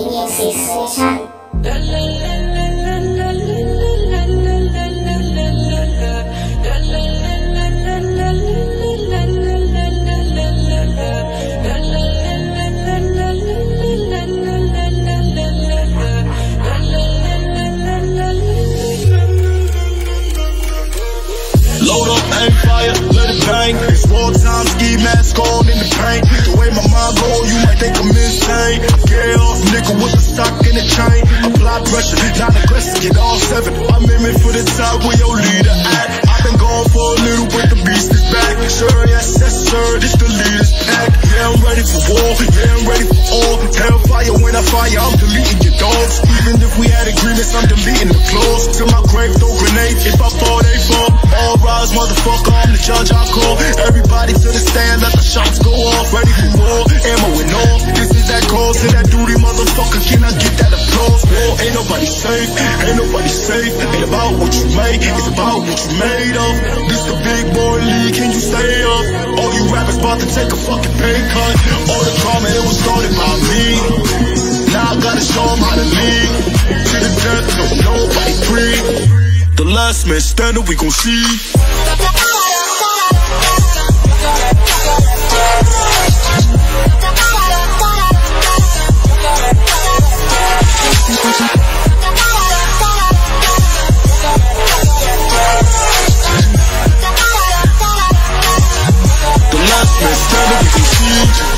TBXC Sunshine. Load up, aim fire, let it bang. It's wartime, ski mask on in the paint. The way my mind go, you might think I'm insane. Get off, nigga, with the stock in the chain. Apply pressure, not aggressive, get all seven. I'm aiming for the top where your leader at. I've been gone for a little, but the beast is back. Sure, yes, sir, this the leader's pack. Yeah, I'm ready for war, yeah, I'm ready for all. Hellfire, when I fire, I'm deleting your dogs. Even if we had agreements, I'm deleting the clause. To my grave, throw grenades, if I fall, they fall. All rise, motherfucker, I'm the judge, I call. Everybody to the stand, let the shots go off. Ready for war, ammo and all. This is that call to that duty, motherfucker, can I get that applause? War, ain't nobody safe, ain't nobody safe. Ain't about what you make, it's about what you made of. This the big boy league, can you stay up? All you rappers about to take a fucking pay cut. All the drama, it was started by me. Now I gotta show them how to lead. To the death, no, nobody free. The last man standing, we gon' see. The last man standing, we gon' see.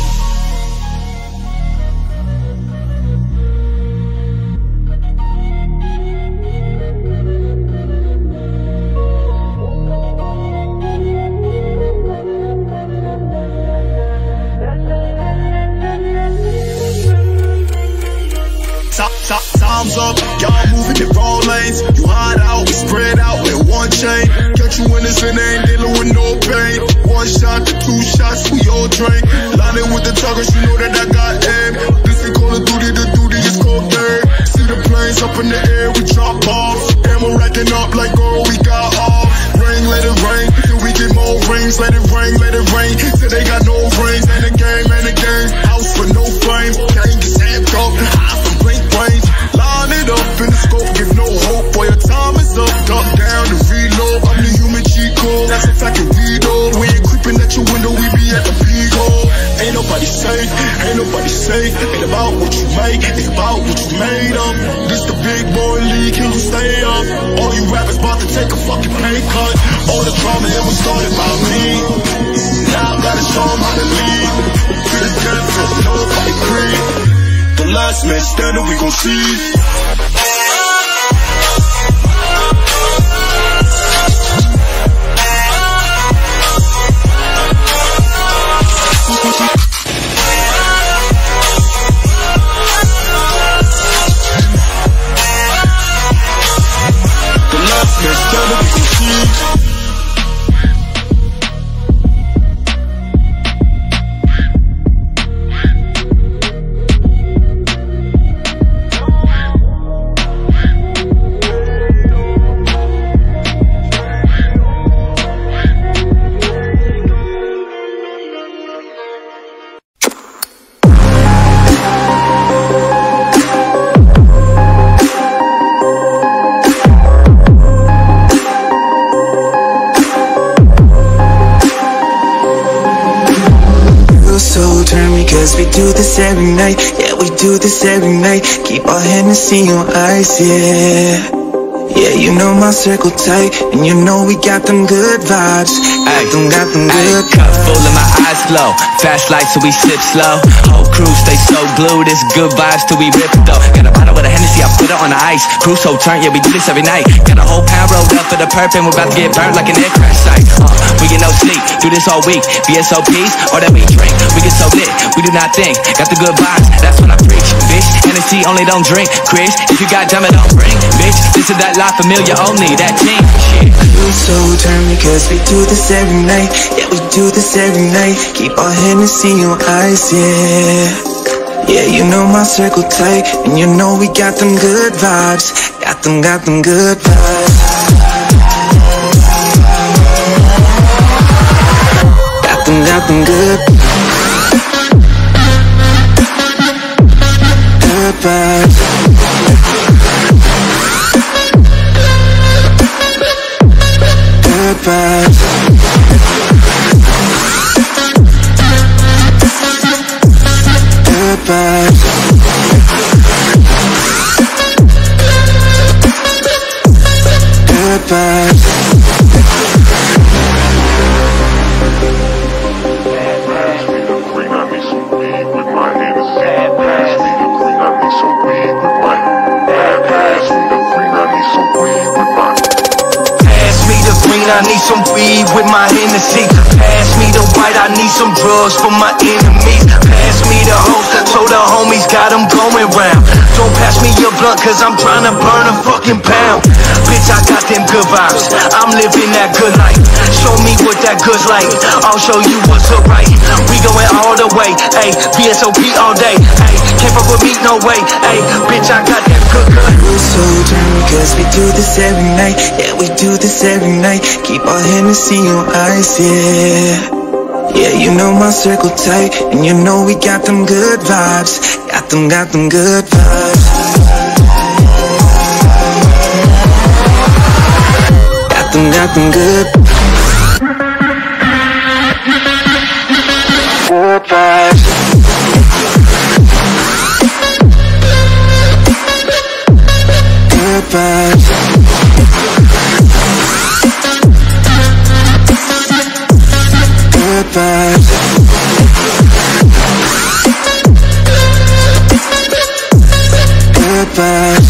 Time's up, y'all moving in wrong lanes. You hide out, we spread out with one chain. Catch you innocent, ain't dealing with no pain. One shot to two shots, we all drain. Lining with the targets, you know that I got aim. This ain't Call of Duty, the duty is called game. See the planes up in the air, we drop bombs. Ammo racking up like gold, we got off. Rain, let it rain, till we get more rings. Let it rain, till they got no rings. And the game, house with no flames. Gang is amped up, high from blink range. Line it up in the scope, give no hope. Boy, your time is up, duck down and reload. I'm the human cheat code, that's a fact and we know. We ain't creeping at your window, we be at the peaghole. Ain't nobody safe, ain't nobody safe. Ain't about what you make, it's about what you made of. This the big boy league, can you stay up? All you rappers about to take a fucking pay cut. All the drama, it was started by me. Now I gotta show them how to lead. To the death, nobody free. The last man standing, we gon' see. The last man standing, we gon' see. Cause we do this every night, yeah, we do this every night. Keep our Hennessy on ice, yeah. Yeah, you know my circle tight, and you know we got them good vibes. Got them good cup full and my eyes glow. Fast life so we sip slow. Whole crew stay so glued. It's good vibes till we rip though. Got a bottle with a Hennessy, I put it on the ice. Cruise so turn, yeah, we do this every night. Got a whole pound rolled up for the perp and we're about to get burnt like an air crash site. We get no sleep, do this all week. VSOPs, or that we drink. We get so lit, we do not think. Got the good vibes, that's when I preach. Bitch, Hennessy only don't drink. Chris, if you got dumb it don't bring. Bitch, this is that life familiar only, that team shit. You so turn me cause we do this every night. Yeah, we do this every night. Keep our Hennessy on ice, yeah. Yeah, you know my circle tight, and you know we got them good vibes. Got them good vibes. Got them good. vibes. Good vibes. Good vibes. Good vibes. I need some weed with my Hennessy. Pass me the white, I need some drugs for my enemies. Pass me the hoes, so the homies got them going round. Don't pass me your blunt, cause I'm trying to burn a fucking pound. Bitch, I got them good vibes, I'm living that good life. Show me what that good's like, I'll show you what's up right. We going all the way, ayy, BSOP all day, ayy. Can't fuck with me, no way, ayy. Bitch, I got that good. We're so drunk cause we do this every night. Yeah, we do this every night. Keep our Hennessy on ice, yeah. Yeah, you know my circle tight, and you know we got them good vibes. Got them good vibes. Got them good. Good vibes. Good vibes. Good vibes. Good vibes.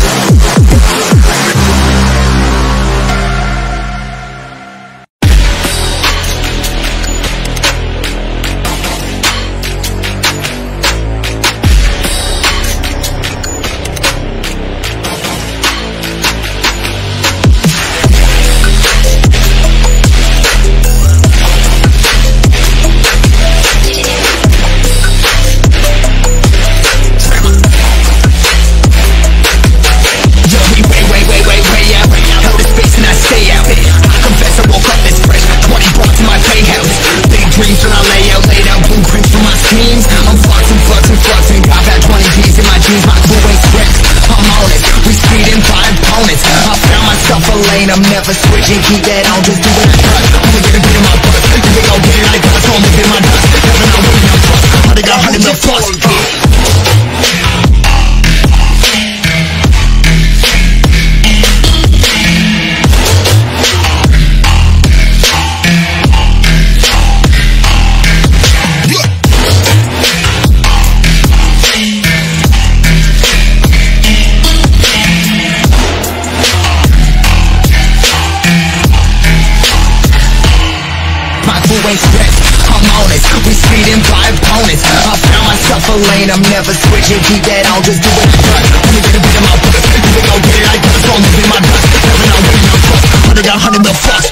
I'm never switching, keep that on, just do what I got. I'ma get a bit of my butt, you think I'll get it like that, so I'm living my dust. Never know when I'm trust, I think I'm 100 mil plus. I'm honest, we speeding by opponents. I found myself a lane, I'm never switching, keep that on, just do what I got. I'ma get a bit of my butt, you think I'll get it like that, so I'm living my dust. Never know when I'm trust, I think I'm 100 mil plus.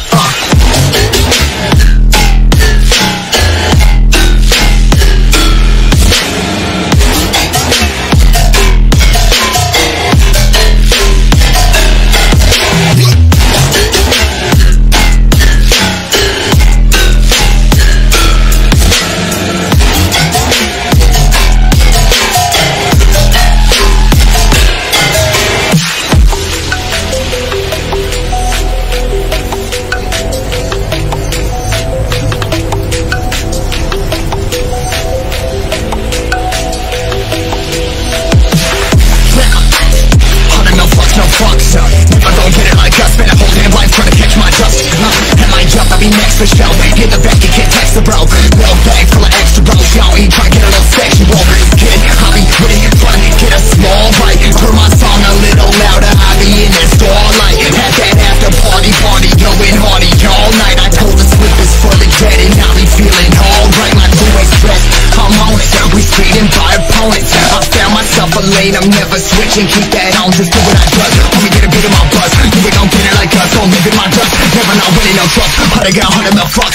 For show, hit the back, you can't text the bro. Little bag full of extra bros, y'all ain't trying to get a little sexual. Kid, I be pretty trying to get a small bite. Turn my song a little louder, I be in that starlight. At that after party, going hardy all night. I told the slippers for the dead and I be feeling alright. My two-way stress, I'm on it, we speeding by opponents. I found myself a lane, I'm never switching, keep that on, just do what I does. Let me get a bit of my buzz, you ain't gon' get it like us, don't live in my dust. Never not winning no trust, but I got 100 mil fuck.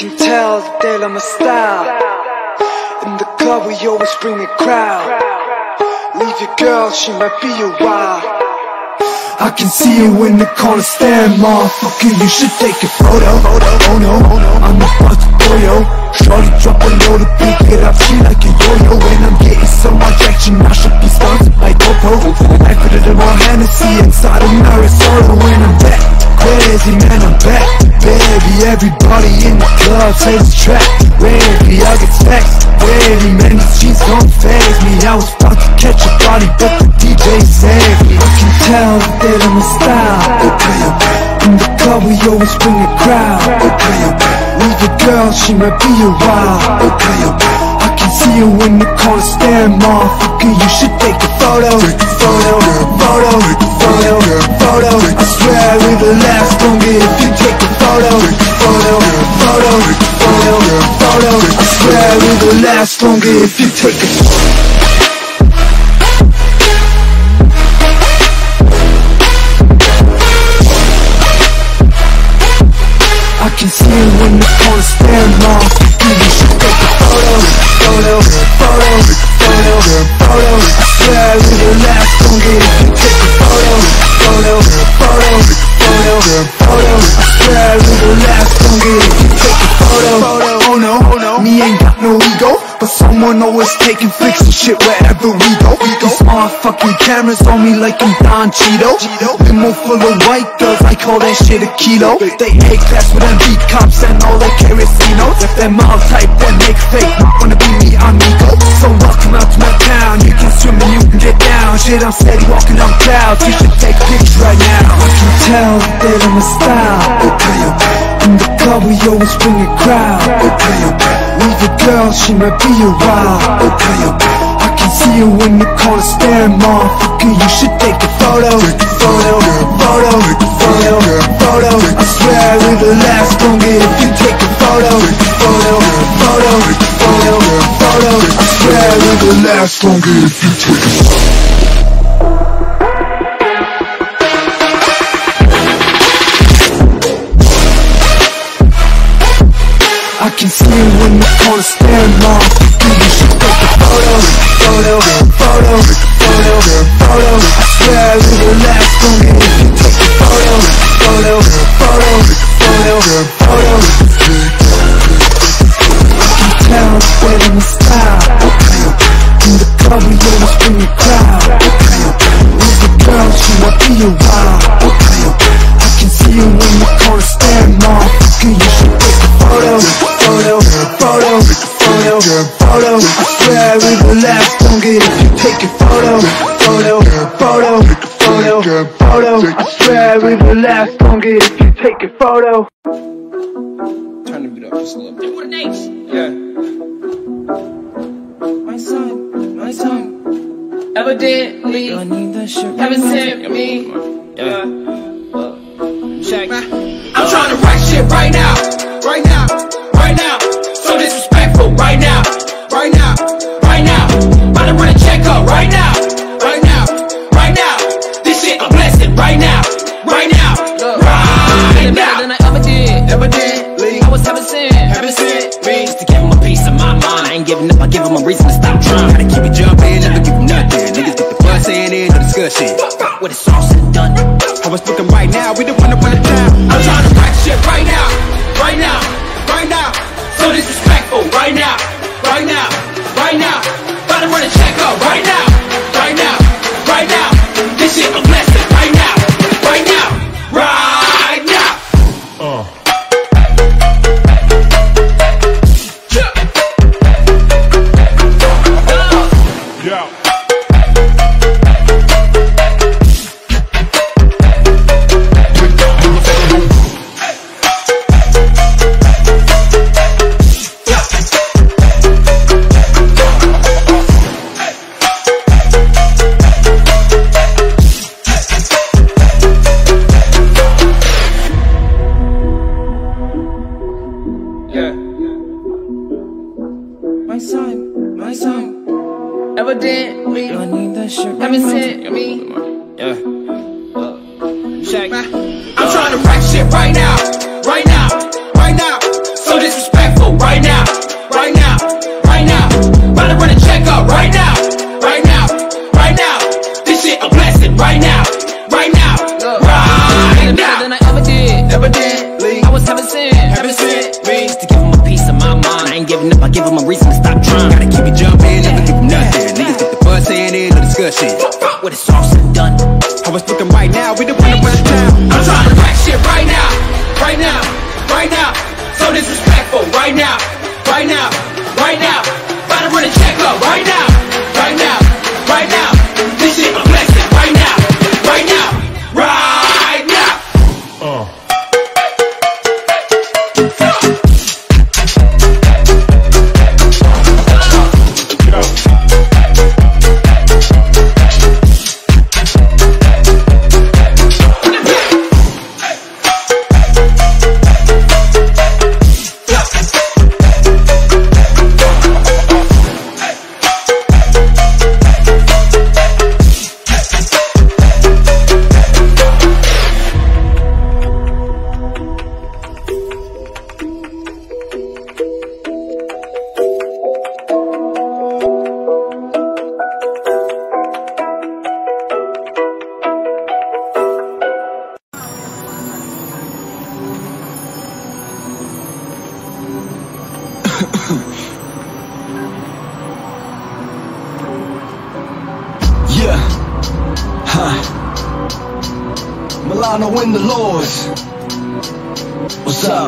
can tell that they love my style. In the club we always bring a crowd. Leave your girl, she might be a while. I can see you in the corner stand, motherfucker, you should take a photo. Oh no, I'm about to go, yo. Shorty drop a load of pick it up, she like a yo-yo. And I'm getting so much action, I should be sponsored by GoPro. I put it in my Hennessy inside of Marisol. When I'm back, crazy man, I'm back. Baby, everybody in the club say this track. Baby, I get stacks. Baby, man, these jeans gon' phase me. I was about to catch a body, but the DJ saved me. I can tell that they love my style. Okay. In the club we always bring a crowd. Okay. Leave your girl, she might be a while. Okay. I can see you in the corner stand, motherfucker, you should take a photo. Photo. I swear it'll last longer if you take a photo. Photo. I swear it'll last longer if you take a photo. I can see you in the corner stand, motherfucker, you should take a photo. I swear it'll last longer if you take a photo. I swear it'll last longer if you take a photo. Oh no, me ain't got no ego, but someone always taking flicks and shit wherever we go. These motherfucking cameras on me like I'm Don Cheeto. Limo full of white girls, I call that shit a kilo. They A-class with them beat cops and all they casinos. If they're mouth type, then make fake, not wanna be me, amigo. So welcome out to my town, you can swim and you can get down. Shit, I'm steady walking on clouds, you should take pictures right now. I can tell that they love my style. Okay. In the club we always bring a crowd. Okay. Leave your girl, she might be a while. Okay. I can see you in the corner stand, motherfucker, you should take a photo. Photo. I swear it'll last longer if you take a photo. Photo. I swear it'll last longer if you take a photo. I can see you in the corner stand, motherfucker, you should take a photo. I swear it'll last longer if you take a photo. I can tell that they love my style. In the club we always bring a crowd. Leave the girl, she might be a while. I can see you in the corner stand, motherfucker, you should take a photo. I swear it'll last longer if you take a photo. I swear it'll last longer if you take a photo. Turn the beat up just a little bit. What an H. Yeah. My son, evidently haven't sent me. Check. I'm trying to wreck shit right now. So disrespectful right now. About to run a check up right now. This shit a blessing right now. Better than I ever did. I was heaven sent me. Just to give him a piece of my mind. I ain't giving up, I give him a reason to stop trying. Gotta keep it jumping, never give him nothing. Niggas get the fuss in it, no discussion. When it's all said and done, I was looking right now, we the one to run it down. I'm trying to wreck shit right now. So disrespectful right now. About to run a check up right now. This shit a blessing right now. My son, evidently haven't sent me. Check. I'm trying to wreck shit right now. So disrespectful. right now, right now, right now. Than I ever did. Evidently, I was heaven sent. just to give them a piece of my mind. I ain't giving up, I give them a reason to stop trying. Gotta keep it jumping, never give them nothing. Niggas get the buzz saying it, no discussion. When it's all said and done, how it's looking right now, we the one that runs town. I'm trying to wreck shit right now, right now, right now. So disrespectful, right now, right now, right now. About to run a check up, right now, right now, right now. This shit a blessing, right now, right now, right now. Yeah, Milano in the Lords. What's up?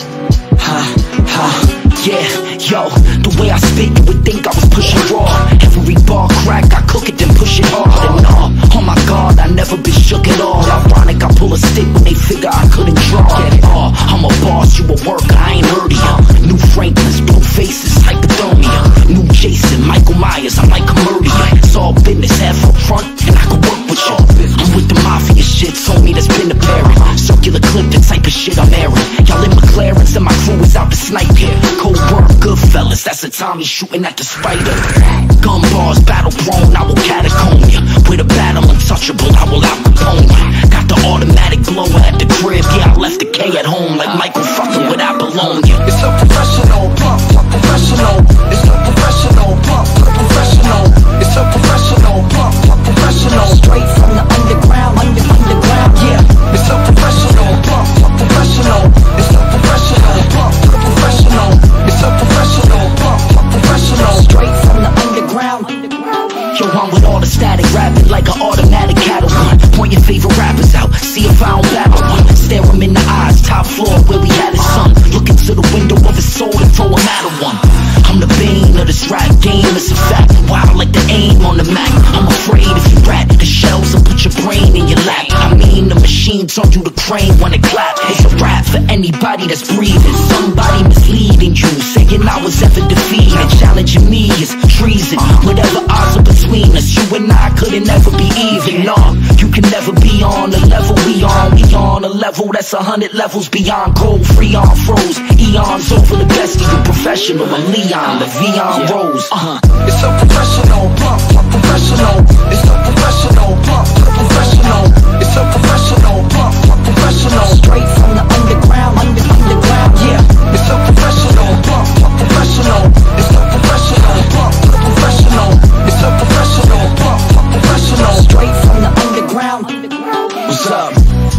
Yeah, yo, the way I spit, you would think I was pushing raw. Every bar crack, I cook it, then push it hard. And oh my God, I never been shook at all. Ironic, I pull a stick when they figure I couldn't draw. I'm a boss, you a worker, I ain't heard of ya. New Franklin's, blue faces, hypothermia. New Jason, Michael Myers, I'm like a murderer. It's all business, half up front, and I can work with you. I'm with the mafia shit, told me that's been a parent. Circular clip, the type of shit I'm airing. Y'all in McLaren's and my crew is out to snipe here. Cold work, good fellas, that's a Tommy shooting at the spider. Gun bars, battle prone, I will catacomb ya. With a battle untouchable, I will out Capone ya. Got the automatic blower at the crib, yeah, I left the K at home like Michael fucking with Apollonia. It's a professional, pump, professional. It's a professional, pump, professional. It's a professional, pump, professional. Straight from the underground, underground, yeah. It's a professional, pump, professional. It's a professional, pump, professional. It's a professional, pump, professional. Straight from the underground. Yo, I'm with all the static, rapping like an automatic cattle gun. Point your favorite rappers out, see if I don't battle one. Stare him in the eyes, top floor where we had his son. Look into the window of his soul and throw him at a one. I'm the bane of this rap game, it's a fact. Wild like the aim on the Mac. I'm afraid if you rat the shells and put your brain in your lap. I mean the machine turned you to crane when it clap. It's a rap for anybody that's breathing. Somebody misleading you, saying I was ever defeated. Challenging me is treason. Whatever odds are between us, you and I couldn't ever be even. No, you can never be on the level we on. We on a level that's 100 levels beyond gold. Free on froze, eons over the best of you professional. I'm Leon, the Vion Rose. It's a professional, pump, professional. It's a professional, pump, professional. It's a professional, pump, professional. Straight from the underground, underground, yeah. It's a professional, pump, professional. It's a professional, pump, professional. It's a professional, pump, professional. Straight from the underground. What's up?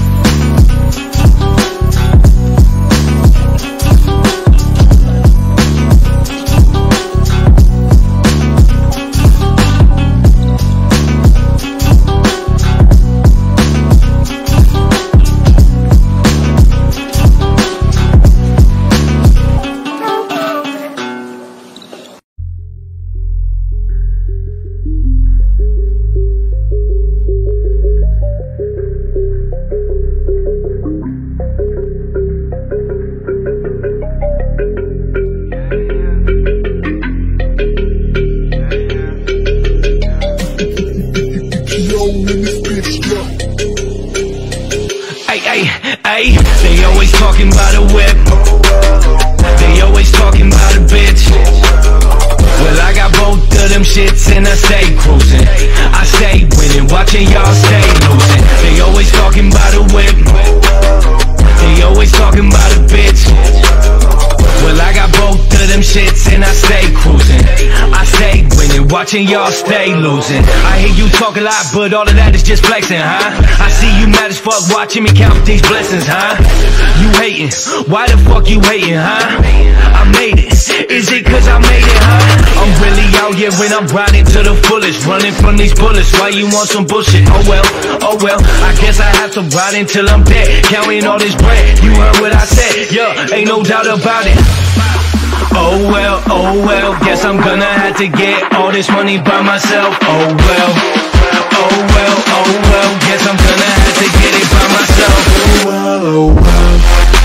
They always talking about a whip. They always talking about a bitch. Well, I got both of them shits and I stay cruising. I stay winning, watching y'all stay losing. They always talking about a whip. They always talking about a bitch. Well, I got both of them shits and I stay cruising. I stay winning, watching y'all stay losing. I hear you talk a lot, but all of that is just flexing, huh? I see you mad as fuck watching me count these blessings, huh? You hating, why the fuck you hating, huh? I made it, is it cause I made it, huh? I'm really out here when I'm riding to the fullest, running from these bullets. Why you want some bullshit? Oh well, I guess I have to ride until I'm dead, counting all this bread. You heard what I said, yeah, ain't no doubt about it. Oh well, guess I'm gonna have to get all this money by myself. Oh well, guess I'm gonna have to get it by myself. Oh well.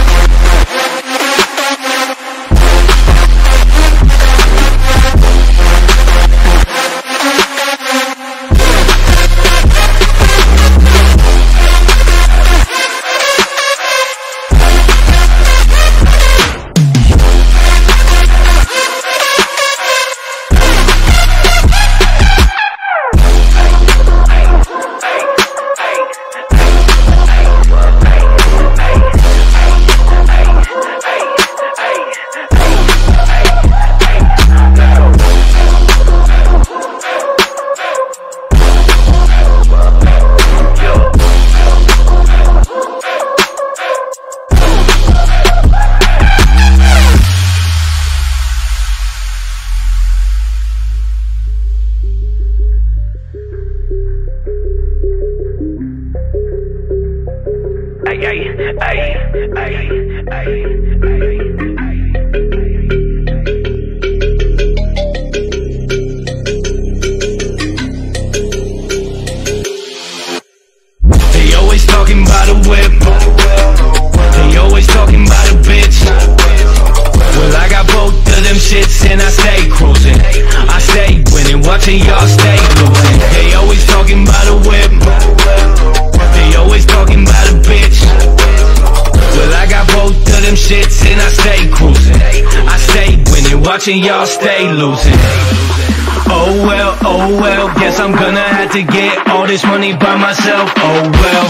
They always talking about a whip. They always talking about a bitch. Well, I got both of them shits and I stay cruising. I stay winning, watching y'all stay losing. They always talking about a whip. They always talking about a bitch. Well, I got both of them shits and I stay cruising. I stay winning, watching y'all stay losing. Oh well, guess I'm gonna have to get all this money by myself. Oh well,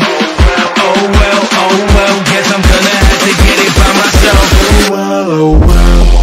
guess I'm gonna have to get it by myself. Oh well.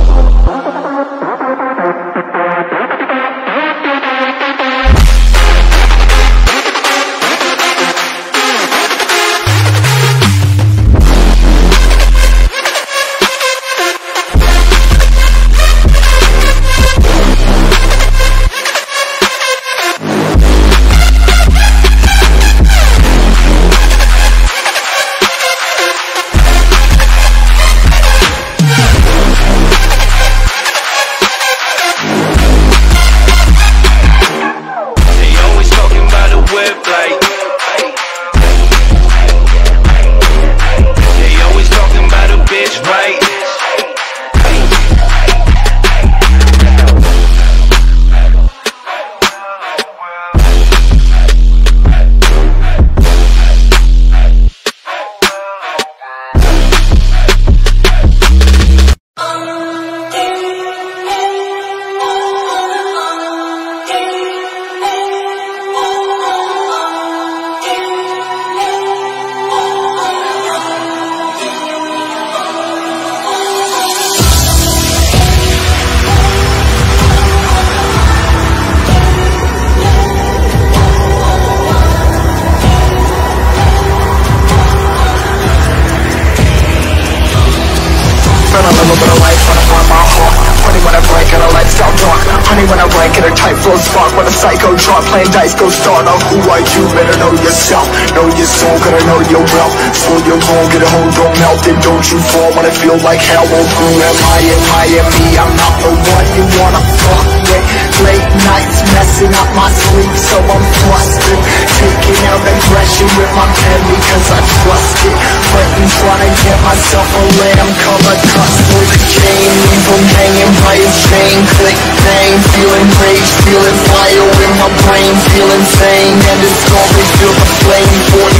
Spark when a psycho drop, playing dice, go start off. Who are you? Better know yourself. Know your soul, gotta know your wealth. Slow your roll, get a hold, don't melt it. Don't you fall when it feels like hell. Well, who am I? Me? I'm not the one you wanna fuck with. Late nights messing up my sleep, so I'm flustered. Taking out aggression with my pen because I trust it. Hurting, trying to get myself a lamb color custard. Chain, leave him hanging by his chain. Click, bang, feeling rage, feeling fire in my brain, feeling sane. And it's gonna feel the flame.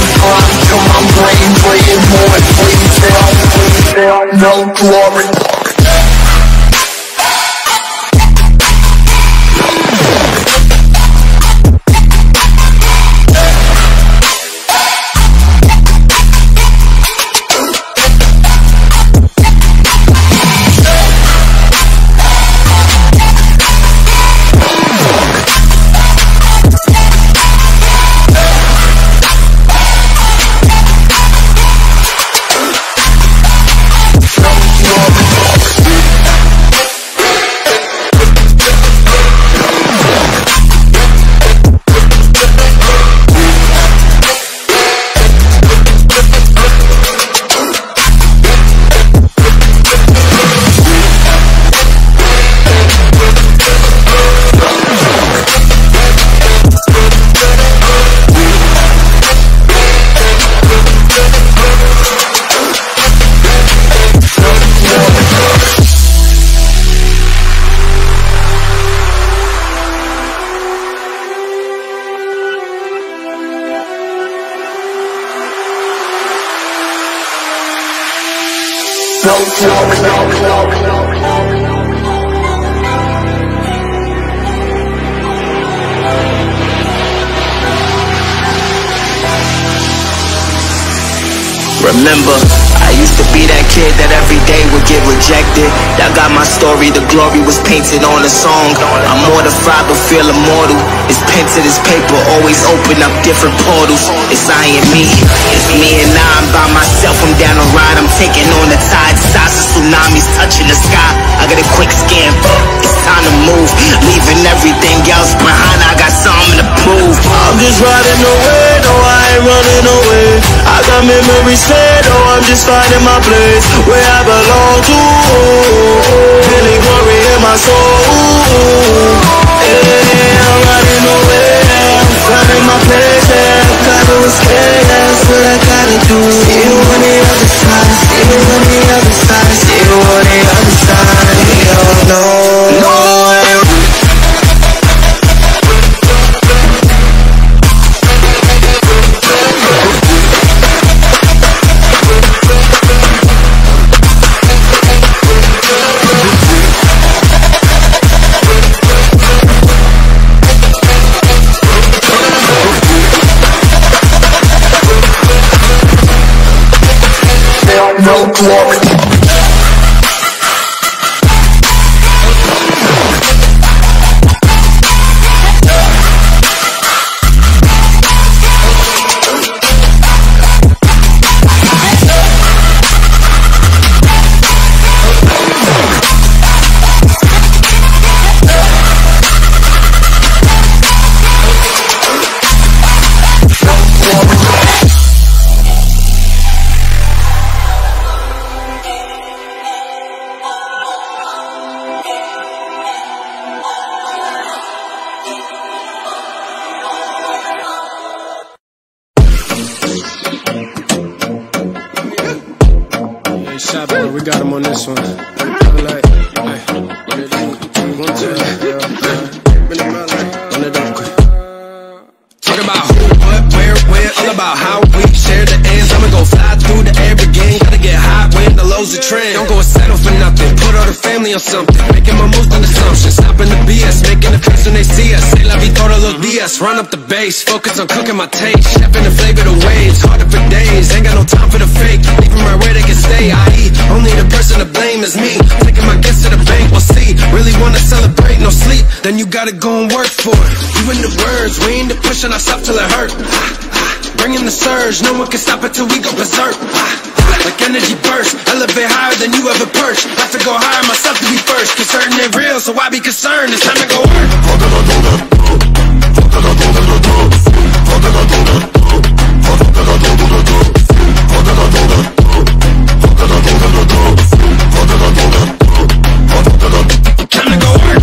45 till my brain playing more. Please tell, no glory. Remember, I used to be that kid that every day would get rejected. Y'all got my story, the glory was painted on a song. I'm mortified but feel immortal. It's pen to this paper, always open up different portals. It's I and me, it's me and I'm by myself. I'm down a ride, I'm taking on the tide. Size of tsunamis touching the sky. I got a quick scan, it's time to move. Leaving everything else behind, I got something to prove. I'm just riding away, no I ain't running away. I got memories fade, oh I'm just finding my place where I belong to. Feeling glory in my soul. Yeah, I'm riding away, finding my place. Gotta escape, that's what I gotta do. See you on the other side, see you on the other side, see you on the other side. Oh no, no. No clock. We got him on this one. Like, talk about who, what, where, when, all about how we share the ends. I'ma go fly through the air again. Gotta get hot when the lows are trend. Don't go and settle for nothing. Put all the family on something. Making my moves on assumptions. Stopping the BS. Making the face when they see us. Say la vie todos los días. Run up the bass. Focus on cooking my taste. Chefing the flavor the waves. Harder for days. Ain't got no time for the fake. Leaving right where they can stay. I eat. Only the person to blame is me. Taking my gifts to the bank. We'll see. Really wanna celebrate. No sleep. Then you gotta go and work for it. You in the words. We ain't the pushing ourselves till it hurt. Bringing the surge. No one can stop it till we go berserk. Like energy burst. Elevate higher than you ever perched. Have to go higher myself to be first. Cause certain ain't real, so why be concerned? It's time to go work. Time to go work.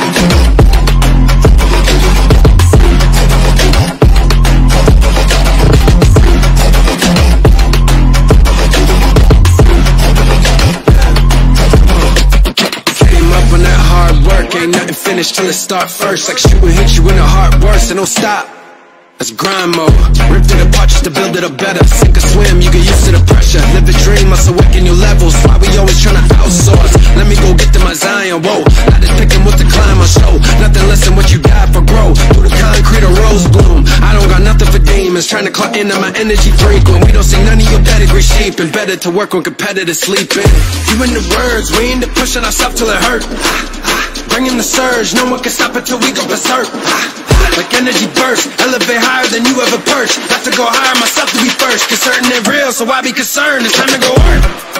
Ain't nothing finished till it start first. Like shooting hits you when the heart works and don't stop. That's grind mode. Ripped it apart just to build it up better. Sink or swim, you get used to the pressure. Live a dream, must awaken new levels. Why we always tryna outsource? Let me go get to my Zion, whoa. Not just picking what to climb or show. Nothing less than what you got for grow. Through the concrete or rose bloom. I don't got nothing for demons. Trying to clock into my energy frequent. We don't see none of your pedigree sheep. And better to work on competitive sleeping. You in the words, we ain't the pushing ourselves till it hurt. Bringing the surge, no one can stop it till we go berserk. Like energy burst, elevate higher than you ever perched. Have to go higher myself to be first. Cause certain ain't real, so why be concerned? It's time to go work.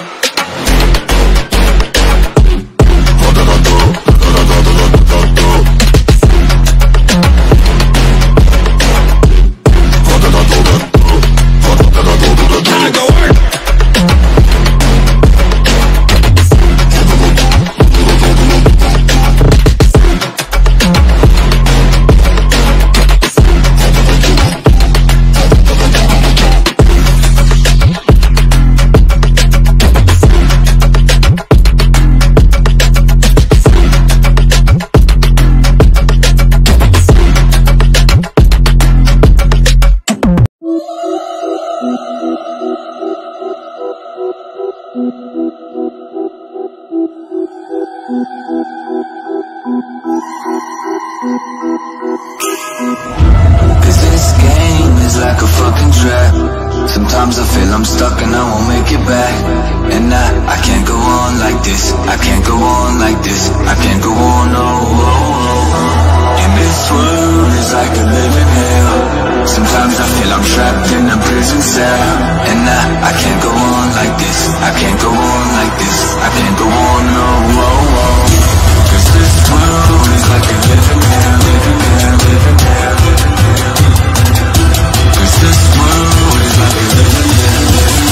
Sometimes I feel I'm stuck and I won't make it back. And I can't go on like this. I can't go on like this. I can't go on, no. And this world is like a living hell. Sometimes I feel I'm trapped in a prison cell. And I can't go on like this. I can't go on like this. I can't go on, no. Cause this world is like a living hell, living hell, living hell, living hell. Cause this world is like a living hell, living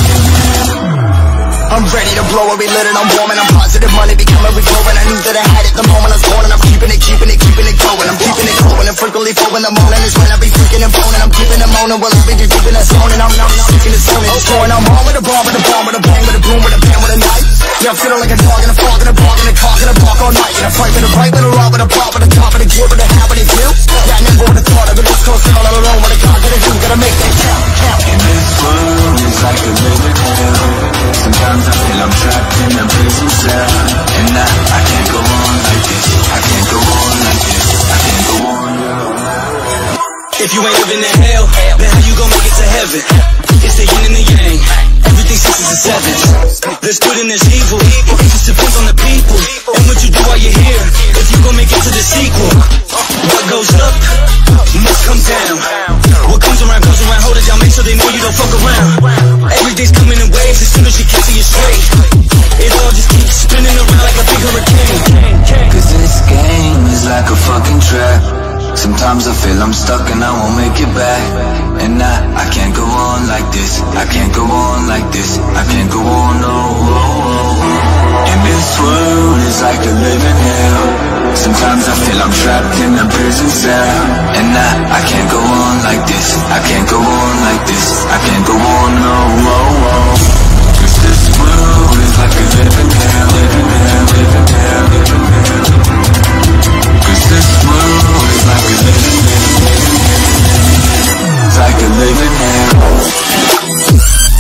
hell. I'm ready to blow it, we lit it, I'm warm and I'm positive. Money becoming recurring. I knew that I had it the moment I was born, and I'm keeping it going. I'm keeping it growing and frequently flowing. The morning is when I be freaking and phoning. I'm keeping it moaning, well I be deep in that zone, and I'm seeking the zone. It's going, I'm on with a bomb, with a bomb, with a bang, with a boom, with a bang, with a knife. Yeah, I'm feeling like a dog in a fog, in a bark, in a cock, in a bark all night. In a fight, with a right, with a rock, with a pop, with a top, with a gear, with a hat, with a view. Yeah, I never would have thought I would just go all alone. What I gotta do, gotta make that count. And this world is like a living hell. Sometimes I feel I'm trapped in a prison cell. And I can't go on like this. I can't go on like this. I can't go on. If you ain't living in hell, then how you gon' make it to heaven? It's the yin and the yang, everything sixes and sevens. There's good and there's evil, it just depends on the people and what you do while you're here. If you gon' make it to the sequel, what goes up must come down. What comes around, hold it down, make sure they know you don't fuck around. Everything's coming in waves as soon as you catch it, you're straight. It all just keeps spinning around like a big hurricane. Cause this game is like a fucking trap. Sometimes I feel I'm stuck and I won't make it back. And I can't go on like this. I can't go on like this. I can't go on, no. And this world is like a living hell. Sometimes I feel I'm trapped in a prison cell. And I can't go on like this. I can't go on like this. I can't go on, no. Cause this world is like a living hell, living hell, living hell, living hell. Cause this world is like a living hell. It's like a living hell.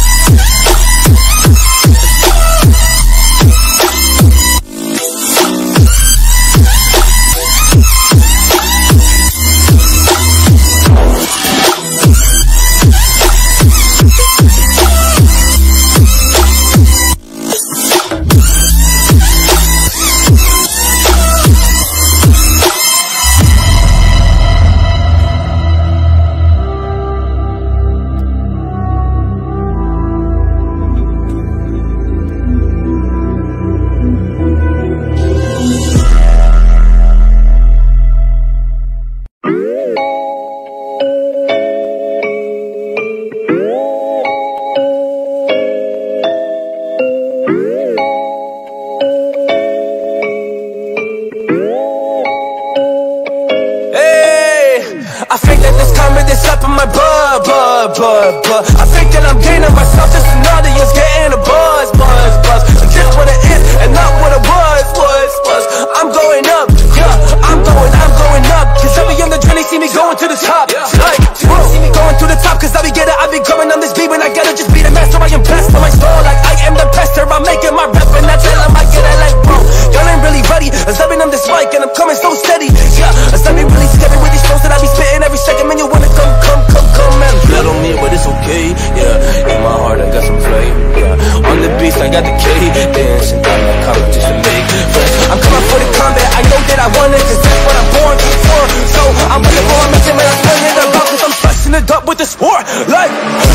I think that I'm gaining myself, just an audience getting a buzz. And this what it is, and not what it was. I'm going up, yeah, I'm going up. Cause every young journey see me going to the top. Like, bro, see me going to the top, cause I be getting, I be growing on this beat. When I gotta just be the master, I am blessed on my soul. Like I am the pester, I'm making my rap, and I tell them I get it like, bro, y'all ain't really ready. As I've been on this mic, and I'm coming so steady. Yeah, as I be really scary with these flows that I be spitting every second. Man, you wanna come, man. Blood on me, but it's okay, yeah. In my heart, I got some flame, yeah. On the beast, I got the K. Dancing down my competition, make friends. I'm coming for the combat, I know that I want it, cause that's what I'm born for. So I'm looking for a mission, man, I'm turning it about, cause I'm stressing it up with this war, like.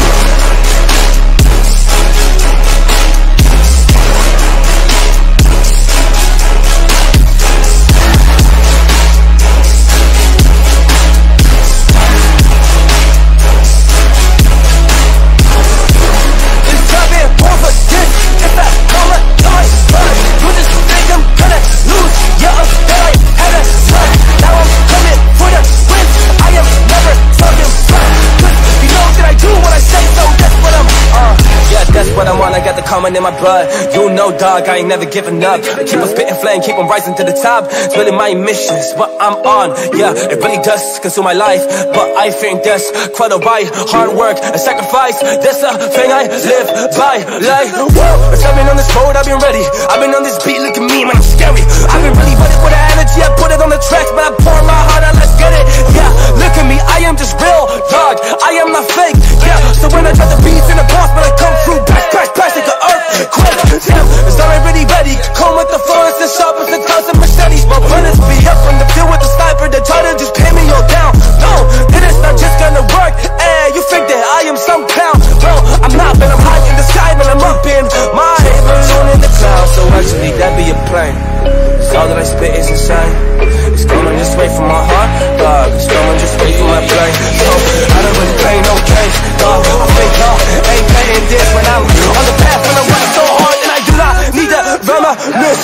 Coming in my blood, you know dog, I ain't never giving up. I keep on spitting flame, keep on rising to the top. It's really my mission, it's what I'm on. Yeah, it really does consume my life, but I think that's quite alright. Hard work and sacrifice, that's the thing I live by. Like, whoa, as I've been on this road, I've been ready. I've been on this beat, look at me, man, I'm scary. I've been really ready with the energy, I put it on the tracks, but I pour my heart out, let's get it. Yeah, look at me, I am just real, dog, I am not fake. Yeah, so when I drop the beats in the boss, but I come through, bash, like an earthquake. It's already ready, come with the forest as sharp as the tons of machetes. My brothers be up from the field with the sniper, they try to just pin me all down. No, then it's not just gonna work. You think that I am some clown? No, I'm not, but I'm high in the sky, but I'm up in my head, balloon in the clouds. So actually, that be a plane. Cause all that I spit is insane. It's coming just straight from my heart, dog. It's coming just straight from my brain. So I don't really play no games, dog. I think y'all ain't playing this when I'm on the path, when I work so hard, and I do not need to reminisce.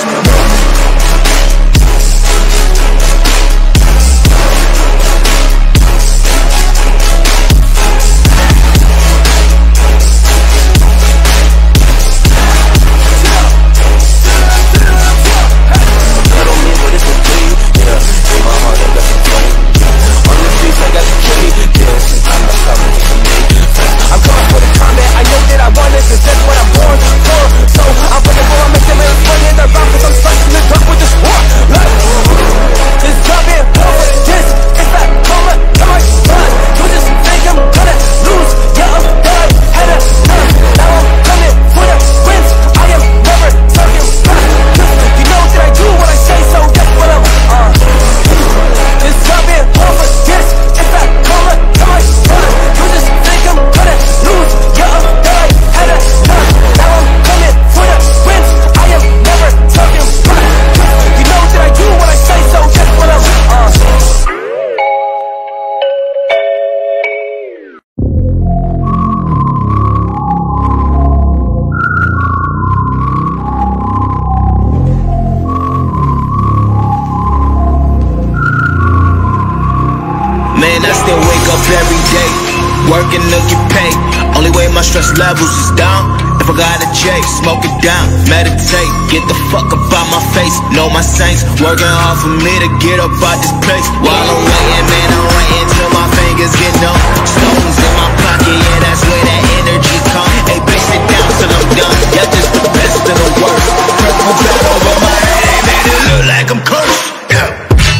Working to get paid. Only way my stress levels is down. If I gotta chase, smoke it down, meditate, get the fuck up out my face. Know my saints working hard for me to get up out this place. While I'm waiting, man, I'm waiting till my fingers get numb. Stones in my pocket, yeah, that's where that energy comes. Hey, bitch, sit down till I'm done. Yeah, just the best of the worst. Purple cloud over my head, man, it look like I'm cursed. Yeah.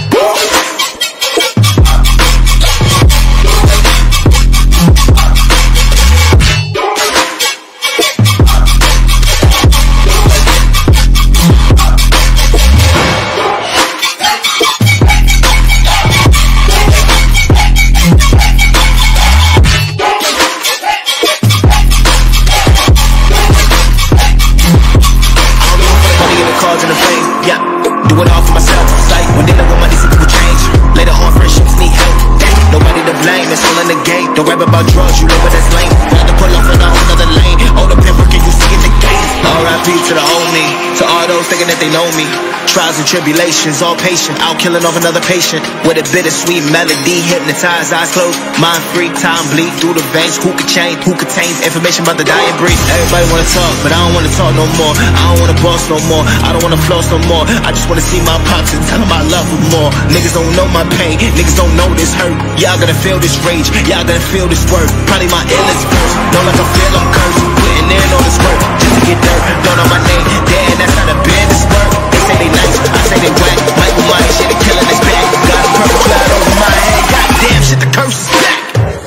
Don't rap about drugs, you live with this lane. Got to pull off in a whole nother lane. All the pimp can you see in the game. R.I.P. to the old me, to all those thinking that they know me. Trials and tribulations, all patient, out killing off another patient. With a bittersweet melody, hypnotized, eyes closed, mind free, time bleed through the veins. Who could change, who contains information about the dying breed? Everybody wanna talk, but I don't wanna talk no more. I don't wanna boss no more, I don't wanna floss no more. I just wanna see my pops and tell them I love them more. Niggas don't know my pain, niggas don't know this hurt. Y'all gonna feel this rage, y'all gonna feel this word. Probably my illest verse, don't let them feel I'm cursed. Putting in all this work, just to get dirt. Don't know my name, damn, that's not a business work. They say they nice, I say they whack. Michael Myers, shit, they killing this back. Got a purple cloud over my head, goddamn shit, the curse is back.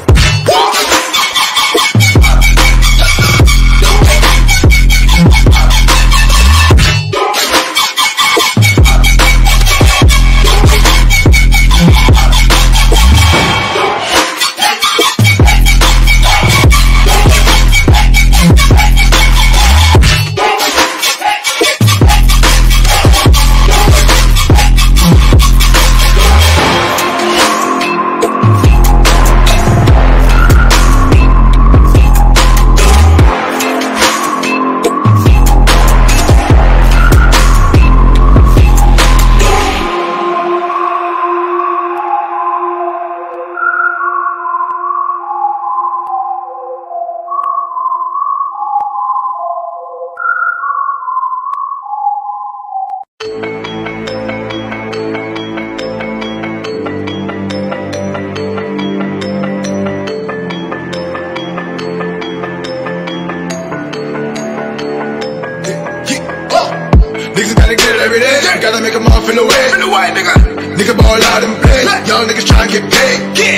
Gotta make a off in the way, nigga. Nigga ball out and play. Young niggas tryna get paid.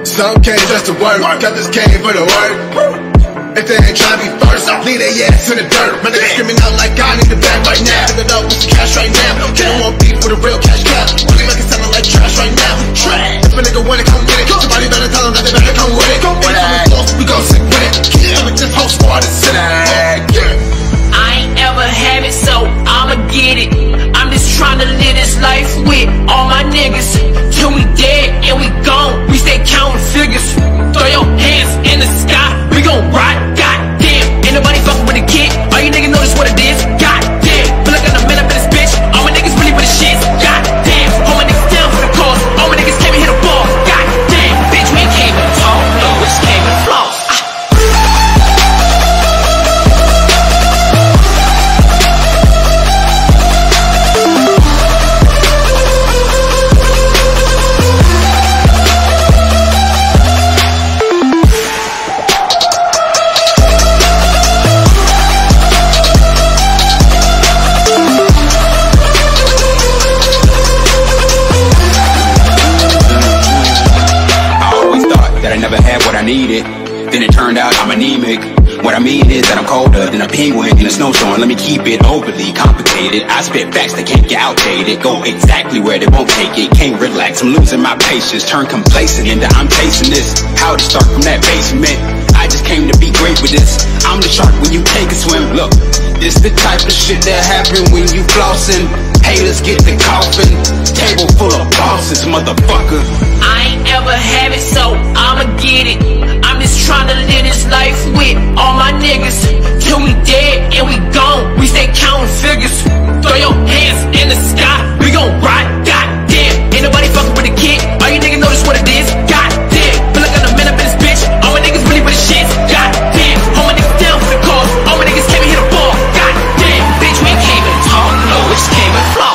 Some came just to work, others came for the work. If they ain't tryna be first, leave their ass in the dirt. My nigga screaming out like I need the bag right now. Fill it up with some cash right now. They don't want beef with a real cash cow. Really make it sound like trash right now. Trash. If a nigga wanna come get it, somebody better tell him that they better come with it. And coming close, we gon' sit with it. Keep it, this whole squad is sitting. I ain't ever have it, so I'ma get it. I'm just tryna live this life with all my niggas. Till we dead and we gone, we stay counting figures. Throw your hands in the sky, we gon' ride. Goddamn, ain't nobody fucking with a kid. All you niggas know this what it is. Goddamn, feel like I'm the man up in this bitch. All my niggas really with the shits. Goddamn, hold my niggas down for the cause. All my niggas came and hit a ball. Goddamn, bitch, we ain't came to talk, no, we just came to floss. Needed. Then it turned out I'm anemic. What I mean is that I'm colder than a penguin in a snowstorm. Let me keep it overly complicated. I spit facts that can't get outdated. Go exactly where they won't take it. Can't relax, I'm losing my patience. Turn complacent into I'm chasing this. How'd it start from that basement? I just came to be great with this. I'm the shark when you take a swim. Look, this the type of shit that happen when you flossing. Haters get the coffin. Table full of bosses, motherfucker. I ain't ever have it, so I'ma get it. I'm just tryna live this life with all my niggas. Till we dead and we gone, we stay counting figures. Throw your hands in the sky, we gon' ride. Goddamn, ain't nobody fucking with a kid. All you niggas know this what it is. Goddamn, feel like I'm the man up in this bitch. All my niggas really with the shits. Goddamn, hold my niggas down for the cause. All my niggas came and hit a ball. Goddamn, bitch, we ain't came to talk, no, we just came to floss.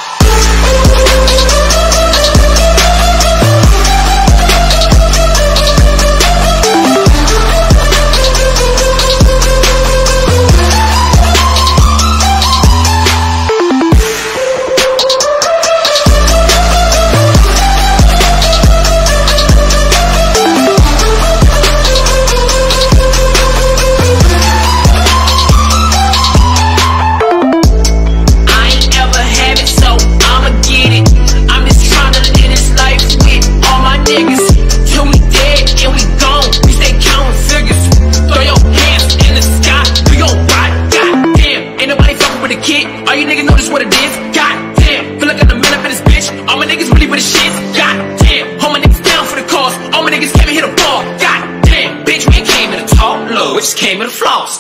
Just came in the floss.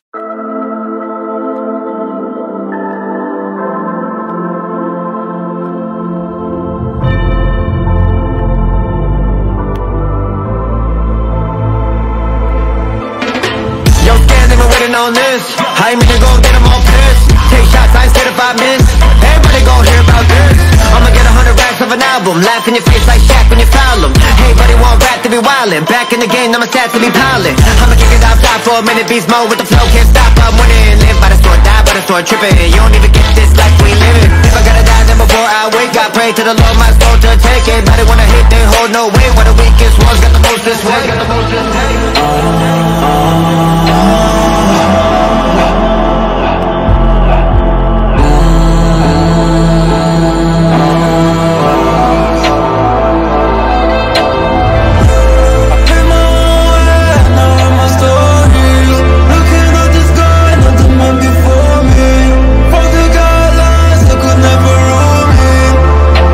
Yo, Scans, ain't been waiting on this. I ain't mean to go get them all pissed. Take shots, I ain't scared if I miss. Everybody gon' hear about this. I'ma get 100 racks of an album. Laugh in your face like Shaq when you foul him. Everybody want rap to be wildin'. Back in the game, I'm a stats to be piling. I'ma kick it outside for a minute. Beast mode with the flow, can't stop, I'm winning. Live by the sword, die by the sword, trippin'. You don't even get this life we living. If I gotta die, then before I wake, I pray to the Lord, my soul to take it. Everybody wanna hit, they hold no weight. Where the weakest ones got the most this way.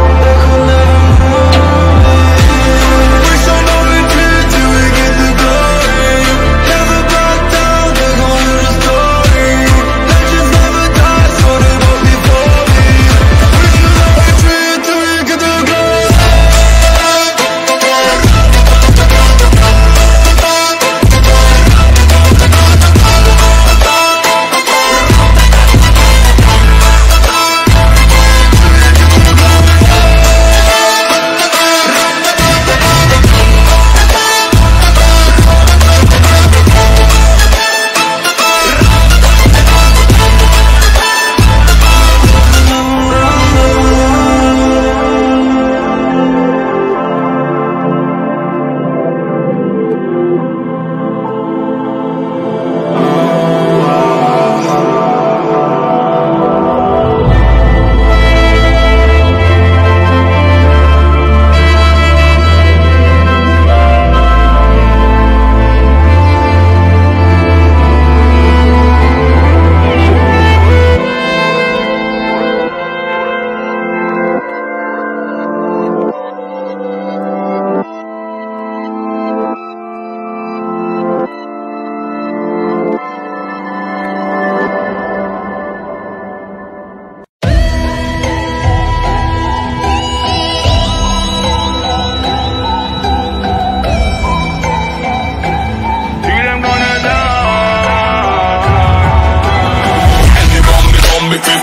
Wish I know it clear till we get the goal.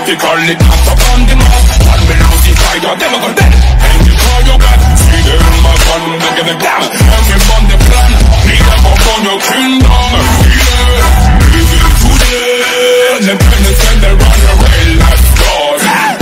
vertically cast up on the map. One me lose the fire, them a go dead. And the car you got, see them in my gun, they give a damn. And me on the plan, me never on your kingdom. Yeah, easy today, independence and they run away like stars.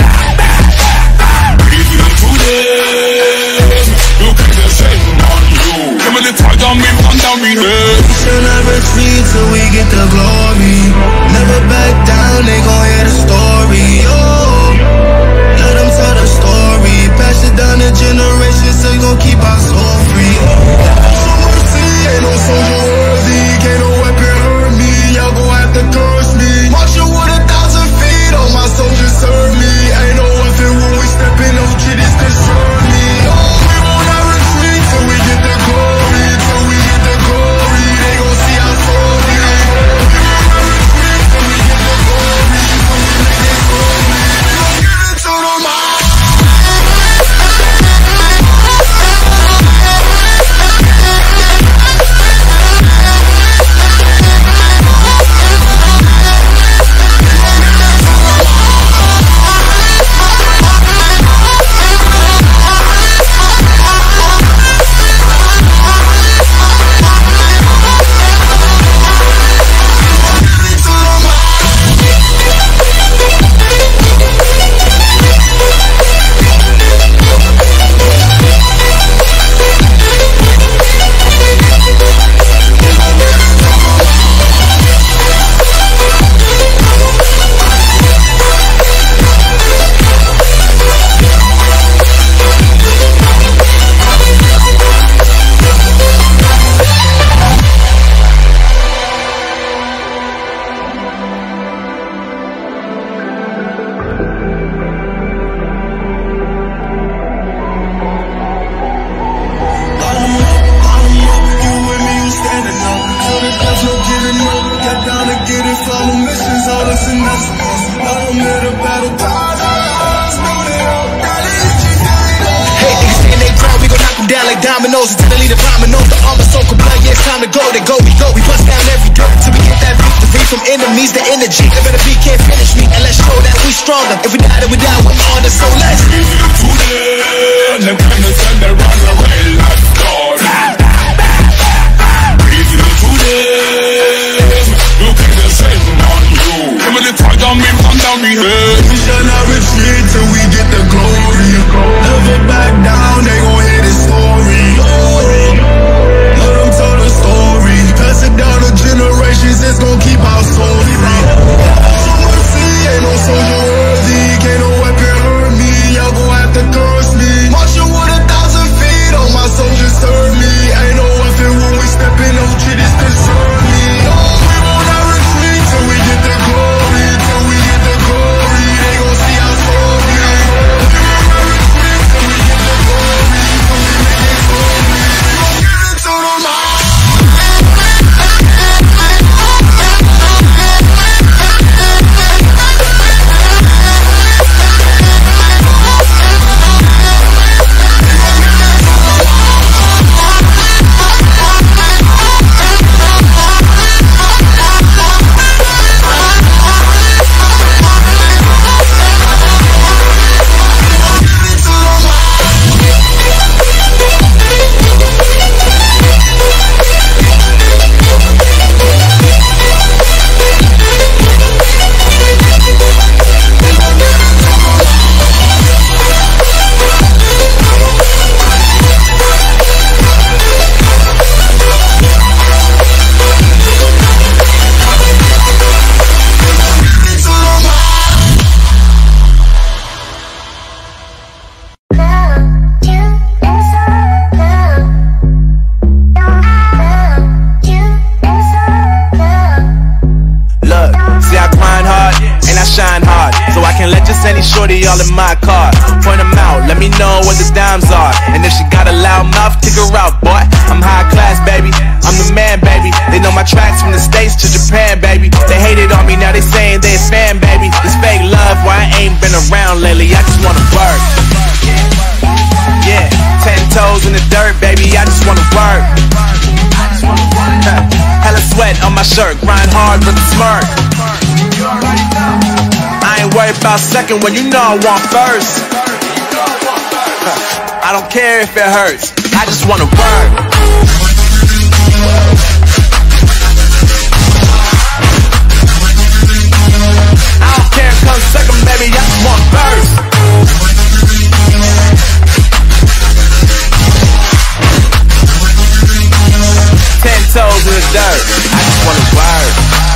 Easy today, you can descend on you. Give me the fire, me run down me head. We shall not retreat till we get the glory. Never back down, they gon' hear the story. Oh, let them tell the story. Pass it down the generations, so you gon' keep our soul free. So mercy, ain't no soldier worthy. Can't no weapon hurt me. Y'all gon' have to curse me. Marching with 1,000 feet, all my soldiers serve me. Ain't no weapon when we step in, no chitties concern me. Oh, we won't not retreat till we get the glory. Till we get the glory, they gon' see our story. Dominoes until they lead the dominoes. The armor so complete, yeah, it's time to go. They go, we go. We bust down every door till we get that victory from enemies. The energy, they better be, can't finish me. And let's show that we stronger. If we die, then we die with honor. So let's easy today, them kind of send they run away like stars. Easy today, you can descend on you. Give me the fire, me run down me head. We shall not retreat till we get the glory. Never back down, they gon' hear the story. Let them tell the story. Pass it down to generations, it's gon' keep our soul free. So mercy, ain't no soldier worthy. Can't no weapon hurt me. Y'all gon' have to curse me. Marching with 1,000 feet, all my soldiers serve me. Ain't no weapon when we step in, no chitties concern me. We won't not retreat till we get the glory. Till we get the glory, they gon' see our story. Shorty all in my car, point them out, let me know what the dimes are. And if she got a loud mouth, kick her out, boy. I'm high class, baby, I'm the man, baby. They know my tracks from the States to Japan, baby. They hated on me, now they saying they a fan, baby. This fake love, why I ain't been around lately, I just wanna work. Yeah, 10 toes in the dirt, baby, I just wanna work. Hella sweat on my shirt, grind hard with a smirk. I ain't worried about second when you know I want first. I don't care if it hurts, I just wanna work. I don't care if it comes second, baby, I just want first. 10 toes in the dirt, I just wanna work.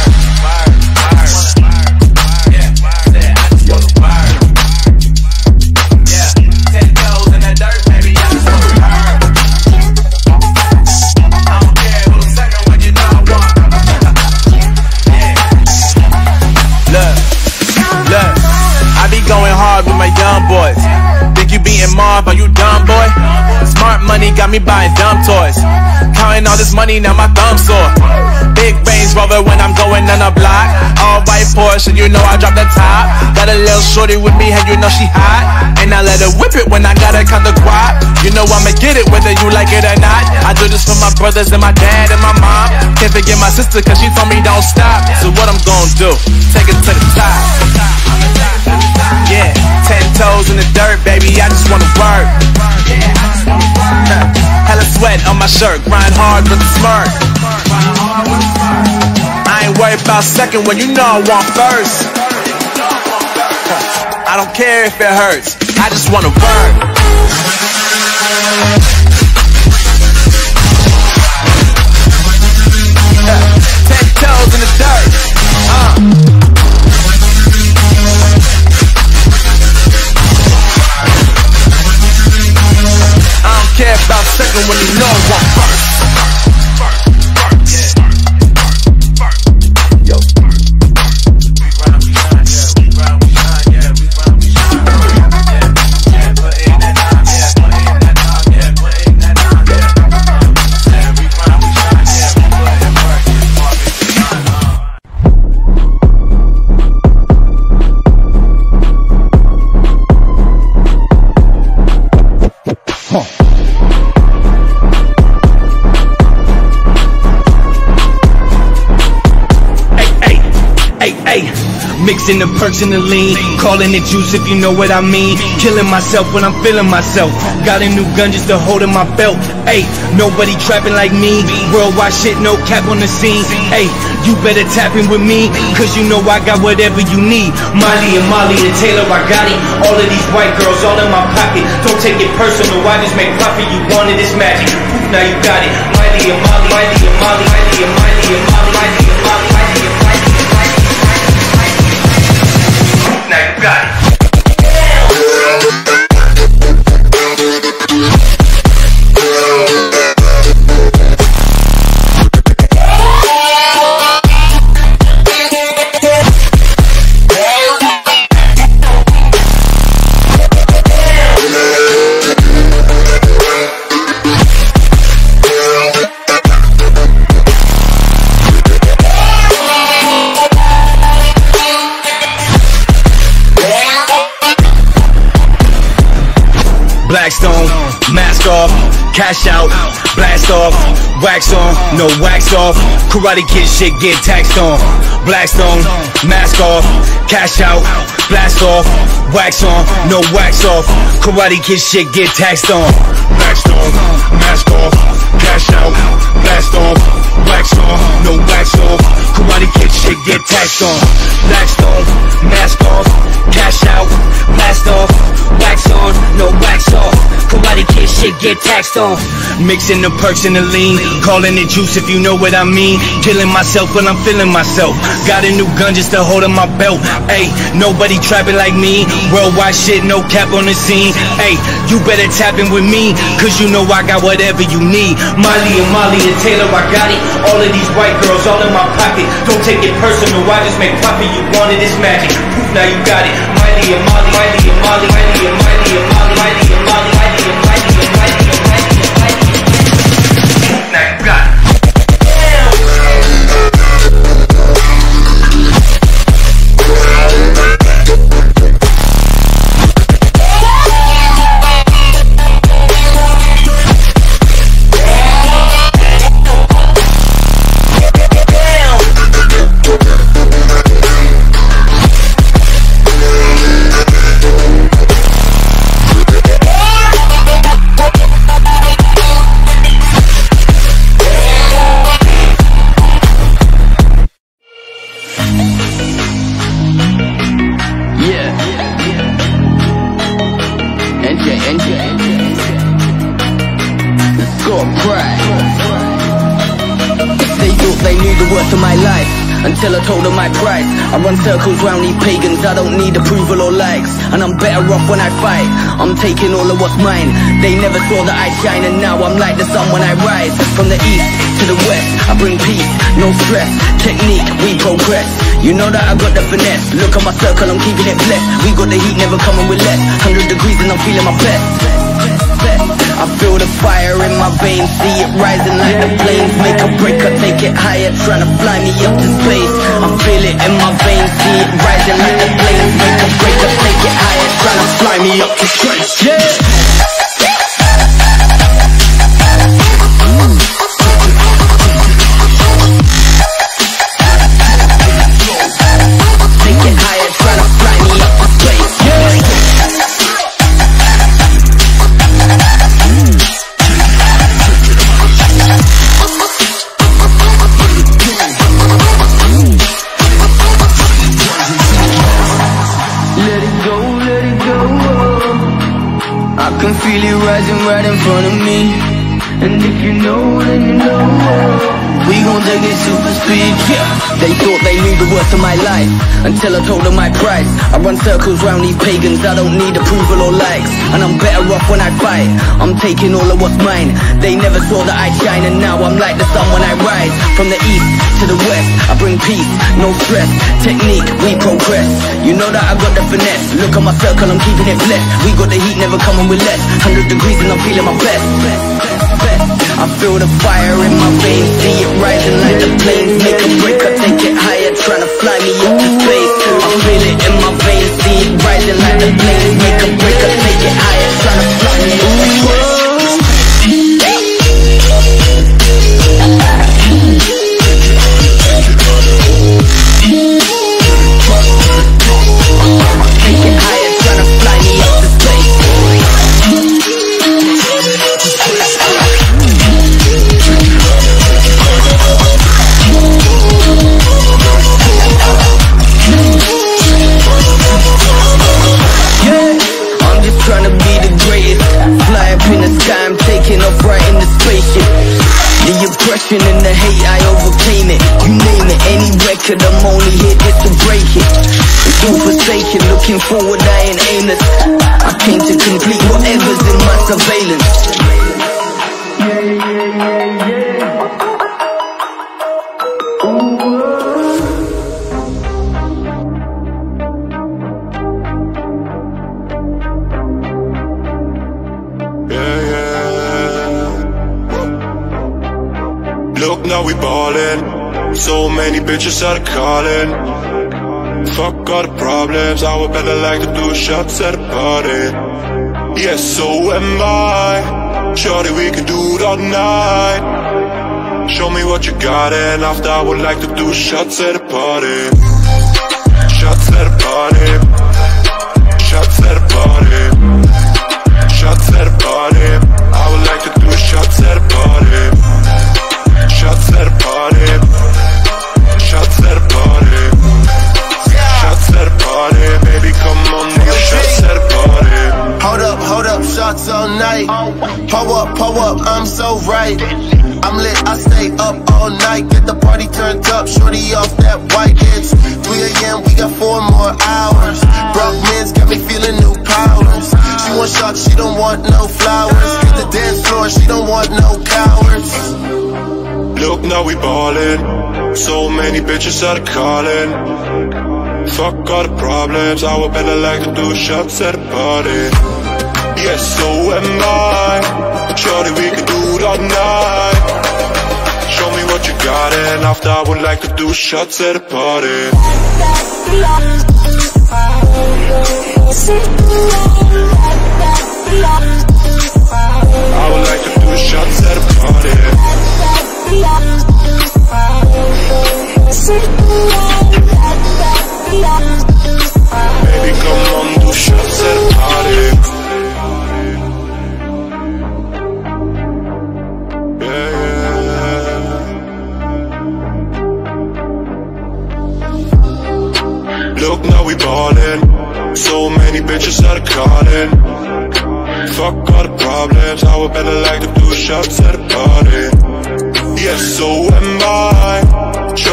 Going hard with my young boys. Think you beating Marv, are you dumb, boy? Smart money got me buying dumb toys. Counting all this money, now my thumb's sore. Big Range Rover when I'm going on a block. All white Porsche, you know I drop the top. Got a little shorty with me, and you know she hot. And I let her whip it when I gotta count the guap. You know I'ma get it whether you like it or not. I do this for my brothers and my dad and my mom. Can't forget my sister cause she told me don't stop. So what I'm gonna do, take it to the top. Yeah, 10 toes in the dirt, baby, I just wanna work. Hella sweat on my shirt, grind hard with a smirk. I ain't worried about second when you know I want first. I don't care if it hurts, I just wanna work. 10 toes in the dirt. I don't care about second when you know I want first. Mixing the perks and the lean, calling it juice if you know what I mean. Killing myself when I'm feeling myself. Got a new gun just to hold in my belt. Ayy, nobody trapping like me. Worldwide shit, no cap on the scene. Ayy, you better tap in with me, cause you know I got whatever you need. Miley and Molly and Taylor, I got it. All of these white girls all in my pocket. Don't take it personal, I just make profit. You wanted this magic, poof, now you got it. Miley and Molly, Miley and Molly, Miley and Miley and Molly, Miley and Molly, Miley and Molly. Now you got it. Blackstone, mask off, cash out, blast off, wax on, no wax off, Karate Kid shit get taxed on. Blackstone, mask off, cash out, blast off, wax on, no wax off, Karate Kid shit get taxed on. Blackstone, mask off, cash out, blast off, wax on, no wax off, Karate Kid shit get taxed on. Blackstone, mask off, cash out, blast off, wax on, no wax off, Karate Kid shit get taxed on. Mixing the perks and the lean, calling it juice if you know what I mean. Killing myself when I'm feeling myself. Got a new gun just to hold in my belt. Ayy, nobody trapping like me. Worldwide shit, no cap on the scene. Ayy, you better tap in with me, cause you know I got whatever you need. Miley and Molly and Taylor, I got it. All of these white girls all in my pocket. Don't take it personal, I just make profit. You wanted this magic, poof, now you got it. Miley and Molly, Miley and Molly, Miley and Miley and Molly, Miley and Molly, Miley and Miley and Miley and Miley and Miley. Now you got it. the worst of my life until I told her my price. I run circles round these pagans, I don't need approval or likes. And I'm better off when I fight, I'm taking all of what's mine. They never saw that I shine, and now I'm like the sun when I rise. From the east to the west, I bring peace, no stress. Technique, we progress. You know that I got the finesse. Look at my circle, I'm keeping it blessed. We got the heat, never coming with less. 100 degrees and I'm feeling my best. I feel the fire in my veins, see it rising like the flames. Make a break, I take it higher, trying to fly me up to space. I feel it in my veins, see it rising like the flames. Make a break, I take it higher, trying to fly me up to space. Yeah. I can feel it rising right in front of me. And if you know, then you know. We gon' take it super speed, yeah. They thought they knew the worst of my life until I told them my price. I run circles round these pagans, I don't need approval or likes. And I'm better off when I fight, I'm taking all of what's mine. They never saw that I shine, and now I'm like the sun when I rise. From the east to the west, I bring peace, no stress. Technique, we progress. You know that I got the finesse. Look at my circle, I'm keeping it blessed. We got the heat, never coming with less. 100 degrees and I'm feeling my best. I feel the fire in my veins, see it rising like the flames. Make a break, I take it higher, trying to fly me up to space. I feel it in my veins, see it rising like the flames. Make a break, I take it higher, trying to fly me up to space. Take it higher, trying to fly me up to space. Trying to be the greatest, fly up in the sky, I'm taking off right in the spaceship. The oppression and the hate, I overcame it. You name it, any record, I'm only here just to break it. It's all forsaken, looking forward, I ain't aimless. I came to complete whatever's in my surveillance. Look, now we ballin'. So many bitches are calling. Fuck all the problems, I would better like to do shots at a party. Yes, so am I. Shorty, we can do it all night. Show me what you got, and after I would like to do shots at a party. Shots at a party. Shots at a party. Shots at a party. I would like to do shots at a party. Shots at a party. Shots at a party. Shots at a party. Baby, come on, do shots at a party. Hold up, shots all night. Pull up, I'm so right. I'm lit, I stay up all night. Get the party turned up, shorty off that white. It's 3 AM, we got 4 more hours. Broke men's got me feeling new powers. She want shots, she don't want no flowers. Hit the dance floor, she don't want no cowards. Look, now we ballin'. So many bitches are calling. Fuck all the problems, I would better like to do shots at a party. Yes, so am I. Shorty, we can do it all night. Show me what you got, and after I would like to do shots at a party. I would like to do shots at a party. Baby, come on, do shots at a party. Look, now we ballin'. So many bitches are calling. Fuck all the problems, I would better like to do shots at a party. Yes, so am I.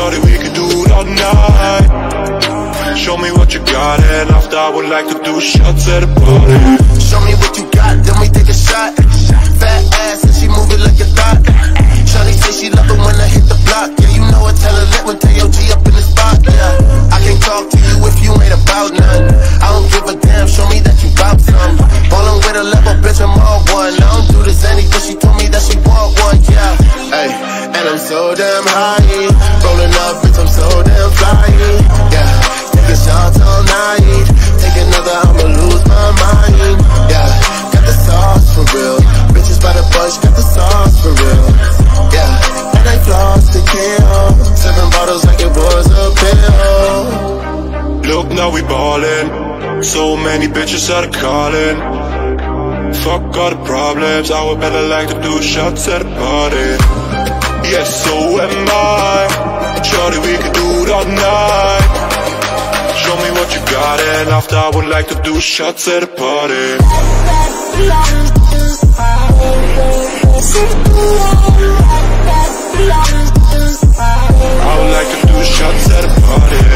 Show me what you got, and after I would like to do shots at a party. Show me what you got, then we take a shot. Fat ass and she move it like a thought. Shawty say she love it when I hit the block. Yeah, you know I tell her lit when T.O.G. up in the spot. Yeah, I can't talk to you if you ain't about none. I don't give a damn, show me that you bout some. Ballin' with a level, bitch, I'm all one. I don't do this any, but she told me that she want one, yeah. Hey, and I'm so damn high. Rollin' up, bitch, I'm so damn fly. Yeah, taking shots all night. Take another, I'ma lose my mind. Yeah, got the sauce for real. Bitches by the bunch, got the sauce for real. Yeah, and I floss to kill. 7 bottles like it was a pill. Look, now we ballin'. So many bitches out of calling. Fuck all the problems, I would better like to do shots at a party. Yes, so am I. Shorty, we can do it all night. Show me what you got, and after I would like to do shots at a party. I would like to do shots at a party.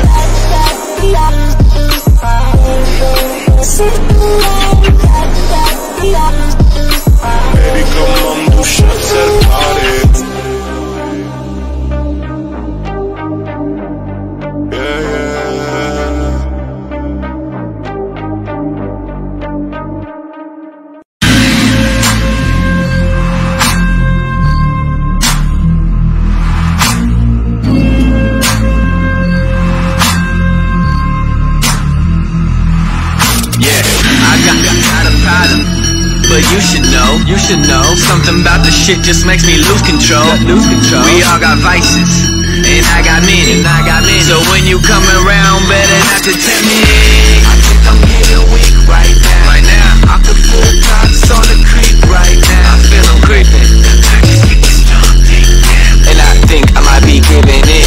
Baby, come on, do shots at a party. Yeah, yeah. But you should know something about this shit just makes me lose control. We all got vices, and I got many. So when you come around, better not to tempt me. I think I'm getting weak right now. I could pull cops on the creek right now. I feel I'm creeping, and I think I might be giving in.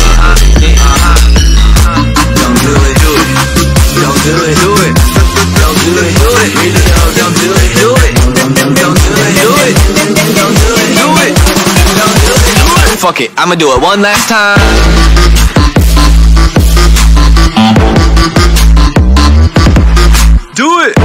Don't do it, do it. Don't do it, do it. Don't do it, do it. Really don't do it, do it. Don't do it, do it. Don't do it, do it. Don't do it, do it. Fuck it, I'ma do it one last time. Do it.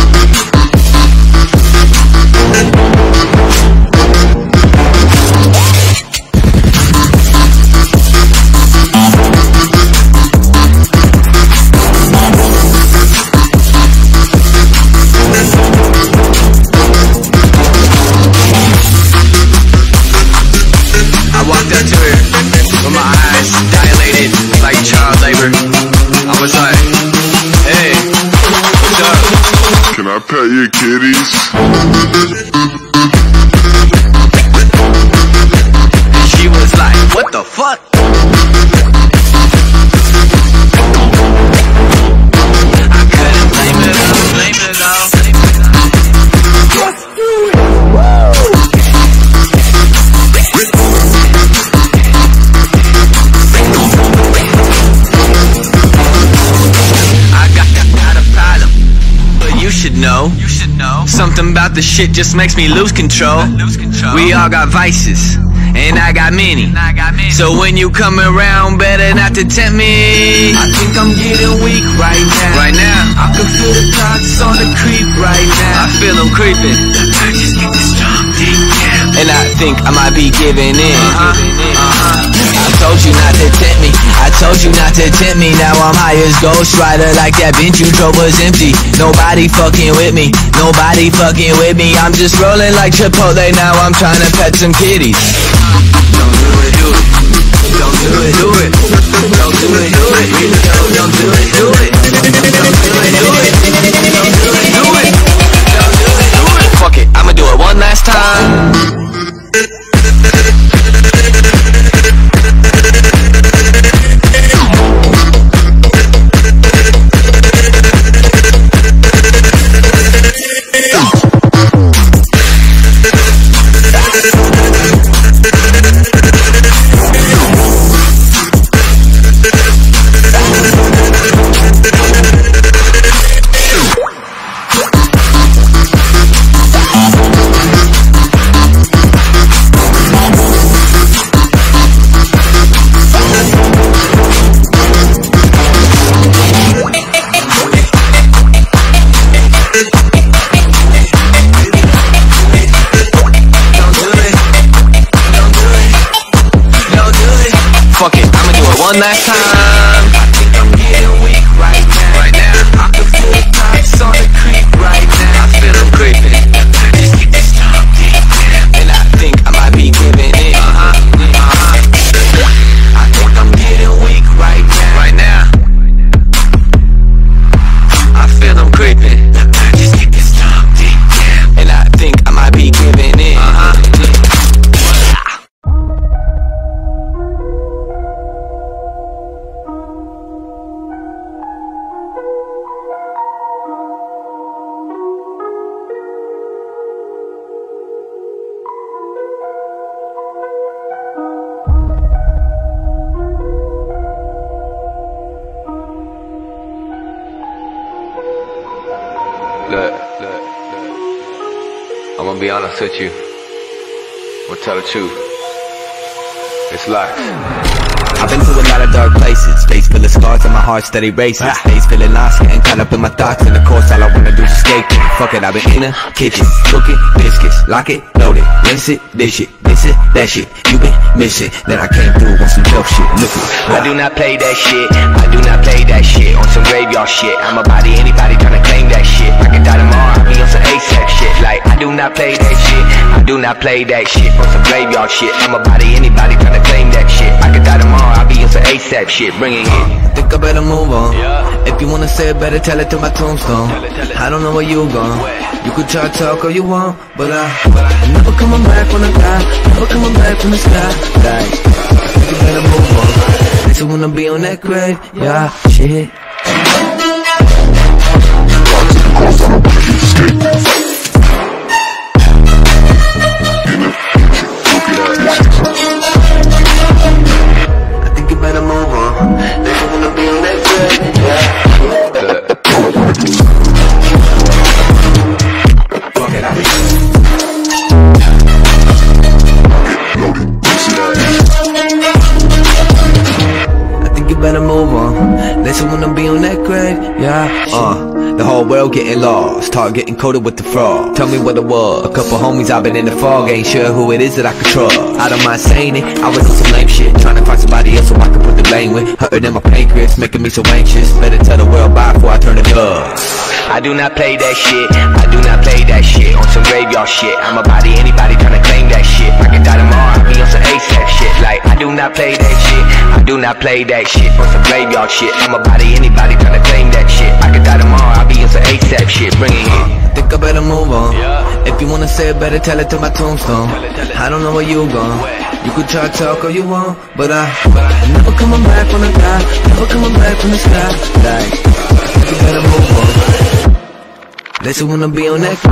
Pet your kitties. She was like, what the fuck? I couldn't blame it all. Let's do it. I got a problem. But you should know something about the shit just makes me lose control. We all got vices, and I got many. So when you come around, better not to tempt me. I think I'm getting weak right now. I can feel the cops on the creep right now. I feel them creeping, and I think I might be giving in. I told you not to tempt me. I told you not to tempt me. Now I'm high as Ghost Rider, like that bench you drove was empty. Nobody fucking with me. Nobody fucking with me. I'm just rolling like Chipotle. Now I'm trying to pet some kitties. Don't do it, do it. Don't do it, do it. Don't do it, do it. Don't do it, do it. Don't do it, do it. Don't do it, do it. Don't do it, do it. Fuck it, I'ma do it one last time. one last time. I think I'm getting weak right now. I can feel the thoughts on the creep right now. I feel them creeping. Just get this tongue deep, and I think I might be giving in. I think I'm getting weak right now. I feel them creeping. Just get this tongue deep, and I think I might be giving in. Look, I'm gonna be honest with you. I'm gonna tell the truth. It's life. I've been to a lot of dark places, face full of scars and my heart steady races. Days feeling lost, getting caught up in my thoughts, and of course all I wanna do is escape it. Fuck it, I've been in the kitchen, cooking biscuits, lock it, load it, rinse it, dish it, this it, that shit. You been missing, then I came through on some dope shit. Look it, I do not play that shit, I do not play that shit on some graveyard shit. I'm a body, anybody tryna claim that shit. I can die tomorrow, I'll be on some ASAP shit. Like I do not play that shit, I do not play that shit on some graveyard shit. I'm a body, anybody tryna claim that shit. I can die tomorrow, I'll be on some ASAP shit, bringing it. Think I better move on. If you wanna say it, better tell it to my tombstone. I don't know where you gone. You could try to talk all you want, but I'm never coming back when I die. Never coming back from the sky. Like, think you better move on. Makes you wanna be on that grave, yeah, shit. I think you better move on. They don't wanna be on that grave, yeah. Fuck it, I think you better move on. They don't wanna be on that grave, yeah. The whole world getting lost, start getting coated with the fraud. Tell me what it was. A couple homies, I've been in the fog, ain't sure who it is that I control. I don't mind saying it, I was on some lame shit, trying to find somebody else so I can put the blame with. Hurting in my pancreas, making me so anxious. Better tell the world bye before I turn the drugs. I do not play that shit, I do not play that shit on some graveyard shit. I'm a body, anybody trying to claim that shit. I can die tomorrow, I'll be on some ASAP shit. Like I do not play that shit, I do not play that shit on some graveyard shit. I'm a body, anybody trying to claim that shit. I can die tomorrow, I'll be on some ASAP shit, bringing it. Think I better move on. If you wanna say it, better tell it to my tombstone. I don't know where you gone. You could try to talk all you want, but I'm never coming back when I die. Never coming back from the sky. Like, you better move on. Unless you wanna be on that.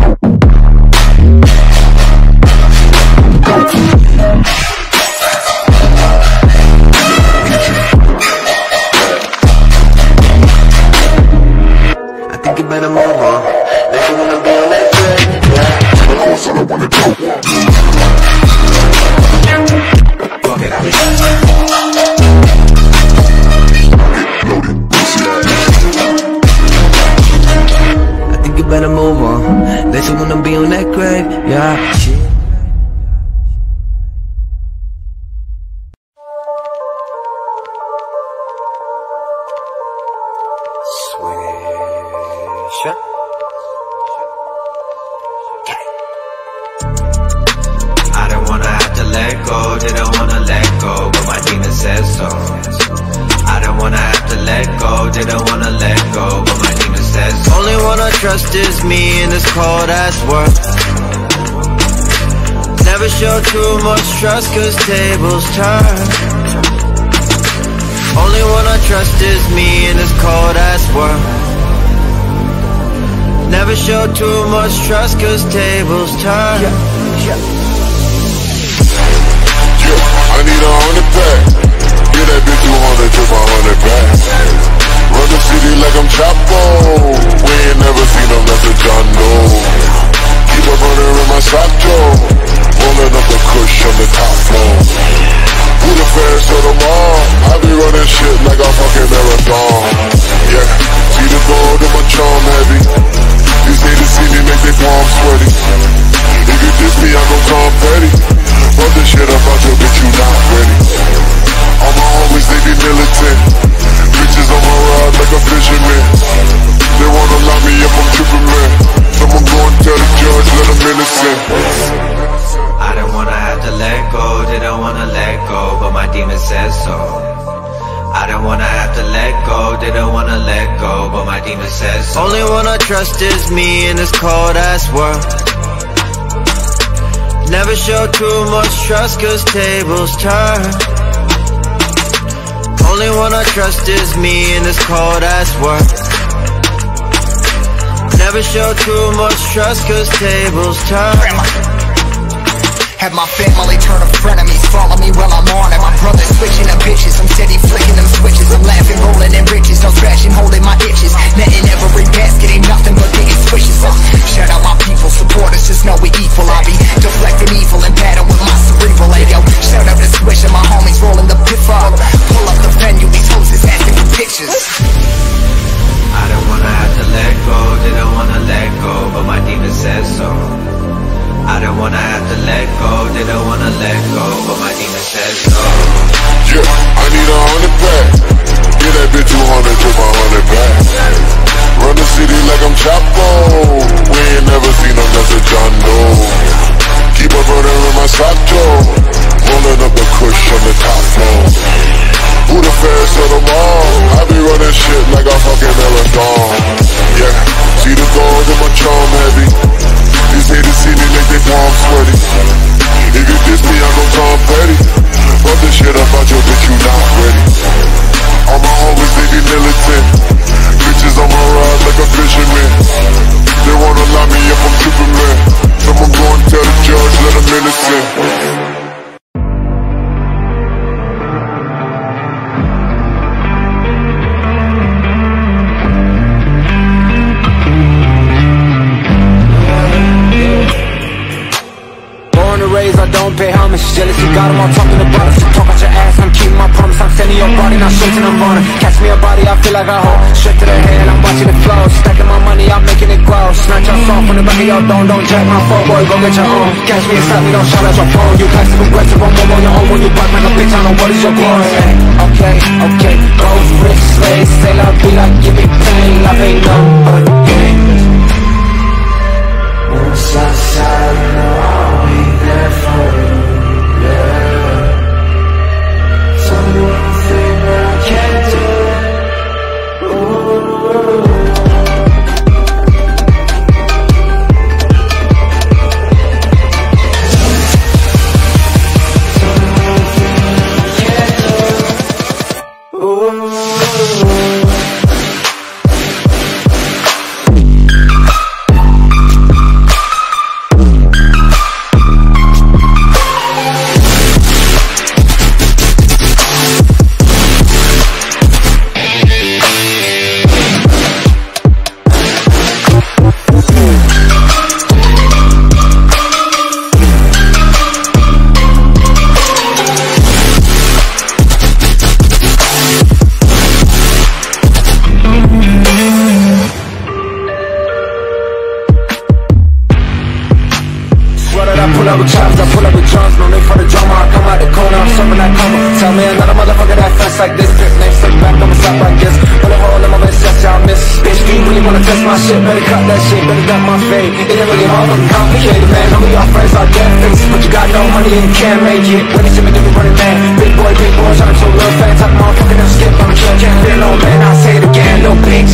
I think you better move on. Unless you wanna be on that track. Of course I don't wanna go. Fuck it, I think you better move on. Unless you wanna be on that grave, yeah. Shit. I don't wanna have to let go, didn't wanna let go, but my demon says so. I don't wanna have to let go, didn't wanna let go, but my demon says so. Only one I trust is me in this cold ass world. Never show too much trust cause tables turn. Only one I trust is me in this cold ass world. Never show too much trust cause tables turn. I need 100 back. Get that bitch 200 to my 100 back. Run the city like I'm Chapo. We ain't never seen a message on no. Keep a runner in my sock jaw. Rolling up the kush on the top floor. Who the fans to the mall? I be running shit like a fucking marathon. Yeah, see the gold in my charm heavy. These niggas see me make their palms sweaty. If you diss me, I gon' come petty. Run the shit up out your bitch, you not ready. All my homies, they be didn't wanna let go, but my demon says so. Only one I trust is me in this cold ass world. Never show too much trust cause tables turn. Only one I trust is me in this cold ass world. Never show too much trust cause tables turn. Have my family turn to frenemies, follow me while I'm on it. My brother's switching to bitches, I'm steady flicking them switches. I'm laughing, rolling in riches, no scratching, holding my itches. Netting every basket, ain't nothing but getting swishes. Shout out my people, supporters, just know we equal. I be deflecting evil and battle with my cerebral. Hey yo, shout out to Swish and my homies rolling the piff up. Pull up the venue, these hoes is asking for pictures. I don't wanna have to let go, didn't wanna let go, but my demon says so. I don't wanna have to let go, didn't wanna let go, but my demon says so. Yeah, I need 100 back. Get that bitch 200 to my 100 back. Run the city like I'm Chapo. We ain't never seen another John Doe. Keep a burner in my sato. Rolling up a kush on the top floor. Who the fairest of them all? I be running shit like a fucking marathon. Yeah, see the gold in my charm heavy. These haters see me like they palm sweaty. If you diss me, I go Tom Petty. Fuck this shit about your bitch, you not ready. All my homies, they be militant. Bitches on my ride like a fisherman. They wanna lock me up, I'm tripping, man. Someone go and tell the judge, let him innocent. I don't pay homage, jealousy got them all talking about us. Talk out your ass, I'm keeping my promise. I'm sending your body, not straight to the runner. Catch me a body, I feel like I hold straight to the head, I'm watching it flow. Stacking my money, I'm making it grow. Snatch your soul from the back of your dome. Don't jack my phone, boy, go get your own. Catch me inside me, don't shout at your phone. You passive aggressive, I'm on your own. When you bite like a bitch, I know what is your glory. Okay, okay, gold rich slaves. Say love be like, give me pain. Love ain't no game. Once outside, you know I'll be there for you, yeah. Tell me one thing that I can't do. pull up with chops, I pull up with drums. No need for the drama, I come out the corner, I'm serving that coma. Tell me another motherfucker that fast like this. Name step back, I'ma stop like this. Put a hole in my best, that's y'all miss. Bitch, do you really wanna test my shit? Better cut that shit, better duck my fade. It ain't really hard, fucking complicated, man. Some of y'all friends are dead face, but you got no money and you can't make it. When they see me, they be running mad. Big boy, trying to show real fat. Type of motherfucker that skip on the trail. Can't feel no man, I'll say it again, no bitch.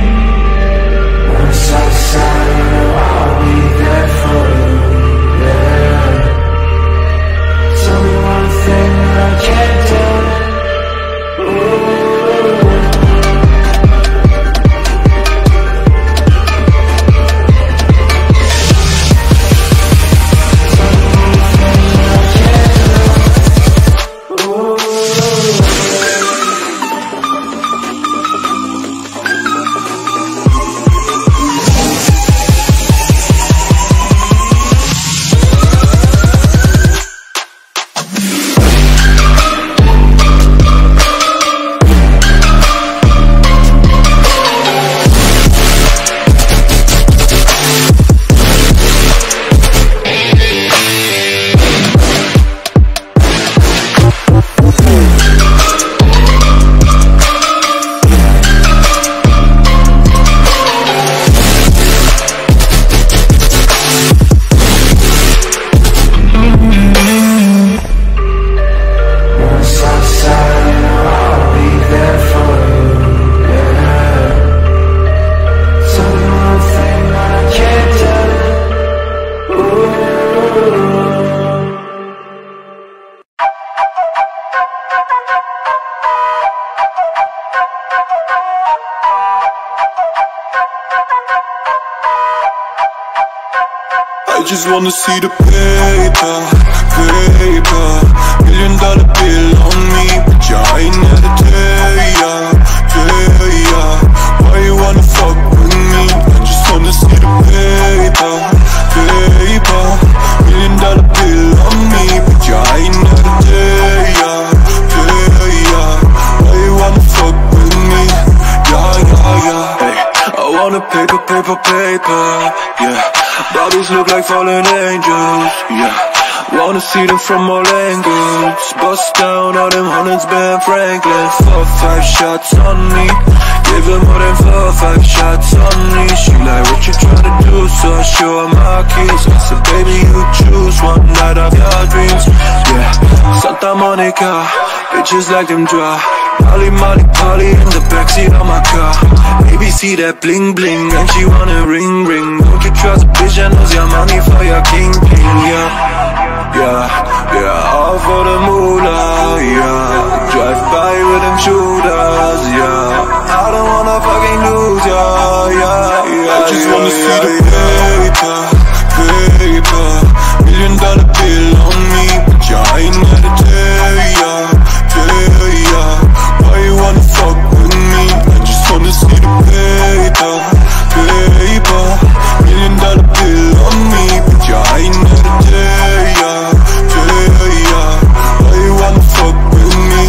Once outside, you know I'll be there for you, yeah. Tell me one thing that I can't do. I just wanna see the paper, paper. $1 million bill on me, but you ain't had a day, yeah. Why you wanna fuck with me? I just wanna see the paper, paper. $1 million bill on me, but you ain't had a day, yeah. Why you wanna fuck with me? Yeah. Hey, I wanna paper, yeah. Bodies look like fallen angels, yeah. Wanna see them from all angles. Bust down all them hundreds, Ben Franklin. 4 or 5 shots on me. Give her more than 4 or 5 shots on me. She like, what you tryna do? So I show her my keys. I said, baby, you choose one night of your dreams. Yeah, Santa Monica, bitches like them dry. Molly in the backseat of my car. Baby, see that bling bling, and she wanna ring. Don't you trust a bitch that knows your money for your kingpin, yeah, all for the moolah, yeah. Drive by with them shooters, yeah. I don't wanna fucking lose, yeah. I just wanna see the paper. $1 million bill on me, but you ain't had a day, yeah. Why you wanna fuck with me? I just wanna see the paper. $1 million bill on me, but you ain't had a day, yeah. Why you wanna fuck with me?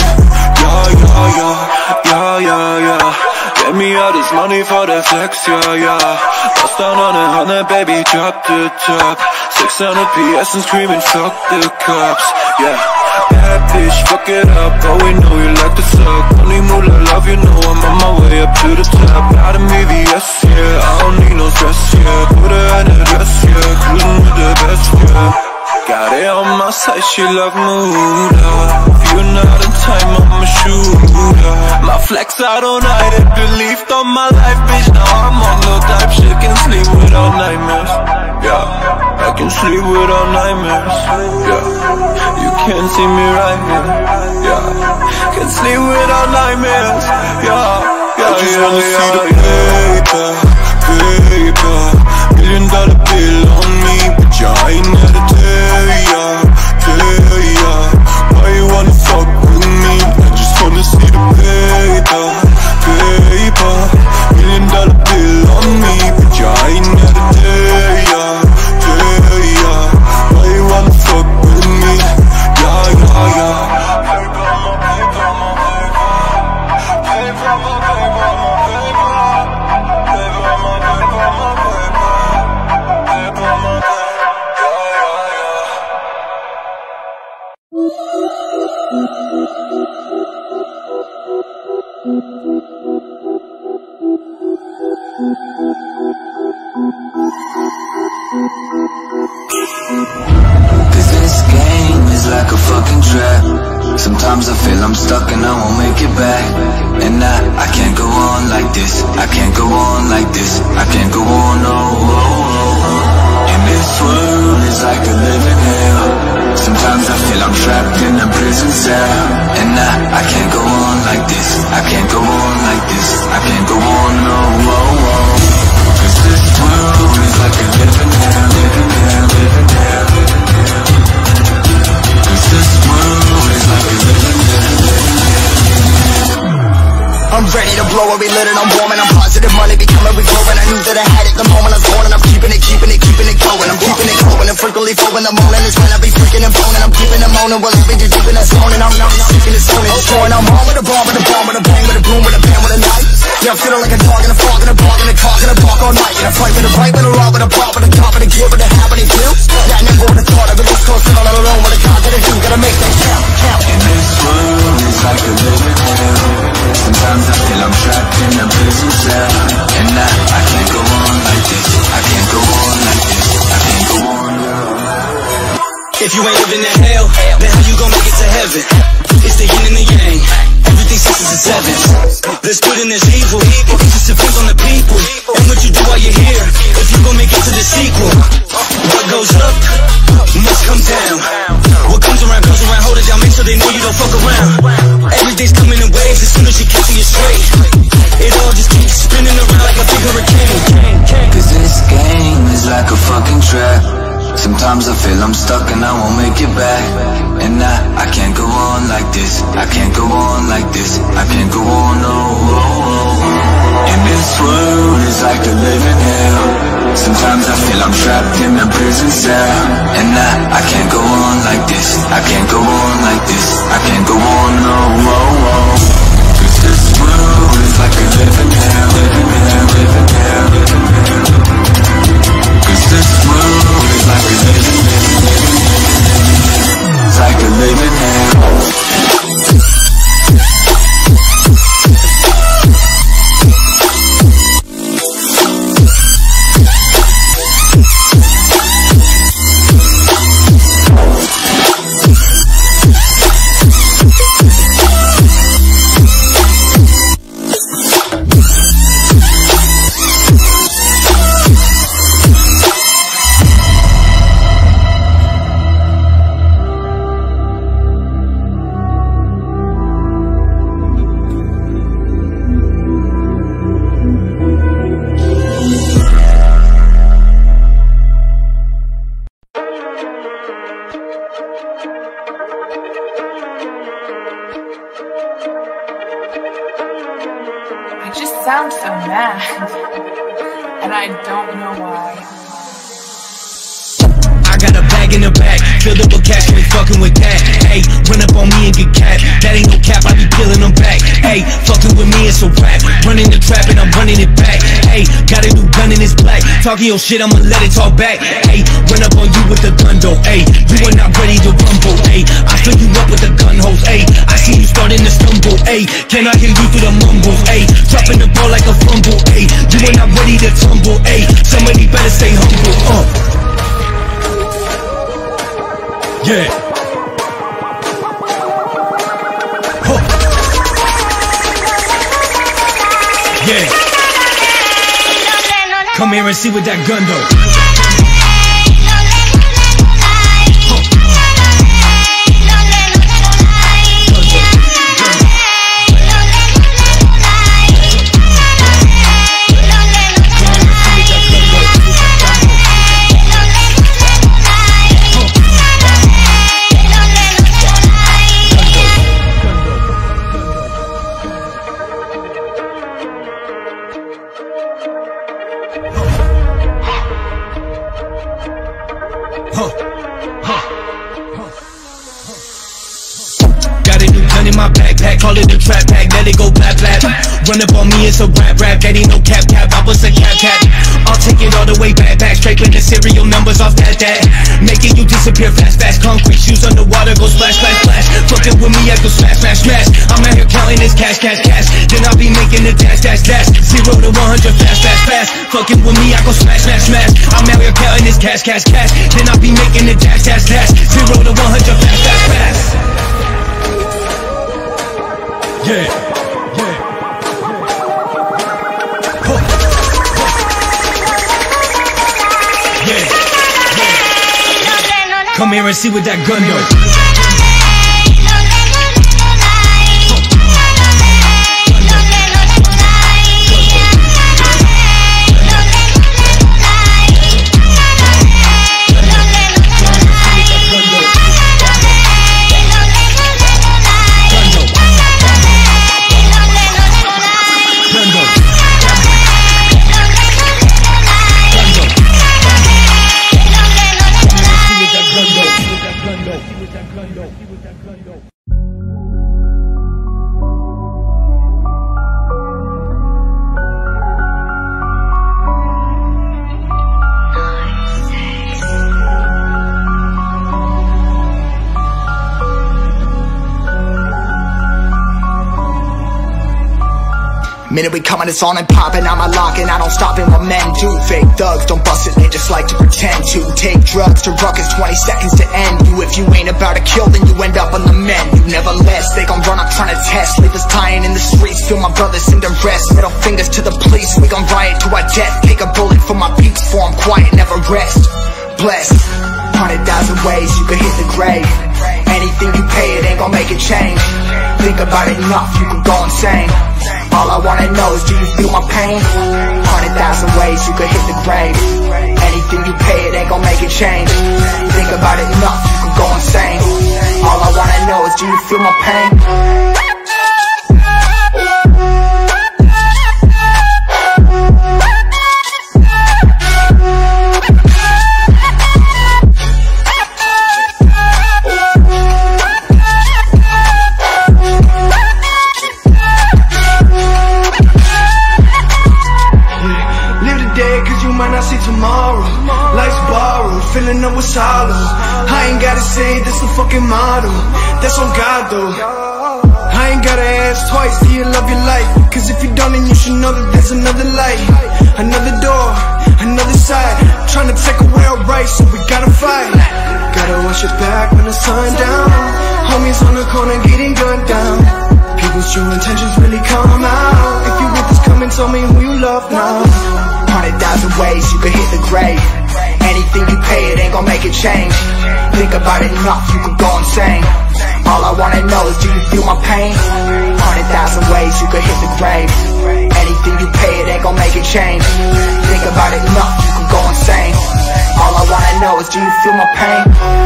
Yeah. Get me all this money for the flex, yeah. Bust down on 100, baby, drop the top. 600 PS and screaming, fuck the cops, yeah. Bad bitch, fuck it up, oh we know you like to suck. Only moolah love, you know I'm on my way up to the top. Out of VVS, yeah, I don't need no stress, yeah. Put her in a dress, yeah, cruising with the best, yeah. Got it on my side, she love moolah. If you're not in time, I'm a shooter. My flex out all night, it believed on my life, bitch. Now I'm on no type shit, can sleep without nightmares, yeah. I can sleep without nightmares, yeah. You can't see me right here, yeah. Can sleep without nightmares, yeah. I just wanna see the paper. $1 million bill on me, but you ain't had a day, yeah. Why you wanna fuck with me? I just wanna see the paper. $1 million bill on me, but you ain't had a day, yeah. Why you wanna fuck with me? Yeah. Cause this game is like a fucking trap. Sometimes I feel I'm stuck and I won't make it back. And I can't go on like this. I can't go on like this. I can't go on, And this world is like a living hell. Sometimes I feel I'm trapped in a prison cell. And I can't go on like this. I can't go on like this. I can't go on, Cause this world is like a living hell, living hell, living hell. Cause this world is like a living hell, living hell. I'm ready to blow it, we lit it, I'm warm and I'm positive. Money becoming, we growing. I knew that I had it the moment I was born, and I'm keeping it going. I'm keeping it going and frequently flowing. The morning is when I be freaking and boning. I'm keeping it moaning while I be just deep in the zone, and I'm not seeking the zone and destroying. I'm on with a bomb, with a bomb, with a bang, with a boom, with a bam, with a knife. Yeah, I'm feeling like a dog in a fog, in a bark, in a cock, in a bark all night. And I fight with a right, with a raw, with a pop, with a top, with a gear, with a half, with a heel. That never would have thought I would this close and all alone. With a cock, with a do, gotta make that count. And this world is like a living hell. Sometimes I feel I'm trapped in a prison cell. And I can't go on like this. I can't go on like this. I can't go on. If you ain't living in hell, then how you gon' make it to heaven? It's the yin and the yang, everything sixes and sevens. There's good and there's evil, it just depends on the people and what you do while you're here. If you gon' make it to the sequel, what goes up must come down. What comes around, hold it down, make sure they know you don't fuck around. Everything's coming in waves, as soon as you catch it, you're straight. It all just keeps spinning around like a big hurricane. Cause this game is like a fucking trap. stuck and I won't make it back. And I can't go on like this. I can't go on like this. I can't go on, no. And this world is like a living hell. Sometimes I feel I'm trapped in a prison cell. And I can't go on like this. I can't go on like this. I can't go on, no. Cause this world is like a living hell. Living hell, living hell, living hell. Cause this world is like a living hell. It's like a living hell. sound so mad, and I don't know why. I got a bag in the back, filled up with cash, ain't fucking with that. Hey, run up on me and get capped. That ain't no cap, I be peeling them back. Hey, fucking with me, it's a rap. Running the trap and I'm running it back. Hey, got a new gun and it's black. Talking your shit, I'ma let it talk back. Hey, run up on you with the gun though. Hey, you are not ready to rumble. Hey, I fill you up with the gun hose. Hey, I see you starting to stumble. Hey, can I hear you through the mumbles? Hey, dropping the ball like a fumble. Hey, you are not ready to tumble. Hey, somebody better stay humble. Yeah. Huh. Yeah. Come here and see what that gun do. Got a new gun in my backpack, call it a trap pack, let it go blap blap. Run up on me, it's a rap rap, that ain't no cap cap, I was a cap cap. I'll take it all the way back, scraping the serial numbers off that. Making you disappear fast, concrete shoes underwater, go splash, splash, splash. Fucking with me, I go smash, smash, smash. I'm out here counting this cash, cash, cash. Then I'll be making the dash, dash, dash. 0 to 100 fast, fast, fast. Fucking with me, I go smash, smash, smash. I'm out here counting this cash, cash, cash. Then I'll be making the dash, dash, dash. 0 to 100 fast, fast, fast. Yeah, yeah. Huh. Yeah, yeah. Come here and see what that gun does. Minute we coming, it's on and popping, I'm unlocking, I don't stop in what men do. Fake thugs don't bust it, they just like to pretend to. Take drugs to ruckus, 20 seconds to end you. If you ain't about to kill, then you end up on the menu. Nevertheless, they gon' run up trying to test. Leave us dying in the streets, feel my brothers in the rest. Middle fingers to the police, we gon' riot to our death. Take a bullet for my peeps, for I'm quiet, never rest. Blessed, 100,000 ways you could hit the grave. Anything you pay, it ain't gon' make it change. Think about it enough, you can go insane. All I wanna know is, do you feel my pain? 100,000 ways you could hit the grave. Anything Anything you pay, it ain't gon' make it change. Think about it enough, you can go insane. All I wanna know is, do you feel my pain? Filling up with sorrow. I ain't gotta say this the fucking motto. That's on God though. I ain't gotta ask twice, do you love your life? Cause if you don't, then you should know that there's another light, another door, another side. Trying to take away our rights, so we gotta fight. Gotta watch your back when the sun down. Homies on the corner getting gunned down. People's true intentions really come out. If you with us, come and tell me who you love now. 100,000 ways you could hit the grave. Anything you pay, it ain't gon' make it change. Think about it enough, you could go insane. All I wanna know is, do you feel my pain? 100,000 ways you could hit the grave. Anything you pay, it ain't gon' make it change. Think about it enough, you could go insane. All I wanna know is, do you feel my pain?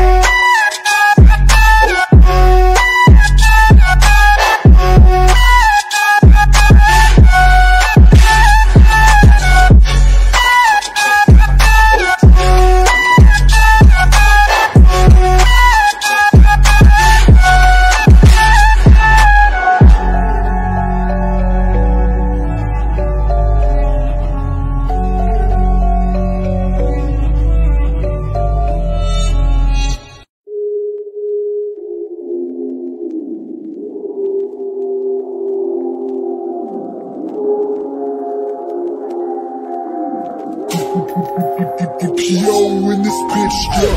Yo, in this bitch,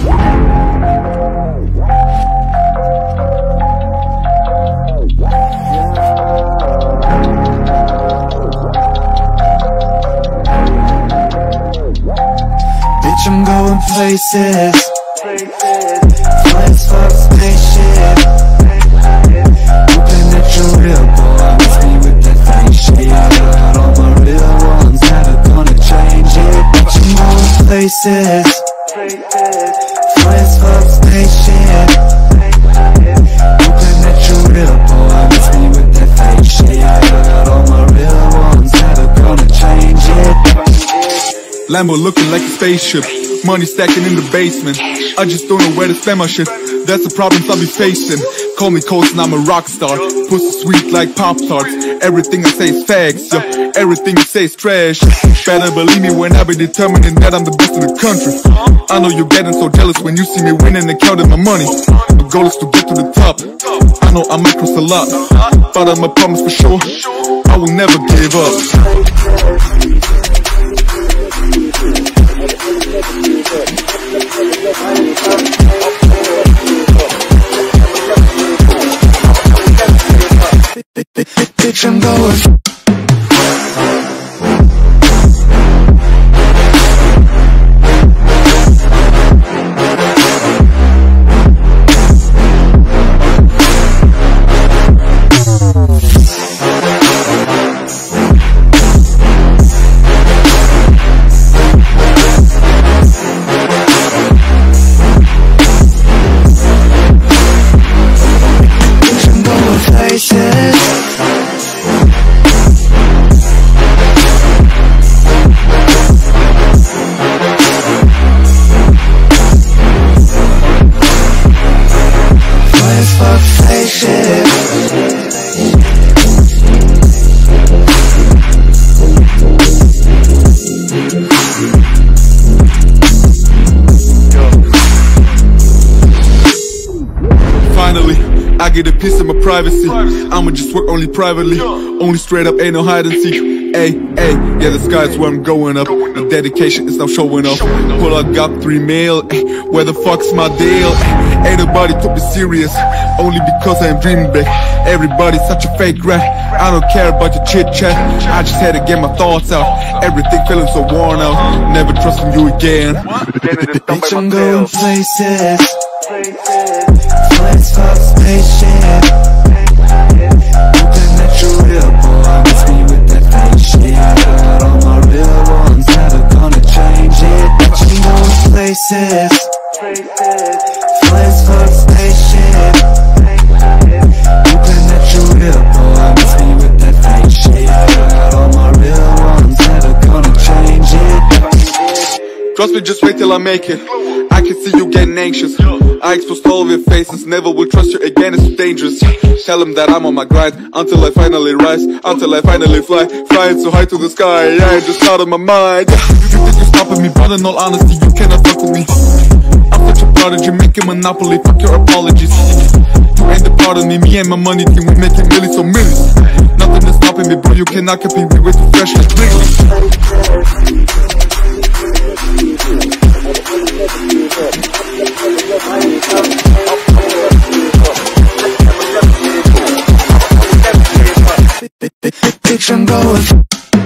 Bitch, I'm going places. Flights for the spaceship. Hoping that you're real, boy. I miss me with that fake shit. I got all my real ones, never gonna change it. Bitch, I'm going places. Flights for the spaceship. Hoping that you're real, boy. I miss me with that fake shit. I got all my real ones, never gonna change it. Lambo looking like a spaceship, money stacking in the basement. I just don't know where to spend my shit. That's the problems I'll be facing. Call me Coast and I'm a rock star. Pussy sweet like Pop-Tarts. Everything I say is facts, yo. Everything I say is trash. Better believe me when I be determining that I'm the best in the country. I know you're getting so jealous when you see me winning and counting my money. The goal is to get to the top. I know I might cross a lot, but I'm a promise for sure, I will never give up. Bitch, I'm going. I get a piece of my privacy. I'ma just work only privately. Only straight up, ain't no hide and seek. Ay, ay, yeah, the sky's where I'm going up. The dedication is now showing off. Pull up, got 3 mil. Ay, where the fuck's my deal? Ay, ain't nobody took me serious, only because I am dreaming big. Everybody's such a fake rat. I don't care about your chit chat. I just had to get my thoughts out. Everything feeling so worn out. Never trusting you again. Bitch, I'm going places. Flights for the spaceship. Hoping that you're real, boy. I miss me with that fake shit. I got all my real ones, never gonna change it. Bitch, I'm going Trust me, just wait till I make it. I can see you getting anxious. I exposed all of your faces, never will trust you again, it's too dangerous. Tell them that I'm on my grind, until I finally rise, until I finally fly. Flying so high to the sky, I ain't just out of my mind. You think you're stopping me, but in all honesty, you cannot fuck with me. I'm such a prodigy, making monopoly, fuck your apologies. You ain't the part of me and my money team, we making millions on millions. Nothing is stopping me, bro, you cannot compete, we way too fresh and clean. Bitch, I'm going.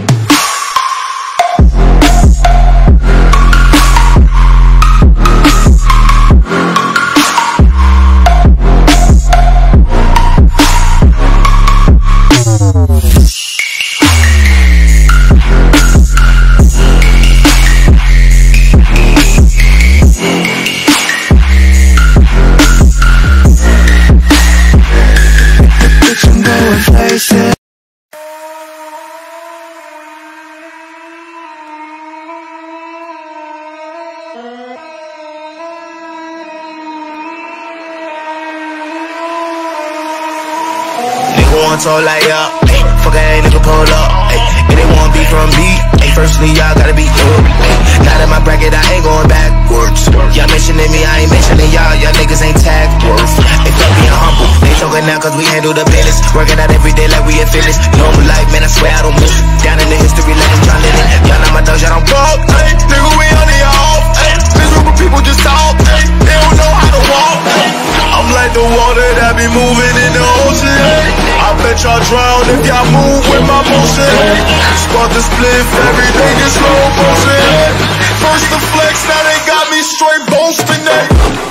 So like, yeah, ay, fuck a nigga pull up, ay, and they want beef from me, ay, firstly y'all gotta be up, ay, not in my bracket, I ain't going backwards, y'all mentioning me, I ain't mentioning y'all niggas ain't tag worth, they fuck being humble, they talking now cause we handle the business, working out every day like we in fitness, normal life, man, I swear I don't miss it, down in the history like I'm trying to live it, y'all not my dogs, y'all don't walk, ay, nigga we under y'all, ay, this group of people just talk, ay, they don't know how to walk, ay, I'm like the water that be moving in the ocean, ay. I bet y'all drown if y'all move with my motion. Squad the spliff, everything is slow motion. First the flex, now they got me straight boasting it.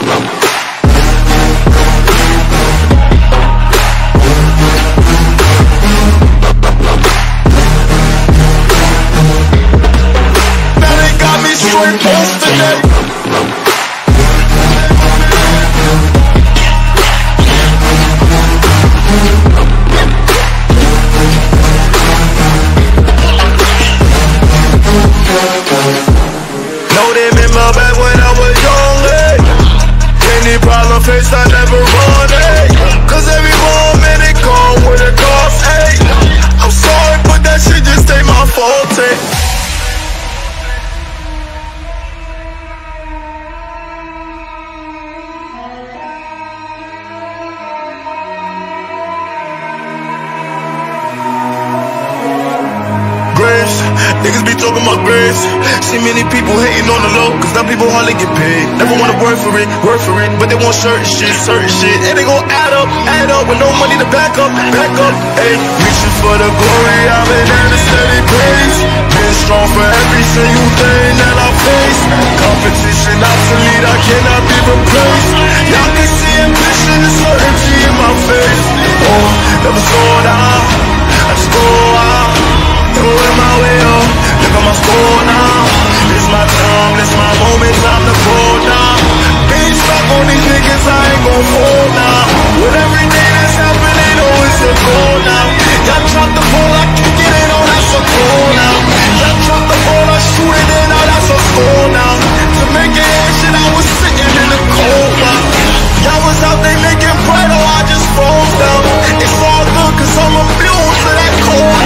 Now they got me straight boasting it. Back when I was young, hey. Any problem faced, I never run, hey. Cause every moment it come with a cost, hey. I'm sorry, but that shit just ain't my fault, hey. Niggas be talking about grace. See many people hating on the low, cause some people hardly get paid. Never wanna work for it, but they want certain shit. And they gon' add up, with no money to back up, ayy. Reaching for the glory, I've been at a steady pace. Been strong for every single thing that I face. Competition obsolete, I cannot be replaced. Y'all can see ambition and certainty in my face. Oh, never slow down, I just go out. Throwing my way up, look at my score now. It's my time, it's my moment, time to fall now. Ain't stuck on these niggas, I ain't gon' fall now. With every day that's happening, oh it's a goal now. Y'all drop the ball, I kick it in, oh that's a goal now. Y'all drop the ball, I shoot it in, oh that's a score now. To make it happen, shit, I was sitting in the cold now. Y'all was out there making bread, oh I just froze down. It's all good, cause I'm immune to that cold.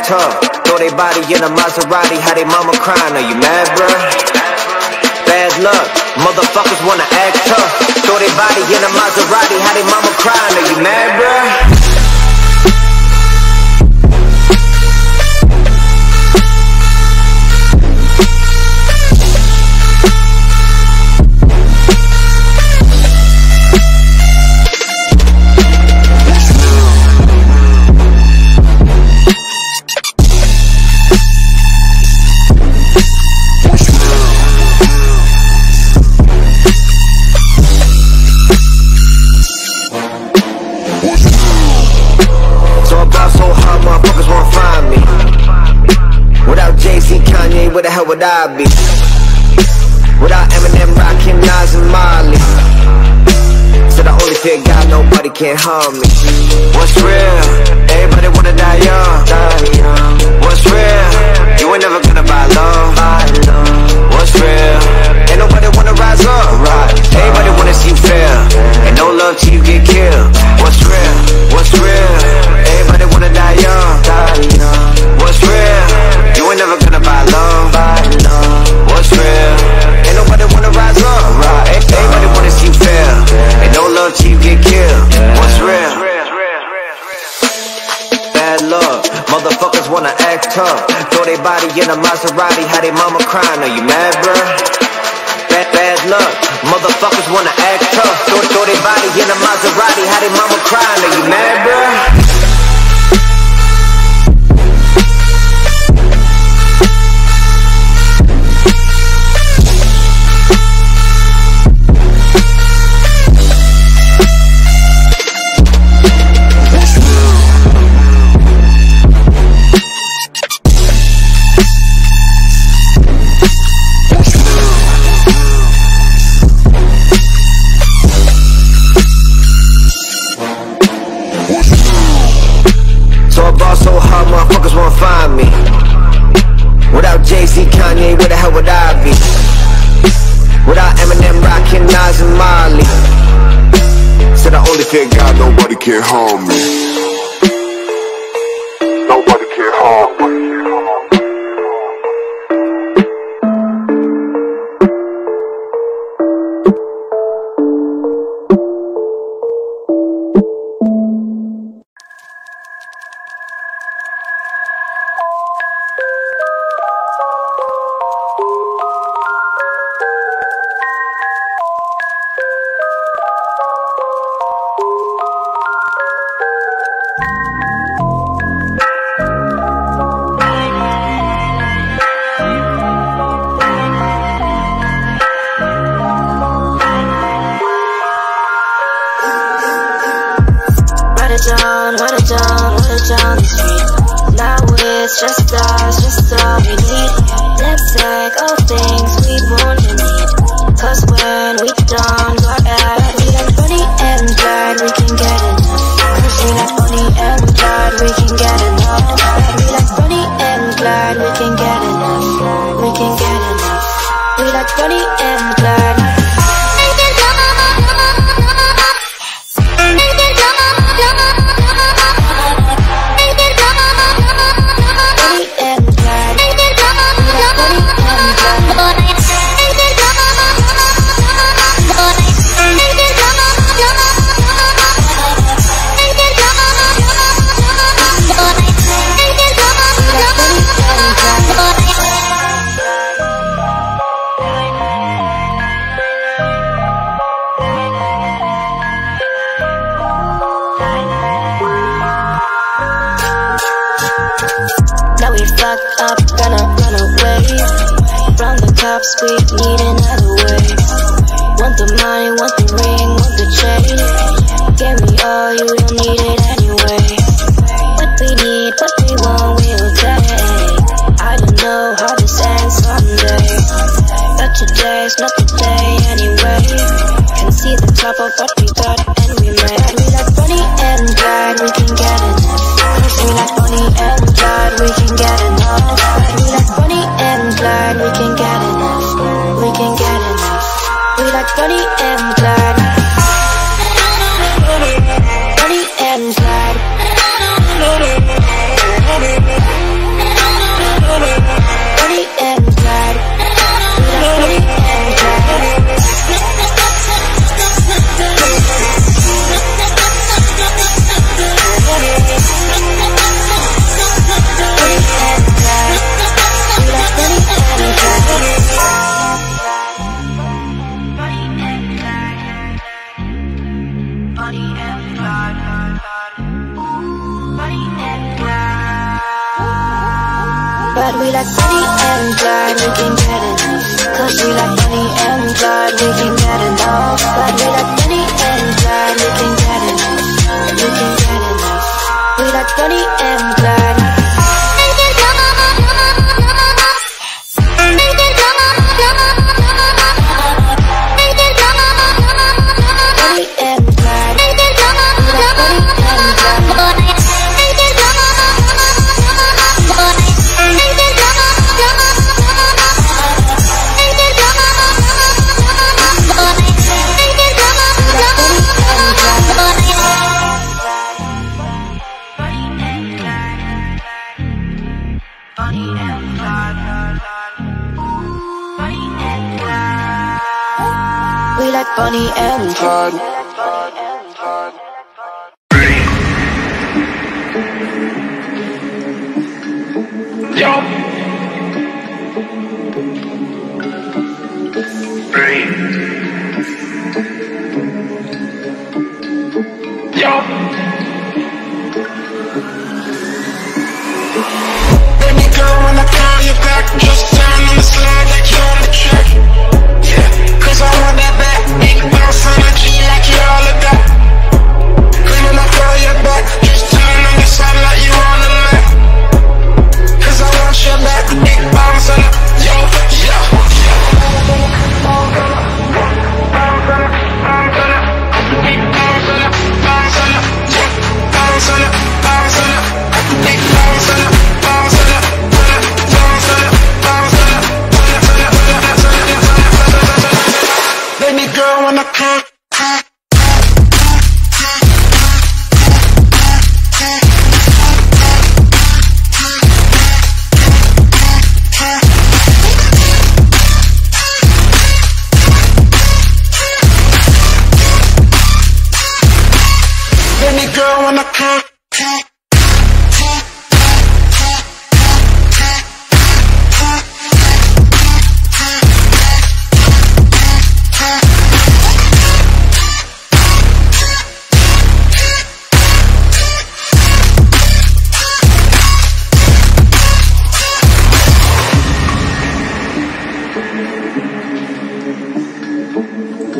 tough. Throw they body in a Maserati, how they mama crying, are you mad, bruh? Bad luck, motherfuckers wanna act tough. Throw they body in a Maserati, how they mama crying, are you mad, bruh? Where the hell would I be? Without Eminem, Rakim, Nas, and Marley. Said I only fear God, nobody can harm me. What's real? Everybody wanna die young. What's real? You ain't never gonna buy love. What's real? Ain't nobody wanna rise up. Everybody wanna see you fail. Ain't no love till you get killed. What's real? What's real? Everybody wanna die young. What's real? You ain't never gonna buy love. What's real? Ain't nobody wanna rise up. Everybody wanna see you fail. Ain't no love till you get killed. What's real? Bad luck, motherfuckers wanna act tough. Throw they body in a Maserati, how they mama crying, are you mad, bruh? Bad luck, motherfuckers wanna act tough. Throw they body in a Maserati, how they mama crying, are you mad, bruh? Find me. Without Jay-Z, Kanye, where the hell would I be? Without Eminem, Rakim, Nas, and Marley. Said I only fear God, nobody can harm me. Nobody can harm me. Now it's just us, just all we need. Let's take all things we want to need. Cause when we don't go out, we like Bonnie and Clyde, we can get enough. Cause we like Bonnie and Clyde, we can get enough. We like Bonnie and Clyde, we can get enough. We can get enough. We like Bonnie and Clyde. We need another way. Want the money, want the ring, want the chain. Give me all, you don't need it anyway. What we need, what we want, we'll take. I don't know how this ends someday, but today's not the day anyway. Can see the top of what we got and we made. We like Bonnie and Clyde, we can get enough. Cause we like Bonnie and Clyde, we can get enough. We like Bonnie and Clyde, we can get enough. We can get enough. We like Bonnie and Clyde. Bonnie and Clyde. But we like Bonnie and Clyde, we can get enough. Cause we like Bonnie and Clyde, we can get enough. But we like Bonnie and Clyde, we can get enough. We can get enough. We like Bonnie and Clyde. We like Bonnie and Clyde. Yo. Yo. Baby girl, when I call you back, just turn on the slide like you're on the track. Yeah, cause I want that back. Big bounce on the G like you all of that. Cause when I call you back, just turn on the slide like you on the lap. Cause I want your back. Big bounce on the yo, yo, yo. Big bounce on the, bounce on the, yeah, bounce on the, bounce on the, big bounce on the, bounce on the, bounce on the, bounce on the, baby girl when I come. Baby girl when I come.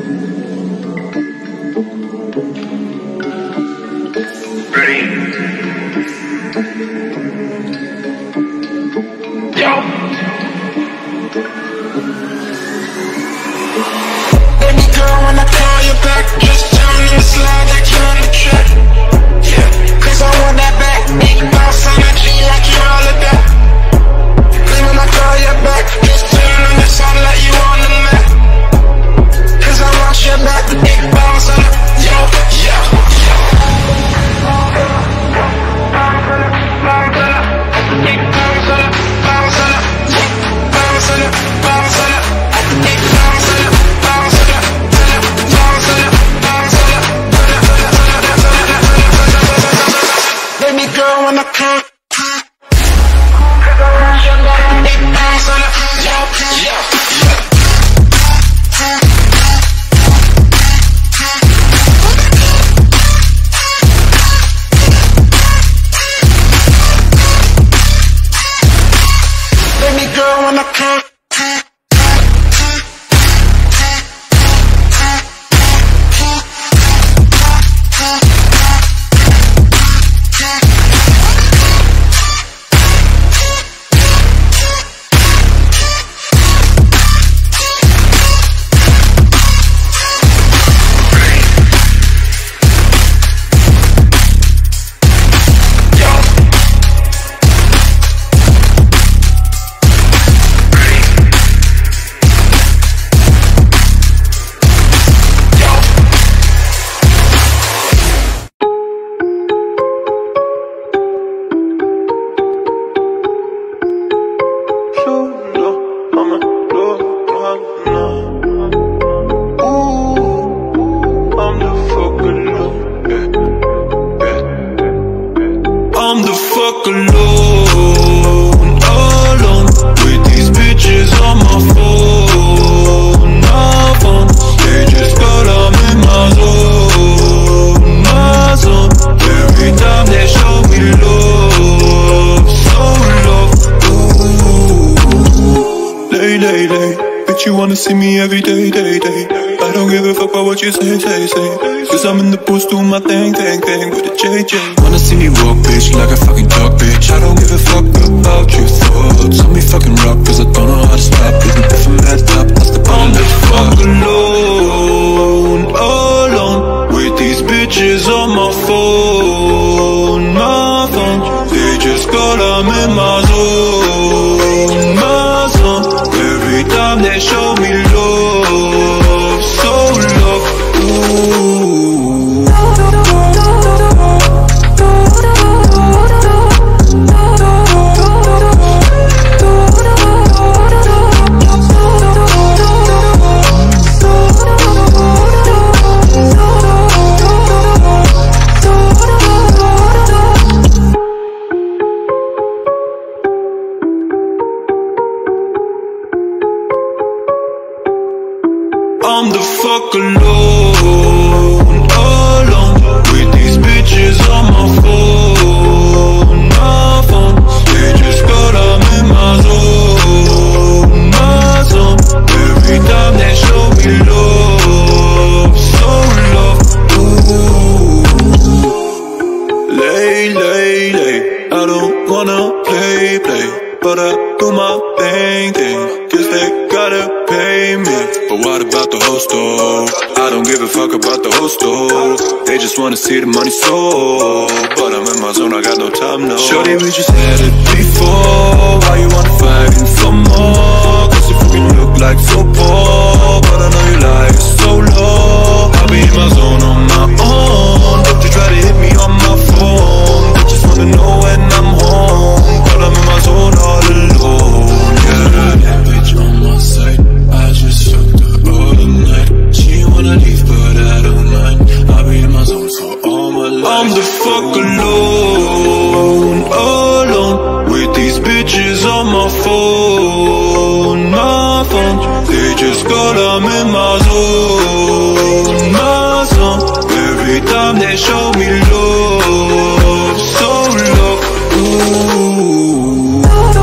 Ready? give a fuck about what you say. Cause I'm in the booth doing my thing with a JJ. Wanna see me walk, bitch, like a fucking dog, bitch. I don't give a fuck about your thoughts. Let me fucking rock, cause I don't know how to stop. Even if I'm at top, that's the bomb. I'm the fuck alone with these bitches on my phone. They just call, I'm in my zone. Every time they show me love, so love, ooh. I'm the fuck alone with these bitches on my phone. They just got, I'm in my zone. Every time they show me love, so love, ooh. Lay, I don't wanna play, but I do my thing, cause they gotta pay me. But what about the whole store? I don't give a fuck about the whole store. They just wanna see the money so. But I'm in my zone, I got no time, no. Shorty, we just had it before. Why you wanna fight for more? Cause you fucking look like football, but I know you like it so low. I'll be in my zone on my own. Don't you try to hit me on my phone. They just wanna know when I'm home, but I'm in my zone all alone. Yeah, bitch on my side, I just fucked her all the night. She wanna leave, but I don't mind. I'll be in my zone for all my life. I'm the fuck alone with these bitches on my phone. They just call, I'm in my zone. Every time they show me love, so love, ooh.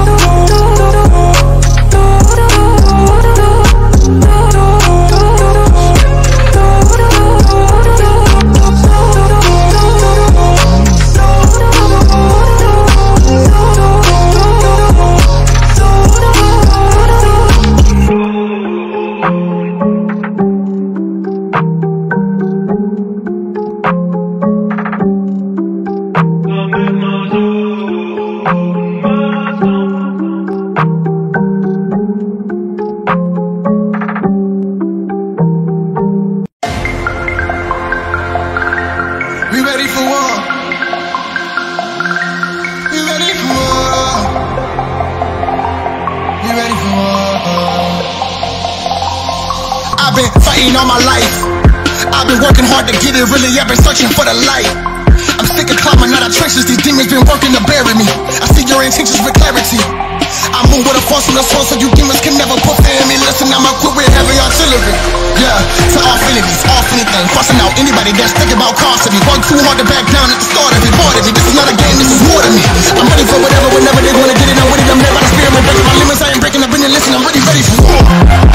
I've been fighting all my life. I've been working hard to get it, really I've been searching for the light. I'm sick of climbing out of trenches, these demons been working to bury me. I see your intentions with clarity. I move with a force and a soul, so you demons can never put fear in me. Listen, I'm equipped with heavy artillery. Yeah, to off enemies, off anything, crossing out anybody that's thinking about costing me. Work too hard to back down at the start of it, bored of me. This is not a game, this is war to me. I'm ready for whatever, whenever they wanna get it, I'm with it. I'm led by the spirit, breaking my limits, I ain't breaking up in the listen, I'm really ready for war.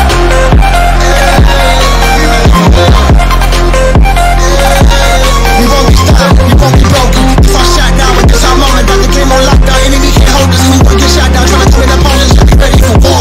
We won't be stopped, we won't be broken. If I shot down with this, I'm on it. Got the game on lockdown, enemy can't hold us. We won't get shot down, trying to twin opponents, just be ready for war.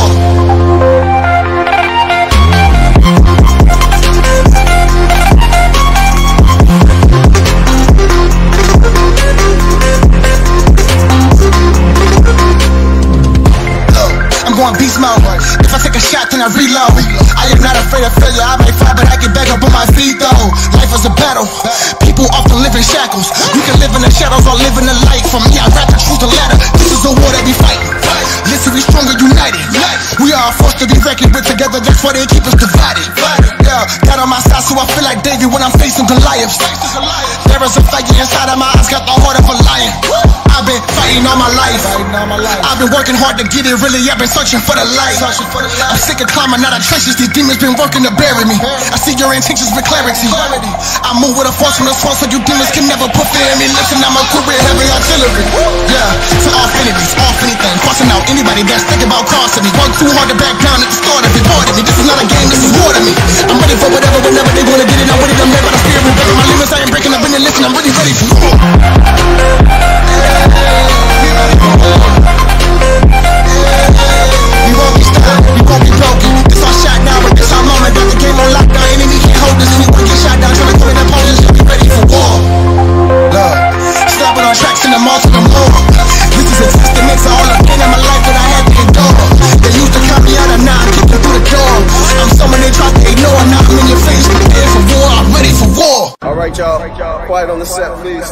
I'm going beast mode. If I take a shot, then I reload. I am not afraid of failure. I may fall, but I get back up on my feet though. Life is a battle. People often live in shackles. You can live in the shadows or live in the light. For me, I rap the truth, the ladder. This is a war that we fighting. Listen, we stronger united. We are a force to be reckoned with together. That's why they keep us divided. Yeah, God on my side, so I feel like David when I'm facing Goliath. There is a fire inside of my eyes, got the heart of a lion. I've been fighting all my life. I've been working hard to get it, really, I've been searching for the light. I'm sick of climbing out of trenches, these demons been working to bury me. I see your intentions with clarity. I move with a force from the source, so you demons can never put fear in me. Listen, I'm a career heavy artillery. Yeah, to all affinities, off anything. Crossing out anybody that's thinking about crossing me. Work too hard to back down at the start of it. Part of me, this is not a game, this is war to me. I'm ready for whatever, whenever they wanna get it. I'm ready to make, but I fear rebelling. My limits, I ain't breaking up in the listen, I'm really ready for war. We won't be stopped, we won't be broken. This our shot now, but this our moment. Got the game on lockdown, enemy can't hold us. Anyone get shot down, trying to kill an opponent, so be ready for war. Love, stopping on tracks in the mall to the more. This is a test that makes all the pain in my life that I had to endure. They used to cut me out of 9, kicking through the door. I'm someone they tried to ignore, now I'm in your face, prepared for war, I'm ready for war. Alright y'all, quiet on the set please.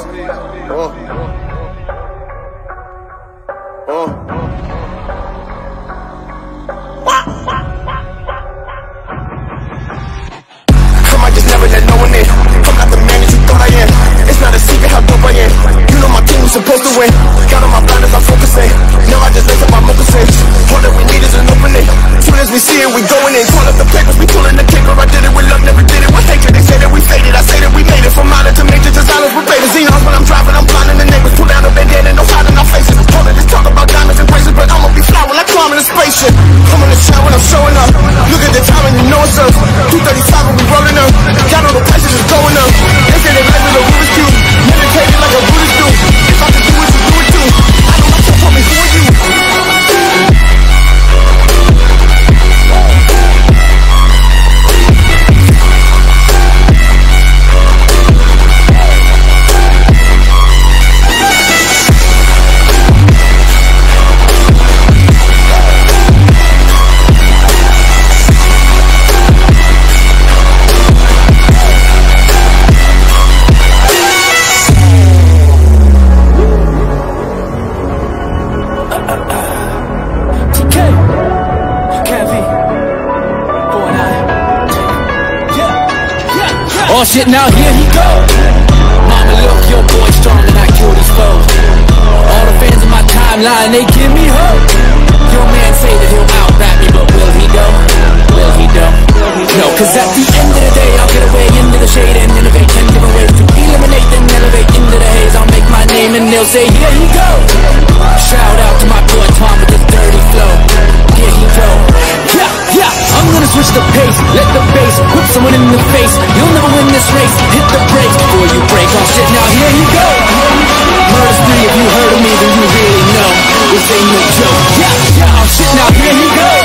I just never let no one in. I'm not the man that you thought I am. It's not a secret how dope I am. You know my team was supposed to win. Got on my blinders, I'm focusing. No, I just lace up my moccasins. All that we need is an opening. Soon as we see it, we going in. Pull up the papers, we pulling the kicker. I did it with love, never did it with hatred. They say that we faded, I say that we made it. From island to major to silence, we're faded. Xenos when I'm driving, I'm blinding the neighbors. Pull down the bandana, no hiding our faces. All of this talk about diamonds and bracelets, but I'ma be fly when I climb in a spaceship. I'm on the shine when I'm showing up. Look at the time and you know it's us. 235 when we rolling up. Got all the prices is going up. They say they like me the Rubik's Cube. Meditated like a Buddhist do. If I can do it, you do it too. I know myself, tell me who are you? Oh shit, now here he go. Mama, look, your boy strong and I killed his foes. All the fans in my timeline, they give me hope. Your man say that he'll out-rap me, but will he though? Will he though? No, cause at the end of the day, I'll get away into the shade and innovate 10 different ways to eliminate, then elevate into the haze. I'll make my name and they'll say, here he go. Shout out to my boy Tom with this dirty flow. Here he go. Yeah, I'm gonna switch the pace, let the bass whip someone in the face. You'll never win this race, hit the brakes before you break. Oh shit, now here you go. Murder's free, if you heard of me, then you really know this ain't no joke. Yeah, oh shit, now here you go.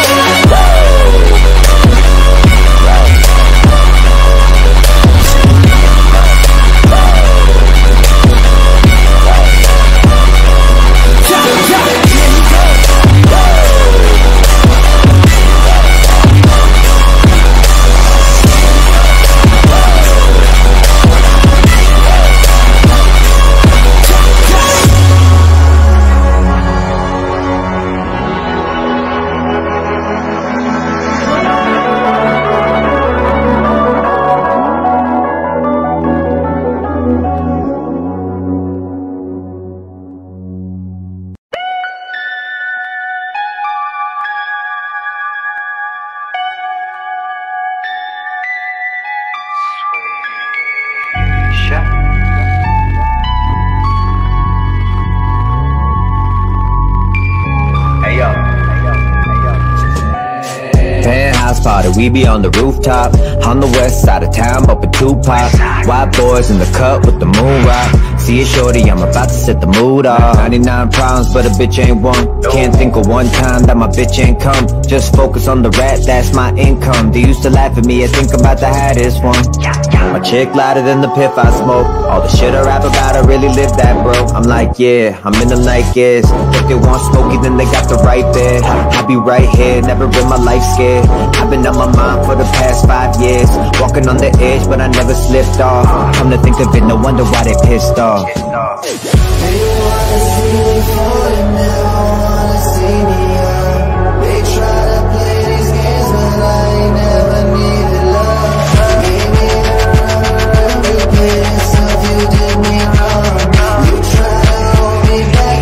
We be on the rooftop, on the west side of town, bumpin' Tupac. White boys in the cut with the moon rock. See a shorty, I'm about to set the mood off. 99 problems, but a bitch ain't one. Can't think of one time that my bitch ain't come. Just focus on the rat, that's my income. They used to laugh at me, I think I'm about to have this one. My chick louder than the piff I smoke. All the shit I rap about, I really live that, bro. I'm like, yeah, I'm in them like yes. If they want smoky, then they got the right bed. I be right here, never in my life scared. I've been on my mind for the past 5 years. Walking on the edge, but I never slipped off. Come to think of it, no wonder why they pissed off. They wanna see me falling, never wanna see me up. They try to play these games, but I ain't never needed love. Gave me the rubber, you played yourself, you did me wrong. You try to hold me back,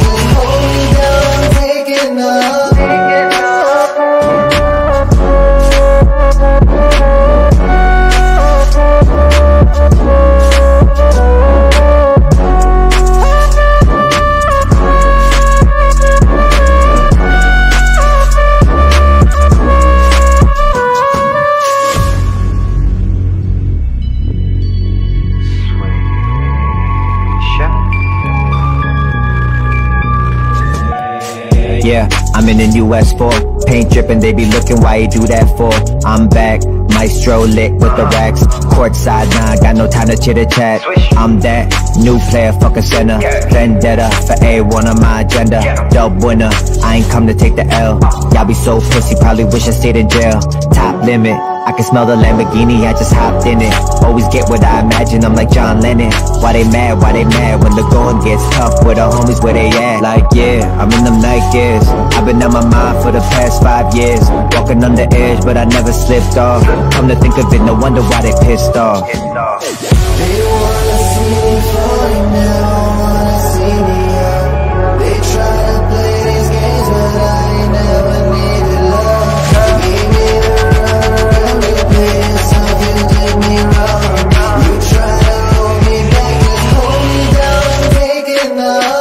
Yeah, I'm in the US 4. Paint dripping, they be looking why you do that for. I'm back, maestro lit with the racks. Courtside, nah, got no time to chitter chat. I'm that new player, fucking center. Vendetta for A1 on my agenda. Dub winner, I ain't come to take the L. Y'all be so pussy, probably wish I stayed in jail. Top limit, I can smell the Lamborghini, I just hopped in it. Always get what I imagine, I'm like John Lennon. Why they mad when the going gets tough? Where the homies, where they at? Like yeah, I'm in them night gears. I've been on my mind for the past 5 years. Walking on the edge, but I never slipped off. Come to think of it, no wonder why they pissed off. They wanna see me falling, they don't wanna see me up. They try to play these games, but I ain't never needed love. Give me the runaround, you play yourself, you did me wrong. You try to hold me back, just hold me down and take it now.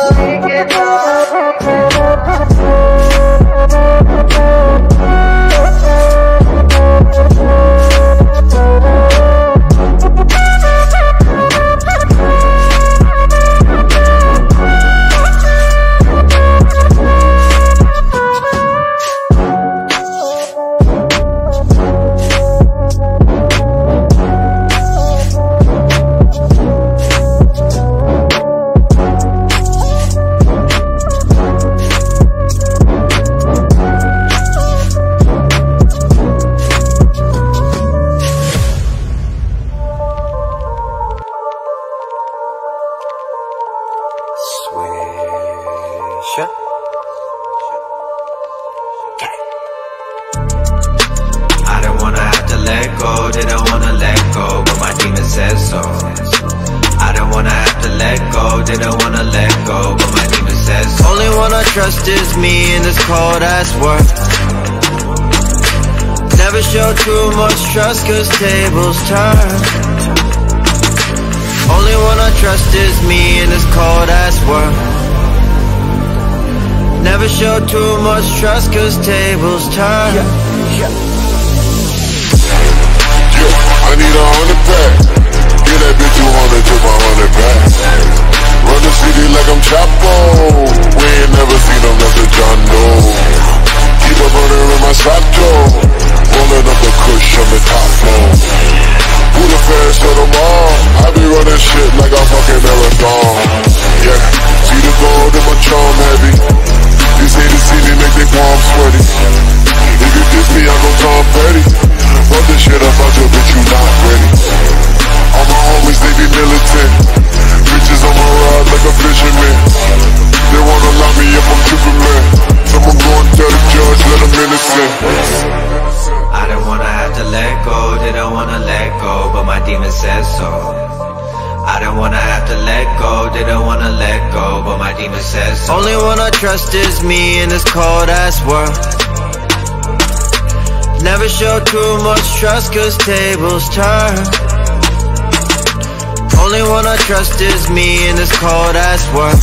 I don't wanna have to let go, they don't wanna let go, but my demon says so. I don't wanna have to let go, they don't wanna let go, but my demon says so. Only one I trust is me in this cold ass world. Never show too much trust cause tables turn. Only one I trust is me in this cold ass world. Never show too much trust cause tables turn. I need 100 pack. Get that bitch 200 to my 100 back. Run the city like I'm Chapo. We ain't never seen them less than John Doe. Keep a burner in my sato. Rolling up the kush on the top floor. Pull the fast to them all. I be running shit like I'm fucking marathon. Yeah, see the gold in my charm heavy. These haters see me make their palms sweaty. If you diss me, I go Tom Petty. Fuck this shit about your bitch, you not ready. All my homies, they be militant. Bitches on my ride like a fisherman. They wanna lock me up, I'm tripping, man. Someone go and tell the judge, let them innocent. I don't wanna have to let go, they don't wanna let go, but my demon says so. I don't wanna have to let go, they don't wanna let go, but my demon says so. Only one I trust is me in this cold ass world. Never show too much trust cause tables turn. Only one I trust is me in this cold ass world.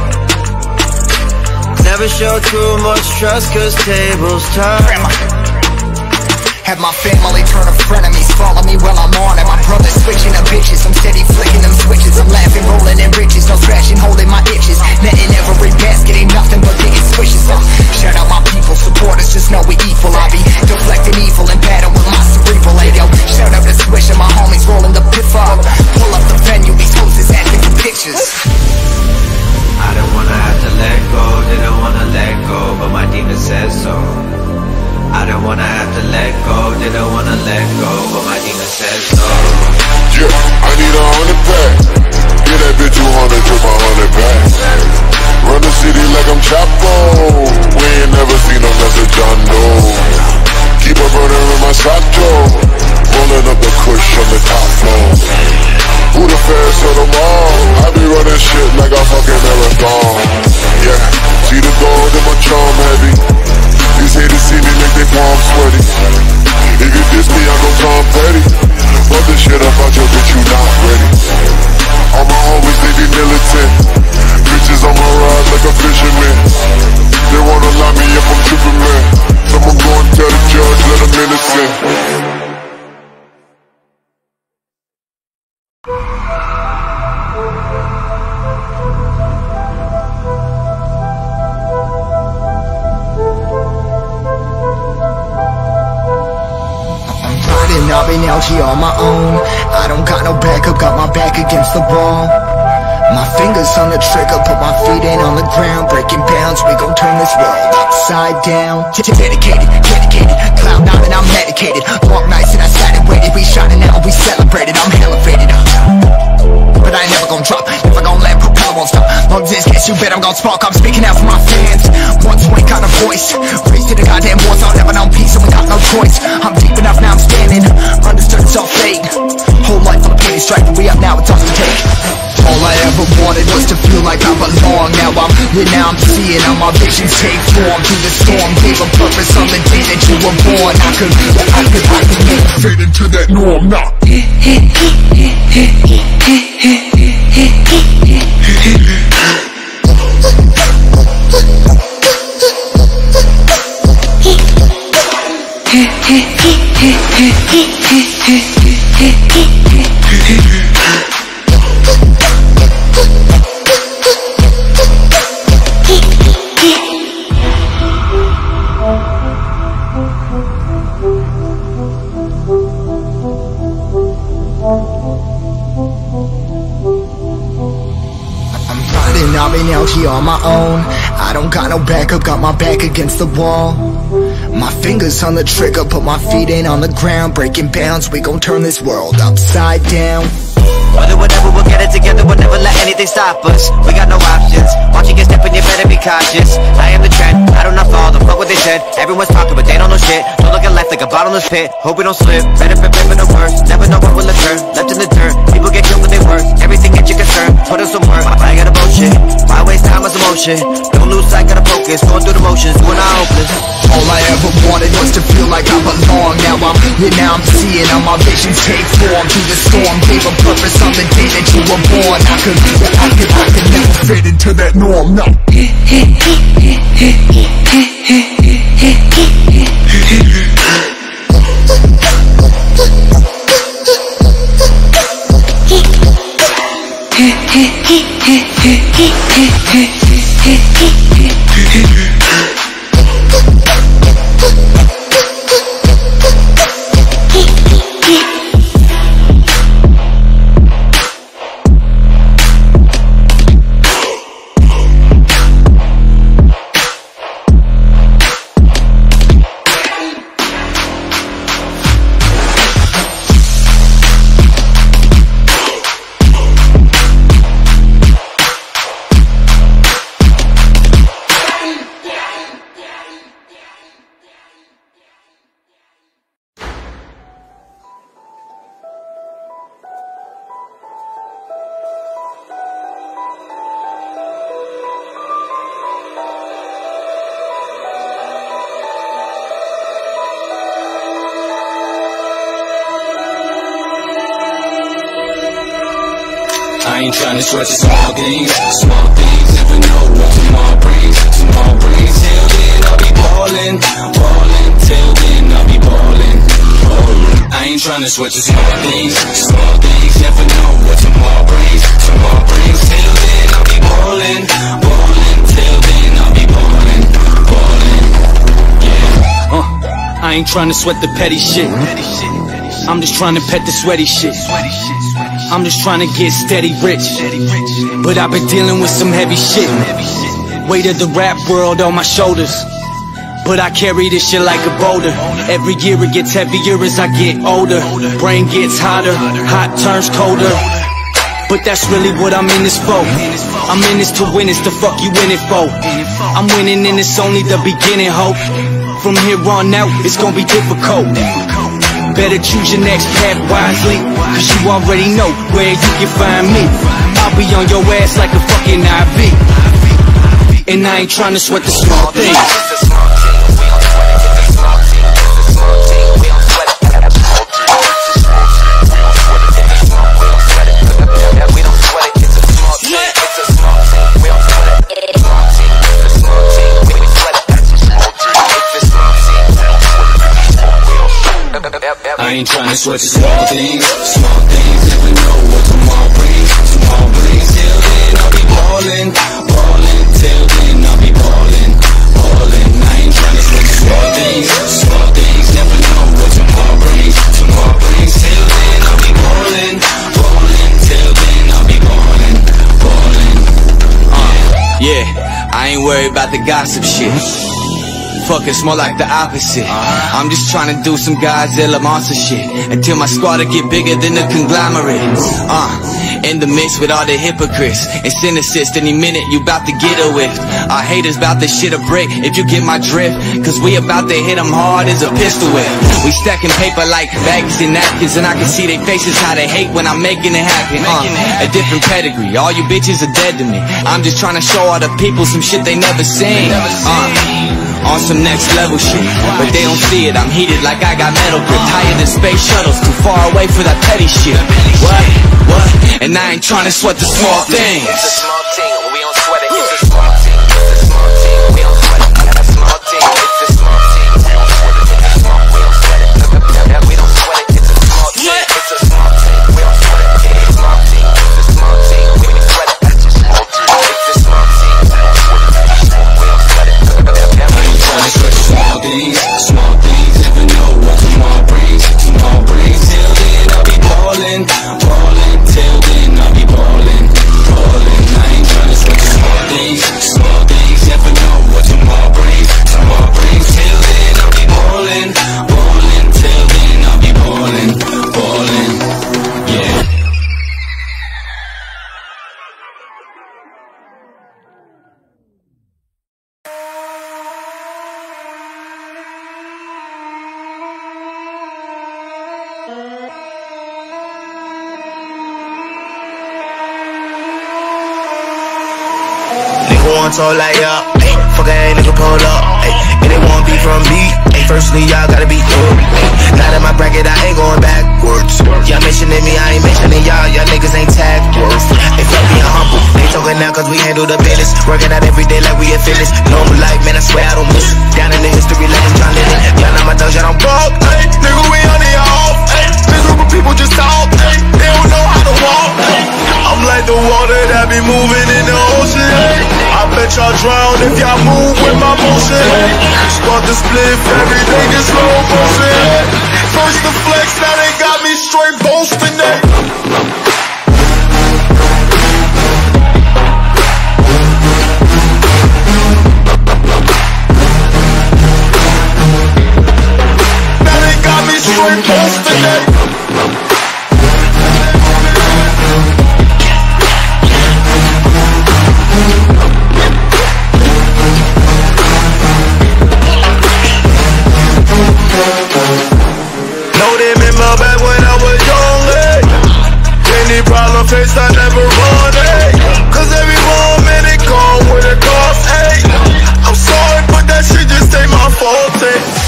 Never show too much trust cause tables turn. Have my family turn to frenemies, follow me while I'm on it. My brother's switching to bitches, I'm steady flicking them switches. I'm laughing, rolling in riches, no scratching, holding my itches. Netting every basket, ain't nothing but getting swishes. Shout out my people, supporters, just know we equal. I be deflecting evil and battle with my cerebral. Hey yo, shout out to Swish and my homies rolling the piff up. Pull up the venue, these hoes is acting for pictures. I don't wanna have to let go, they don't wanna let go, but my demon says so. I don't wanna have to let go, they don't wanna let go, but my demon says so. Yeah, I need 100 pack. Get that bitch 200 to my 100 back. Run the city like I'm Chapo. We ain't never seen them less than John Doe. been out here on my own. I don't got no backup, got my back against the wall. My fingers on the trigger, put my feet in on the ground. Breaking bounds, we gon' turn this world upside down. Dedicated, cloud nine and I'm medicated. Long nights and I sat and waited. We shining out, we celebrated, I'm elevated. But I ain't never gon' drop, never gon' let propeller won't stop. Long distance, guess you bet I'm gon' spark. I'm speaking out for my fans, 120 kind of voice. Race to the goddamn wars, I'll never know peace, so we got no choice. I'm deep enough, now I'm standing. Understood it's all fake. Whole life on a penny strike, but we up now, it's ours to take. All I ever wanted was to feel like I belong. Now I'm here, now I'm seeing all my visions take form. Through the storm, gave a purpose on the day that you were born. I could never fit into that norm now. I've been out here on my own. I don't got no backup, got my back against the wall. My fingers on the trigger, put my feet in on the ground. Breaking bounds, we gon' turn this world upside down. We'll do whatever, we'll get it together, we'll never let anything stop us. We got no options, watch you get stepping, you better be cautious. I am the trend, I do not fall, don't fuck what they said. Everyone's talking, but they don't know shit. Don't look at life like a bottomless pit, hope we don't slip. Better prepare for the worst, never know what will occur. Left in the dirt, people get killed when they work. Everything at your concern, put in some work. I gotta bullshit, why waste time as emotion? Don't lose sight, gotta focus, going through the motions, doing our hopeless. All I ever wanted was to feel like I belong. Now I'm here, now I'm seeing all my visions take form. Through the storm, gave a purpose on the day that you were born. I could never fit into that norm, no. I ain't tryna sweat the small things, never know what tomorrow brings, till then I'll be ballin', till then I'll be ballin'. I ain't tryna sweat the small things, never know what tomorrow brings, till then I'll be ballin', till then I'll be ballin', yeah. I ain't tryna sweat the petty shit, I'm just tryna pet the sweaty shit. I'm just tryna get steady rich, but I've been dealing with some heavy shit. Weight of the rap world on my shoulders, but I carry this shit like a boulder. Every year it gets heavier as I get older. Brain gets hotter, hot turns colder. But that's really what I'm in this for. I'm in this to win, it's the fuck you in it for. I'm winning and it's only the beginning, hope. From here on out, it's gonna be difficult. Better choose your next path wisely, cause you already know where you can find me. I'll be on your ass like a fucking IV, and I ain't tryna sweat the small things. I ain't tryna sweat the small things, never know what tomorrow brings, till then I'll be ballin', till then I'll be ballin'. I ain't tryna sweat the small things, never know what tomorrow brings, Yeah, I ain't worried about the gossip shit. Fuck, it's more like the opposite. I'm just trying to do some Godzilla monster shit until my squad get bigger than the conglomerate. In the mix with all the hypocrites and cynicism, any minute you bout to get a whiff. Our haters bout to shit a brick if you get my drift, cause we about to hit them hard as a pistol whip. We stacking paper like bags and napkins, and I can see their faces how they hate when I'm making it happen. A different pedigree, all you bitches are dead to me. I'm just trying to show all the people some shit they never seen. On some next level shit, but they don't see it. I'm heated like I got metal grip. Tired of space shuttles, too far away for that petty shit. What? And I ain't trying to sweat the small things. It's a small thing, we don't sweat it. It's a small thing, it's a small thing, we don't sweat it. It's a small thing, it's a small thing, we don't sweat it. It's a small, we don't sweat it. We don't sweat it. It's a small thing, it's a small thing, we don't sweat it. It's a small thing, it's a small thing, we don't sweat it. It's a small thing, it's a small thing, we don't sweat it. We don't sweat it. Small things, never know what tomorrow brings. Tomorrow brings, till then I'll be ballin', ballin'. Till then I'll be ballin', ballin'. I ain't tryna sweat the small things, never know what tomorrow brings. Tomorrow brings, till then I'll be ballin', ballin'. Till then I'll be ballin', ballin', yeah. One talk like yeah, ayy, fuck a nigga pull up, ayy, and they want beef from me, ayy, firstly y'all gotta be good, ayy, not in my bracket, I ain't going backwards, y'all mentioning me, I ain't mentioning y'all niggas ain't tagged worth, if I'm being humble, they talking now cause we handle the business, working out every day like we in fitness, normal life, man, I swear I don't miss it, down in the history like John Lennon, y'all know my thugs, y'all don't walk, ayy, nigga we on the off, ayy, this group of people just talk, ayy, they don't know how to walk, ayy, I'm like the water that be moving in the ocean, ayy. I bet y'all drown if y'all move with my motion. Squad the spliff, everything is slow motion. First the flex, now they got me straight boasting it. Now they got me straight boasting it. Face I never run, ayy, cause every moment it come with a cost, ayy. I'm sorry, but that shit just ain't my fault, ayy.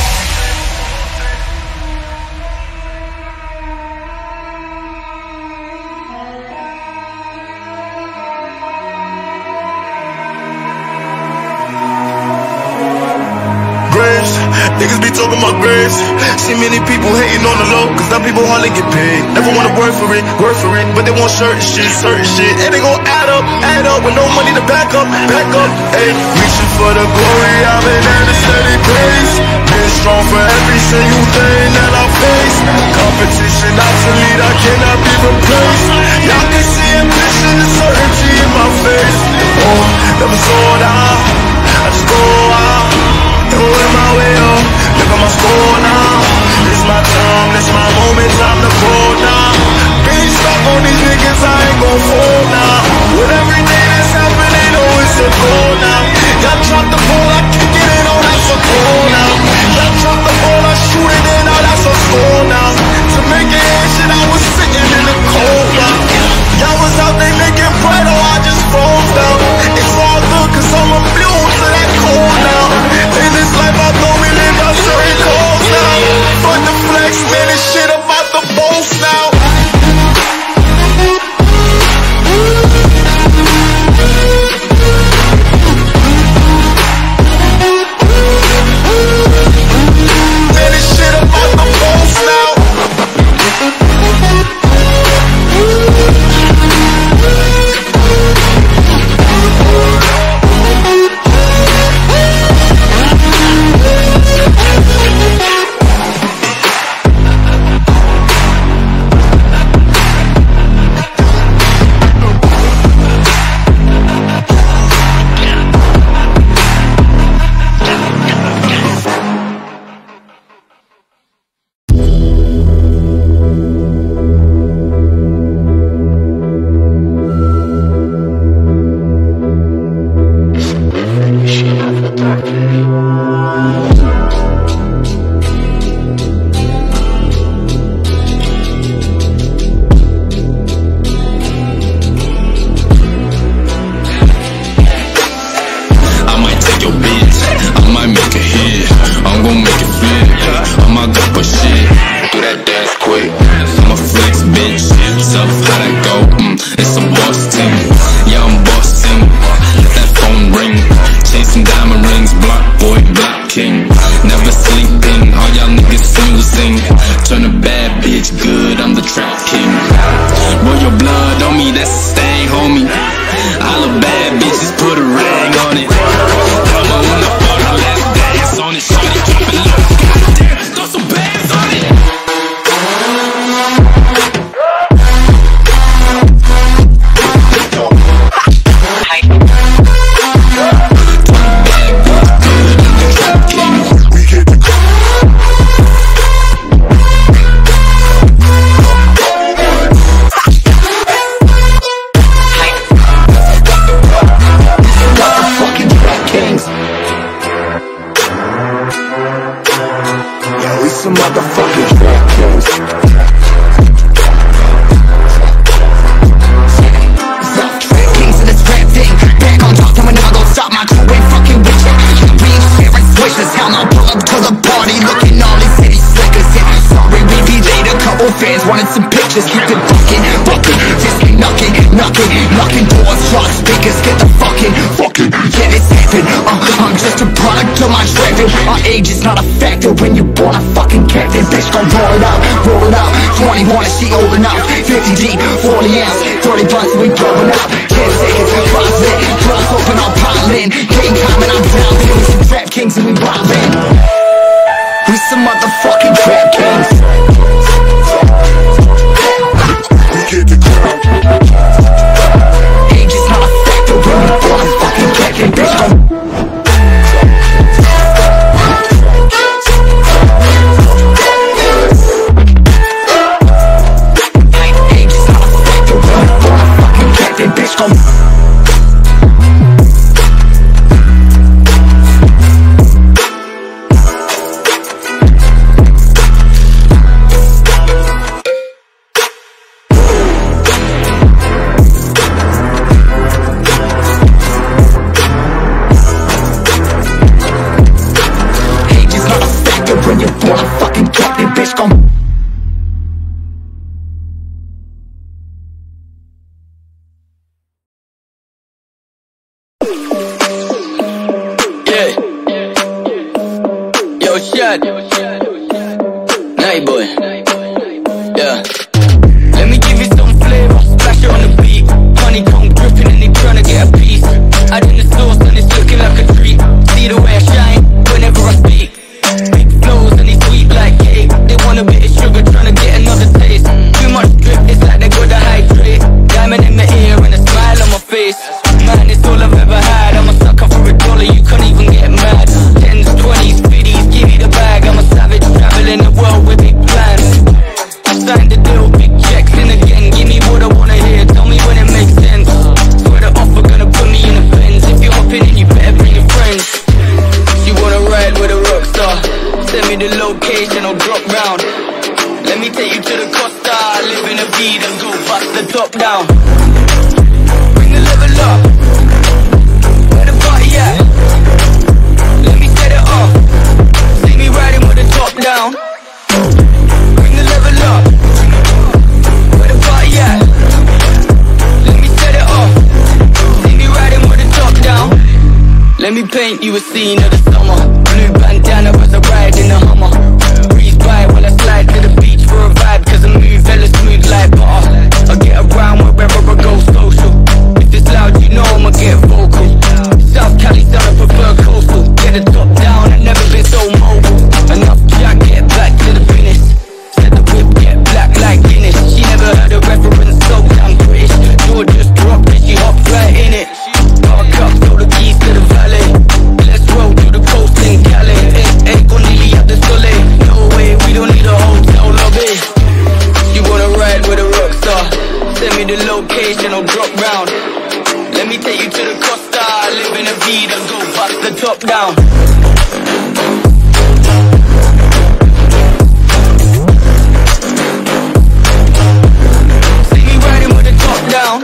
Niggas be talking about grace. See many people hating on the low, cause now people hardly get paid. Never wanna work for it, but they want certain shit. And they gon' add up, with no money to back up, ayy. Reaching for the glory, I've been at a steady pace. Been strong for every single thing that I face. Competition obsolete, I cannot be replaced. Y'all can see ambition and certainty in my face. Oh, never slow down, I just go out. And work my way up, look at my score now. This my time, this my moment, time to go now. Being stuck on these niggas, I ain't gon' fall now. With everything that's happening, oh it's a goal now. Y'all drop the ball, I kick it in, oh that's a goal now. Y'all drop the ball, I shoot it in, oh that's a score now. To make it shit, I was sitting in the cold now. that go? It's a boss team. Yeah, I'm bossing. Let that phone ring. Chasing diamond rings. Block boy, black king. Never sleeping. All y'all niggas snoozing. Turn a bad bitch good. I'm the trap king. Roll your blood on me. That's a stain, homie. All the bad bitches put a ring on it. I'ma wanna fuck her, let's dance on it. Shorty drop it low. Goddamn, throw some bands on it. Some motherfucking trap kings. Trap kings in this rap thing. Back on top, I'm never gonna stop. My crew ain't fucking with ya. Being sharing switches, how I'll pull up to the party, looking all these city slickers. Yeah, sorry we be late. A couple fans wanted some pictures. Keep it bucking, just keep knocking doors, drop speakers. Get the fucking, yeah, it's heaven. I'm just a product of my driving. Our age is not a factor when you born a fucking captain. Bitch gon' roll it out 21 and she old enough. 50 deep, 40 ounce 30 blunts, we blowing up. Can't say it, closet, drugs open, I'm piling. Game time and I'm down. We some trap kings and we robbing. We some motherfucking trap kings. We get the crown. Age is not a factor when you born a fucking captain. Bitch gon' Night boy, yeah. Let me give you some flavor, splash it on the beat. Honeycomb dripping and they tryna get a piece. Add in the sauce and it's looking like a treat. See the way I shine whenever I speak. Big flows and they sweet like cake. They want a bit of sugar, tryna get another taste. Too much drip, it's like they gotta hydrate. Diamond in the ear and a smile on my face. Man, it's all I've ever had. I'm a sucker for $1, you can't even get mad. 10s, 20s, 50s, give me the bag. I'm a savage, traveling the world with big plans. I signed the deal, big checks in again. Give me what I wanna hear, tell me when it makes sense. Swear the offer gonna put me in the Benz. If you're hopping in, you better bring your friends. She wanna ride with a rock star. Send me the location, I'll drop round. Let me take you to the Costa. Live in a beat and go bust the top down. Bring the level up. Where the party at? Let me set it off. See me riding with the top down. Bring the level up. Where the party at? Let me set it off. See me riding with the top down. Let me paint you a scene of the summer. Blue bandana as I ride in the Hummer. Breeze by while I slide to the beach for a vibe. Cause I move hella smooth like butter. I get around wherever I go social. If it's loud you know I'ma get vocal. South Cali sound I prefer coastal. Get the top down, I've never been so mobile. Enough jack, get back to the finish. Set the whip, get black like Guinness. She never heard a reference, so damn British. Door just dropped and she hopped right in it. Park up, throw the keys to the valet. Let's roll through the coast in Cali. Hey, Cornelia at the Soleil. No way, we don't need a hotel lobby. You wanna ride with a rock star? Send me the location, I'll drop round. Let me take you to the Costa. Live in a Vida, go bust the top down. See me riding with the top down.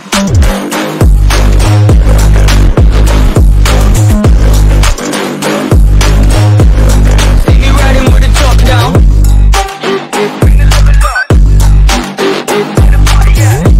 See me riding with the top down. Bring the level up. Where the party at?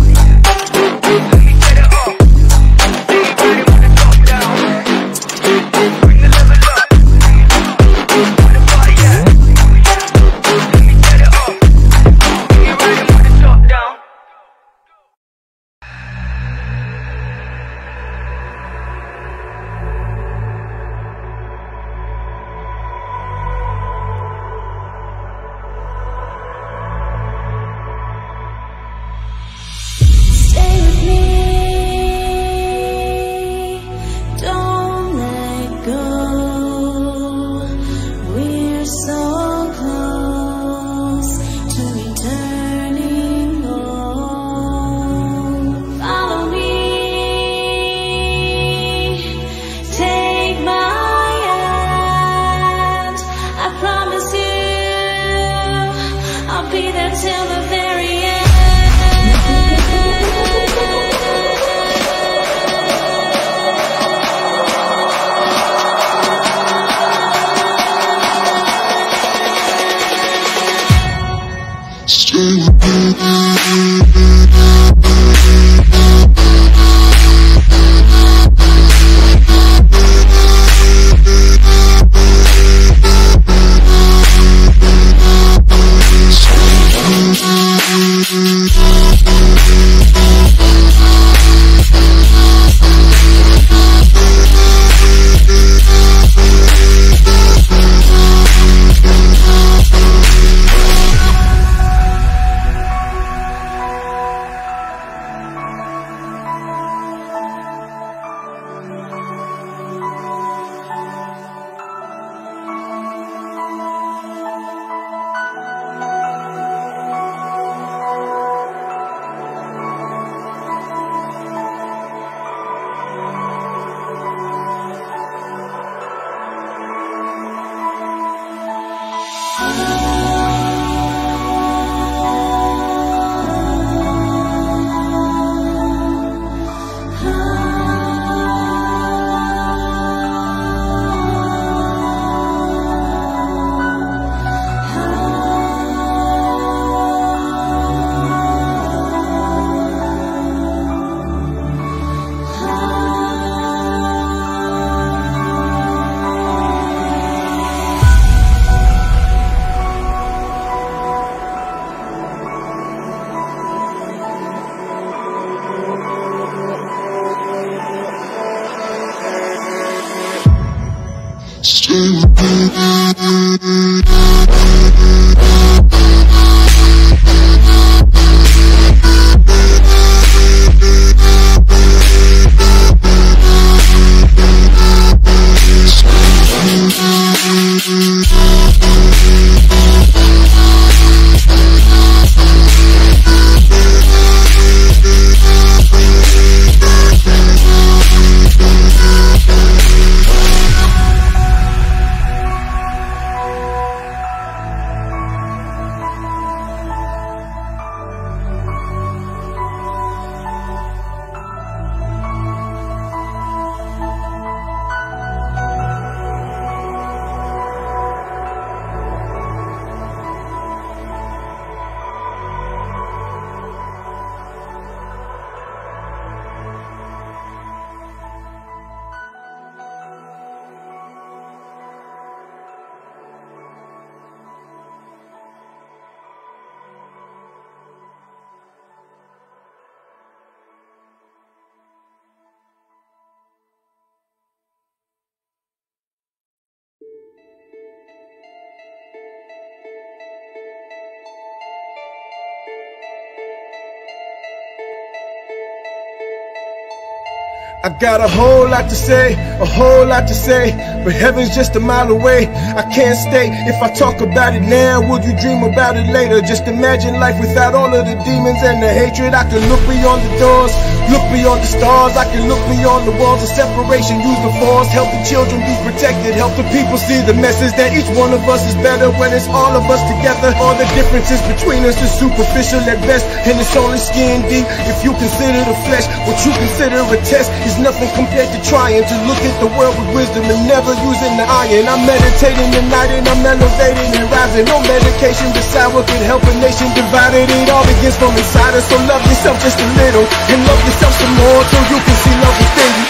I got a whole lot to say, a whole lot to say, but heaven's just a mile away. I can't stay. If I talk about it now, would you dream about it later? Just imagine life without all of the demons and the hatred. I can look beyond the doors, look beyond the stars. I can look beyond the walls of separation, use the force, help the children be protected, help the people see the message that each one of us is better when it's all of us together. All the differences between us is superficial at best, and it's only skin deep. If you consider the flesh what you consider a test, is nothing compared to trying to look at the world with wisdom and never using the iron. I'm meditating tonight and I'm elevating and rising. No medication beside what could help a nation divided. It all begins from inside us, so love yourself just a little and love yourself some more so you can see love within you.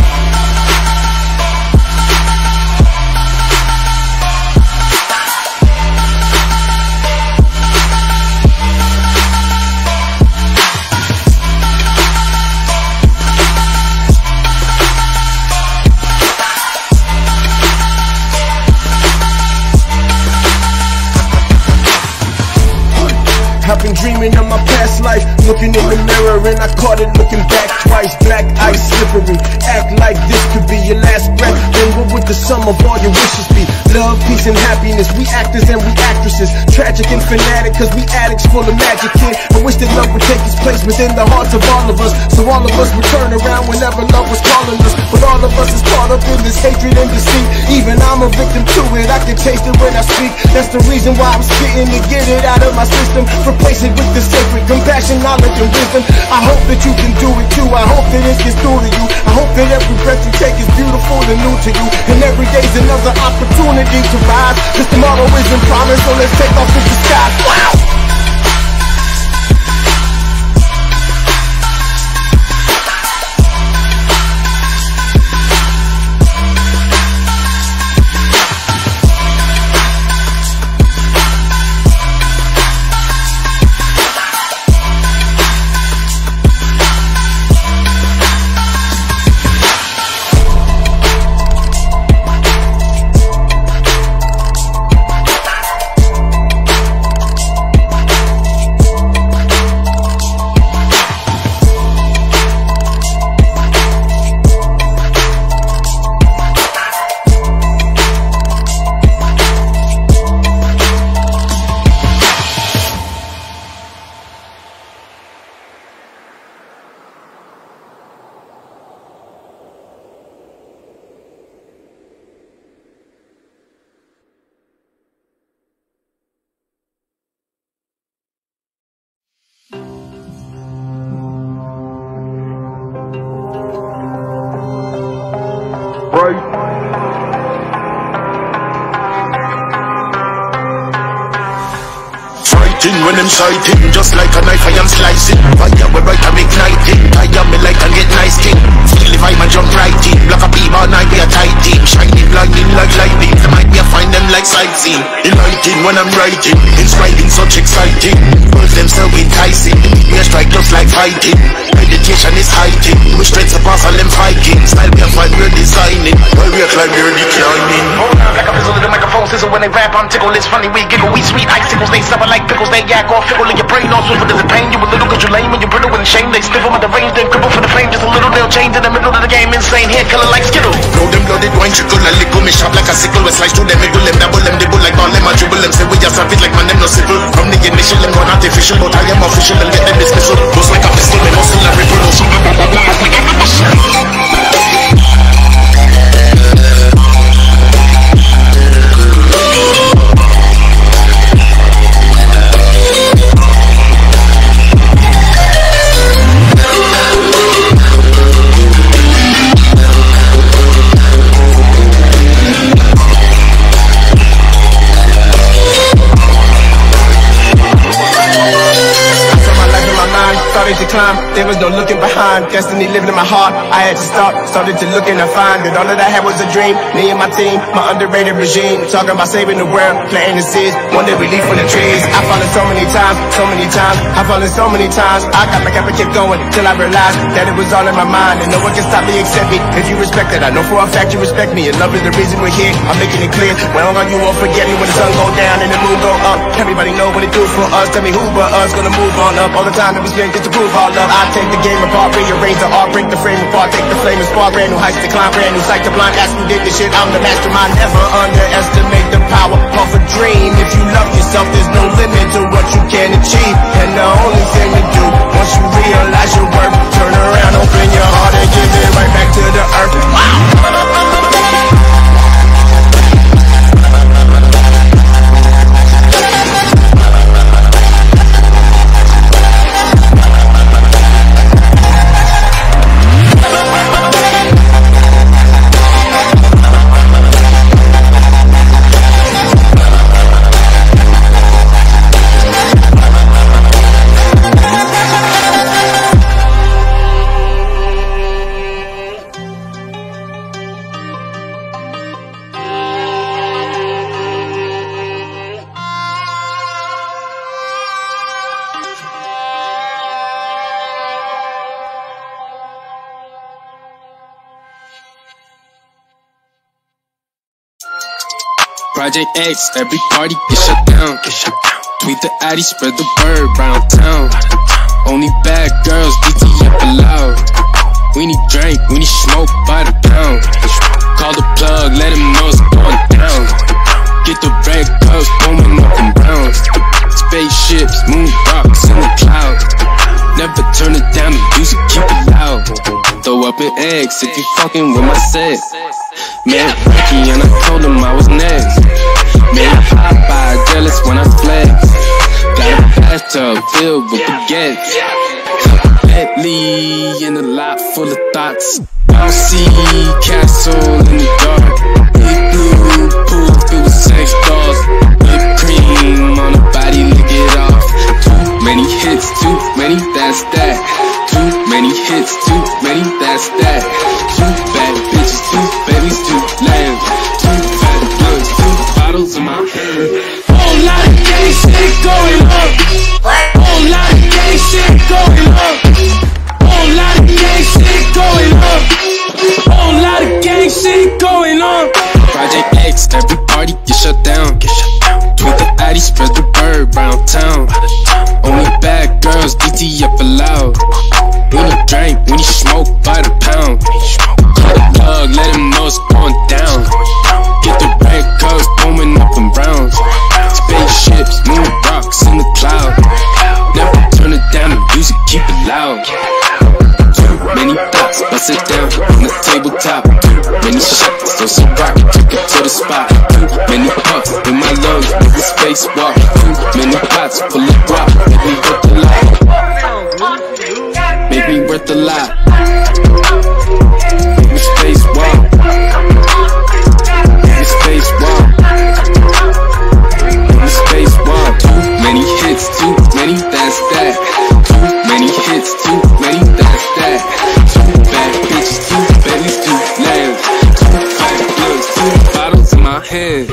I've been dreaming of my past life, looking in the mirror and I caught it looking back twice. Black ice slippery, act like this could be your last breath. Then what would the sum of all your wishes be? Love, peace and happiness, we actors and we actresses. Tragic and fanatic cause we addicts full of magic, kid. I wish that love would take its place within the hearts of all of us, so all of us would turn around whenever love was calling us. But all of us is caught up in this hatred and deceit. Even I'm a victim to it, I can taste it when I speak. That's the reason why I'm spitting to get it out of my system. Replace it with the sacred compassion, knowledge and wisdom. I hope that you can do it too. I hope that it gets through to you. I hope that every breath you take is beautiful and new to you. And every day's another opportunity to rise, cause tomorrow isn't promised, so let's take off with the sky. Wow! When I'm sighting, just like a knife I am slicing. Fire where right I'm igniting. Fire me like I get nice king. Feel if I'm a jump right in. Block a beam all night, we a tight team. Shining, blinding like lightning. The might me a find them like sightseeing. Enlightening when I'm writing. Inscribing such exciting. Words them so enticing. Me a strike just like fighting. Meditation is heightened. We straight to pass all them Vikings. Style me a fight, we're designing. While we are climb, we're declining. sizzle when they rap, I'm tickle. It's funny, we giggle, we sweet icicles. They suffer like pickles, they yak or fickle. And your brain all swivel, does it pain you a little? Cause you lame and you're brittle and shame. They sniffle with the range, then cripple for the flame. Just a little, they'll change in the middle of the game. Insane hair color like Skittles. Blow them blooded wine trickle, a lickle me sharp like a sickle. We slice through them, middle them, double them, dibble like ball them, I dribble them. Say we just have it like man, them no civil. From the initial, them gone artificial, but I am official and get them dismissal. Goes like a pistol, me muscle and ripple. To climb, there was no looking behind. Destiny living in my heart. I had to stop, started to look and I find that all that I had was a dream. Me and my team, my underrated regime, talking about saving the world, planting the seeds, one day we leave from the trees. I fallen so many times, I've fallen so many times. I got back up and kept going till I realized that it was all in my mind and no one can stop me except me. If you respect it, I know for a fact you respect me, and love is the reason we're here. I'm making it clear. Well, you won't forget me when the sun go down and the moon go up. Everybody know what it do for us. Tell me who but us gonna move on up. All the time that we spend just to prove all love. I take the game apart, rearrange the art, break the frame apart, take the flame and spark. Brand new heights to climb, brand new sight to blind. Ask who did this shit, I'm the mastermind. Never underestimate the power of a dream. If you love yourself, there's no limit to what you can achieve. And the only thing to do, once you realize your worth, turn around, open your heart and give it right back to the earth. Wow! Project X, every party get shut down. Tweet the addy, spread the word round town. Only bad girls, DTF allowed. We need drink, we need smoke by the pound. Call the plug, let him know it's going down. Get the red cups going up and down. Spaceships, moon rocks in the clouds. Never turn it down, the music keep it loud. Throw up an X if you fucking with my set. Man, Ricky and I told him I was next. Man, Popeye jealous when I flex. Got a bathtub filled with baguettes. Bentley in a lot full of thoughts. Bouncy castle in the dark. Big blue pool filled with sex dolls. Whipped cream on the body, lick it off. Too many hits, too many, that's that. Too many hits, too many, that's that. Too bad bitches, too babies, too lame. Too bad bloods, too bottles in my hand. Whole lot of gay shit going on. Whole lot of gay shit going on. Whole lot of gay shit going on. Whole lot of gay shit going on. Project X, every party get shut down. Tweet the addy, spread the word round town. Only bad girls, DTF allowed. We need drink, we need smoke by the pound. Call the plug, let him know it's going down. Get the red cups going up in browns. Spaceships, moon rocks in the cloud. Never turn it down, the music keep it loud. Too many thoughts, bust it down on the tabletop. Too many shots, throw some rock, take it to the spot. Too many puffs in my lungs, make the space walk. Too many pots full of rock, make me worth a lot. Make me worth a lot. Make me space walk. Make me space walk. Make me space walk. Too many hits, too many, that's that. Too many hits, too many, that's that. Too bad bitches, too babies, too lambs. Too bad bloods, too bottles in my hand.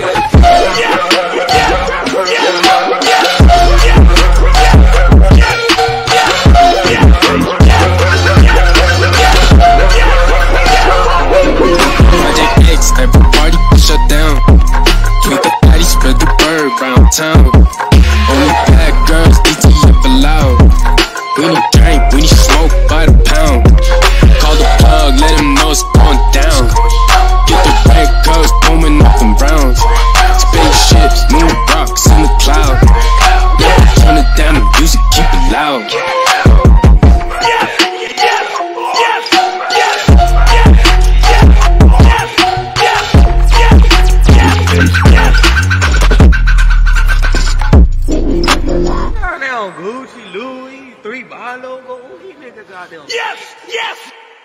Yes!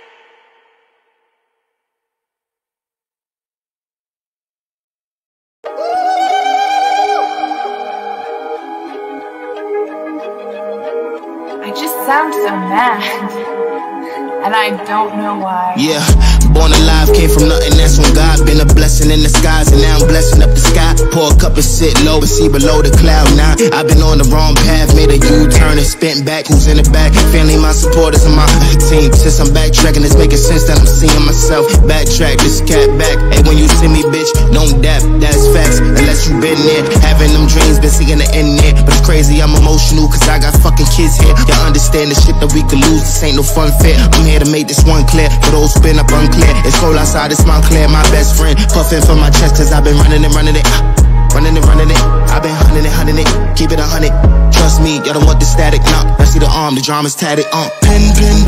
I just sound so mad, and I don't know why. Yeah, born alive, came from nothing, that's on God. Been a blessing in the skies, and now I'm blessing up the sky. Pour a cup and sit low, but see below the cloud nine. I've been on the wrong path, made a U-turn and spent back. Who's in the back? Family, my supporters, and my team. Since I'm backtracking, it's making sense that I'm seeing myself. Backtrack, this cat back. Hey, when you see me, bitch, don't dap, that's facts. Unless you been there, having them dreams, been seeing the end there. But it's crazy, I'm emotional, cause I got fucking kids here. Y'all understand the shit that we could lose, this ain't no fun fair. I'm here to make this one clear, for those spin up unclear. It's cold outside, it's Montclair, my best friend. Puffin' from my chest, cause I've been running it. Running it, I've been hunting it, keep it 100. Trust me, y'all don't want the static, nah. I see the arm, the drama's tatted, Pin,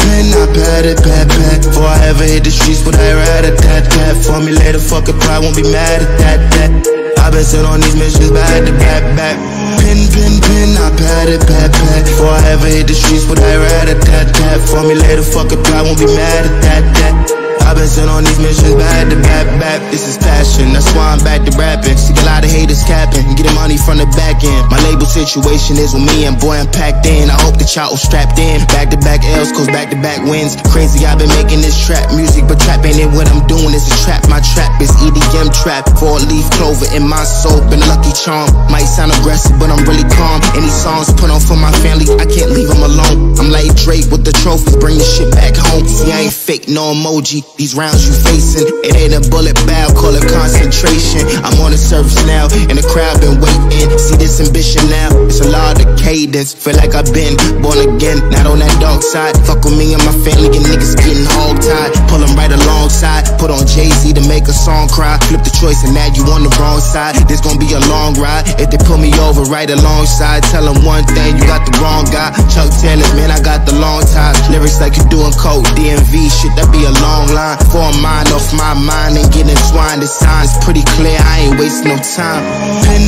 I pat it, pat. Before I ever hit the streets, would I ride a tat. Formulator, fuck it, probably won't be mad at that. I've been sent on these missions, back to back. Pin, I pat it, pat. Before I ever hit the streets, would I ride a tat. Formulator, fuck it, probably won't be mad at that. I've been sent on these missions, back to back. This is passion, that's why I'm back to rapping. See a lot of haters capping, getting money from the back end. My label situation is with me, and boy, I'm packed in. I hope that y'all strapped in. Back to back L's, cause back to back wins. Crazy, I've been making this trap music, but trap ain't it. What I'm doing is a trap. My trap is EDM trap. 4-leaf clover in my soul, been a lucky charm. Might sound aggressive, but I'm really calm. Any songs put on for my family, I can't leave them alone. I'm like Drake with the trophies, bring the shit back home. See, I ain't fake, no emoji. These rounds you facing, it ain't a bullet bow, call it concentration. I'm on the surface now, and the crowd been waiting. See this ambition now, it's a lot of cadence. Feel like I've been born again, not on that dark side. Fuck with me and my family, and niggas getting hog-tied. Pull them right alongside, put on Jay-Z to make a song cry. Flip the choice and now you on the wrong side. This gon' be a long ride, if they pull me over right alongside. Tell them one thing, you got the wrong guy. Chuck Taylor, man, I got the long ties. Lyrics like you doing coke, DMV, shit, that be a long line. For a mind off my mind and get entwined. The signs pretty clear, I ain't wasting no time. Pin,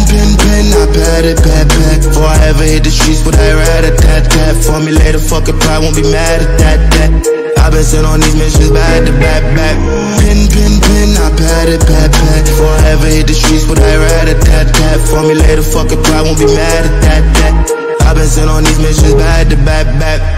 I pat it, pat. Before I ever hit the streets, would I ride a tat. Formulator, fuck it, probably won't be mad at that. I've been sent on these missions, back to back. Pin, I pat it, pat. Before I ever hit the streets, would I ride a tat. Formulator, fuck it, probably won't be mad at that. I've been sent on these missions, back to back.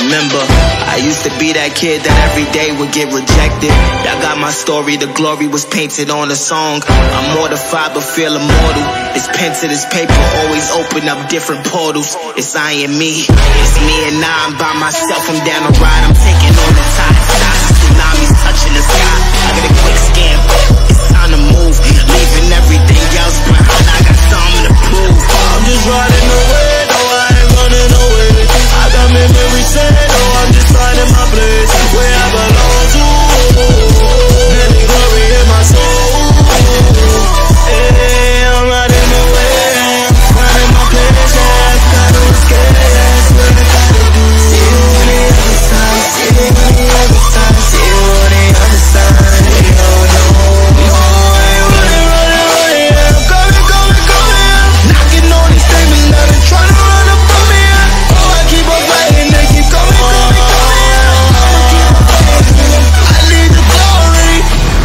Remember, I used to be that kid that every day would get rejected. I got my story, the glory was painted on a song. I'm mortified but feel immortal. This pen to this paper always open up different portals. It's I and me, it's me and I'm by myself. I'm down the ride, I'm taking on the tide. Tsunamis touching the sky. I get a quick scan, it's time to move. Leaving everything else behind, I got something to prove. I'm just riding away, no I ain't running away. I got memories set, oh I'm just finding my place where I belong to. Feeling glory in my soul. Hey, I'm riding away, finding my place, yeah, gotta escape, that's what I gotta do. See you on the other side, see you on the other side, see you on the other side, yo, no. Trying to run up on me, oh I keep on fighting, they keep coming, I'ma keep on fighting, I need the glory.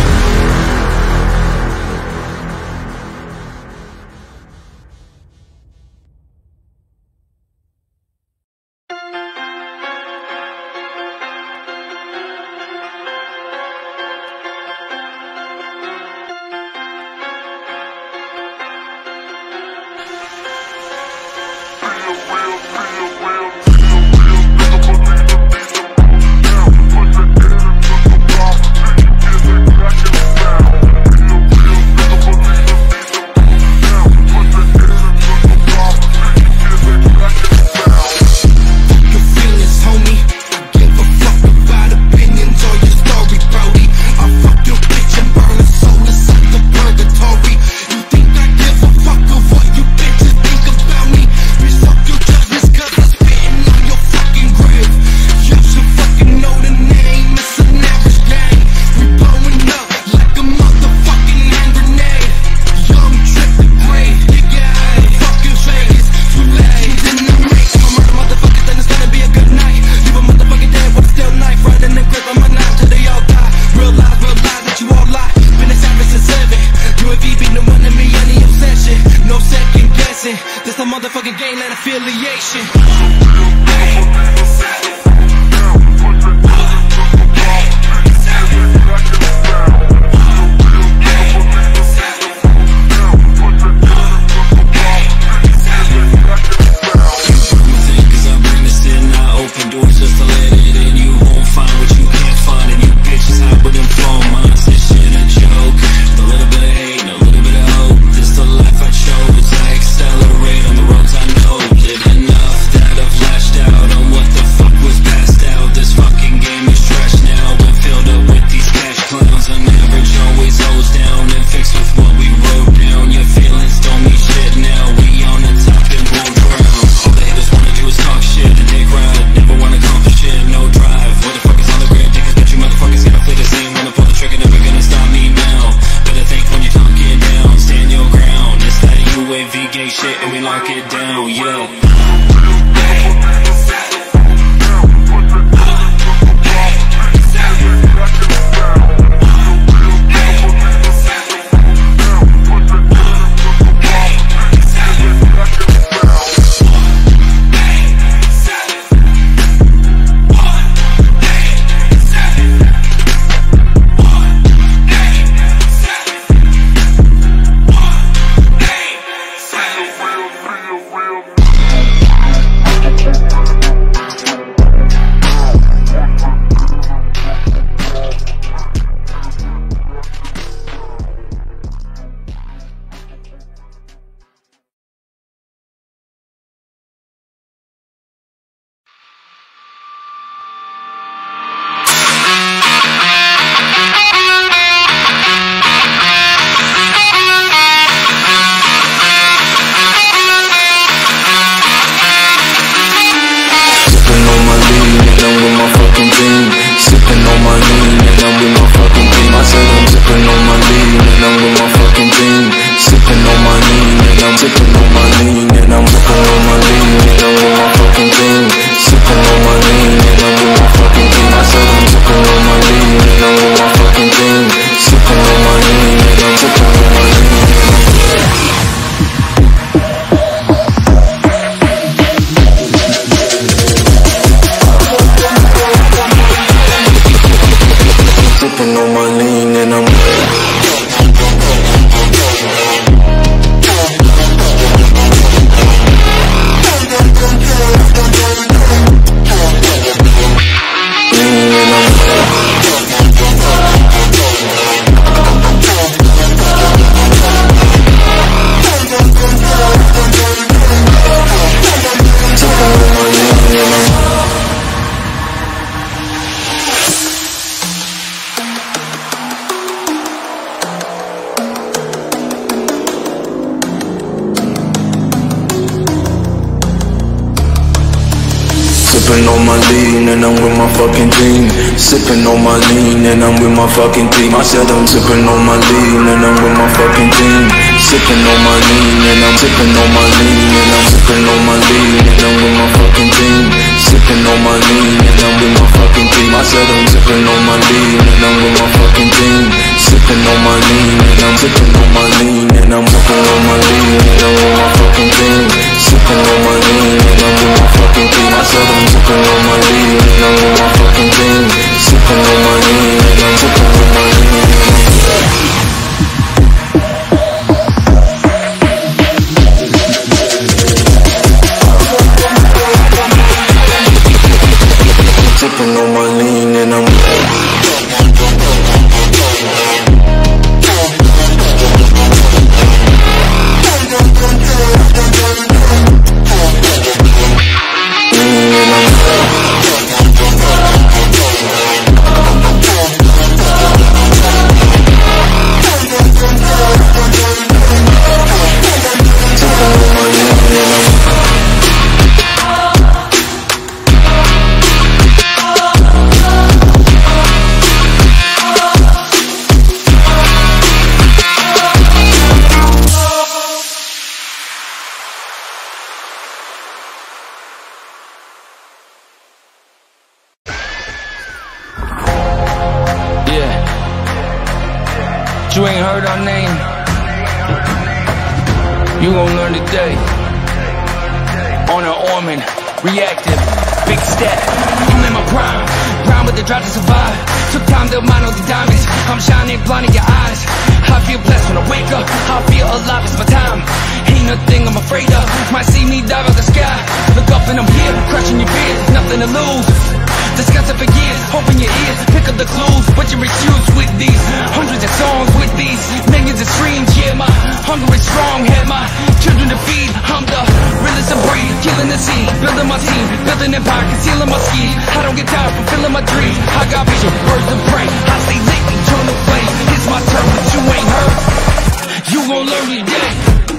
This a motherfucking gangland affiliation. Enough. sipping on my lean and I'm sipping on my lean and I'm with my fucking team. Sipping on my lean and I'm with my fucking team. I said I'm sipping on my lean and I'm with my fucking team. Sipping on my lean and I'm sipping on my lean and I'm sipping on my lean and I'm with my fucking team. Sipping on my lean and I'm with my fucking team. I said I'm sipping on my lean and I'm with my fucking team. Sipping on my lean and I'm sipping on my lean and I'm sipping on my lean and I'm with my fucking team. Sipping on my lean and I'm with my fucking team. I said I'm sipping on my lean and I'm with my fucking team. Sipping on my lean and I'm sipping on my lean and I'm sipping on my lean and I'm you ain't heard our name, you gon' learn today. Honor Orman, reactive, big step. I'm in my prime, grind with the drive to survive. Took time to mine all the diamonds. I'm shining blind in your eyes. I feel blessed when I wake up. I feel alive, it's my time. Ain't nothing I'm afraid of. Might see me dive out the sky. Look up and I'm here, crushing your fears. Nothing to lose. Discuss it for years, open your ears, pick up the clues, but you refuse with these. Hundreds of songs with these, millions of streams, yeah, my hunger is strong, had my children to feed. I'm the realest of breed, killing the scene, building my team, building empire, concealing my schemes. I don't get tired from filling my dreams. I got vision, birds of prey, I stay lit, eternal flame. It's my turn, but you ain't heard. You gon' learn today.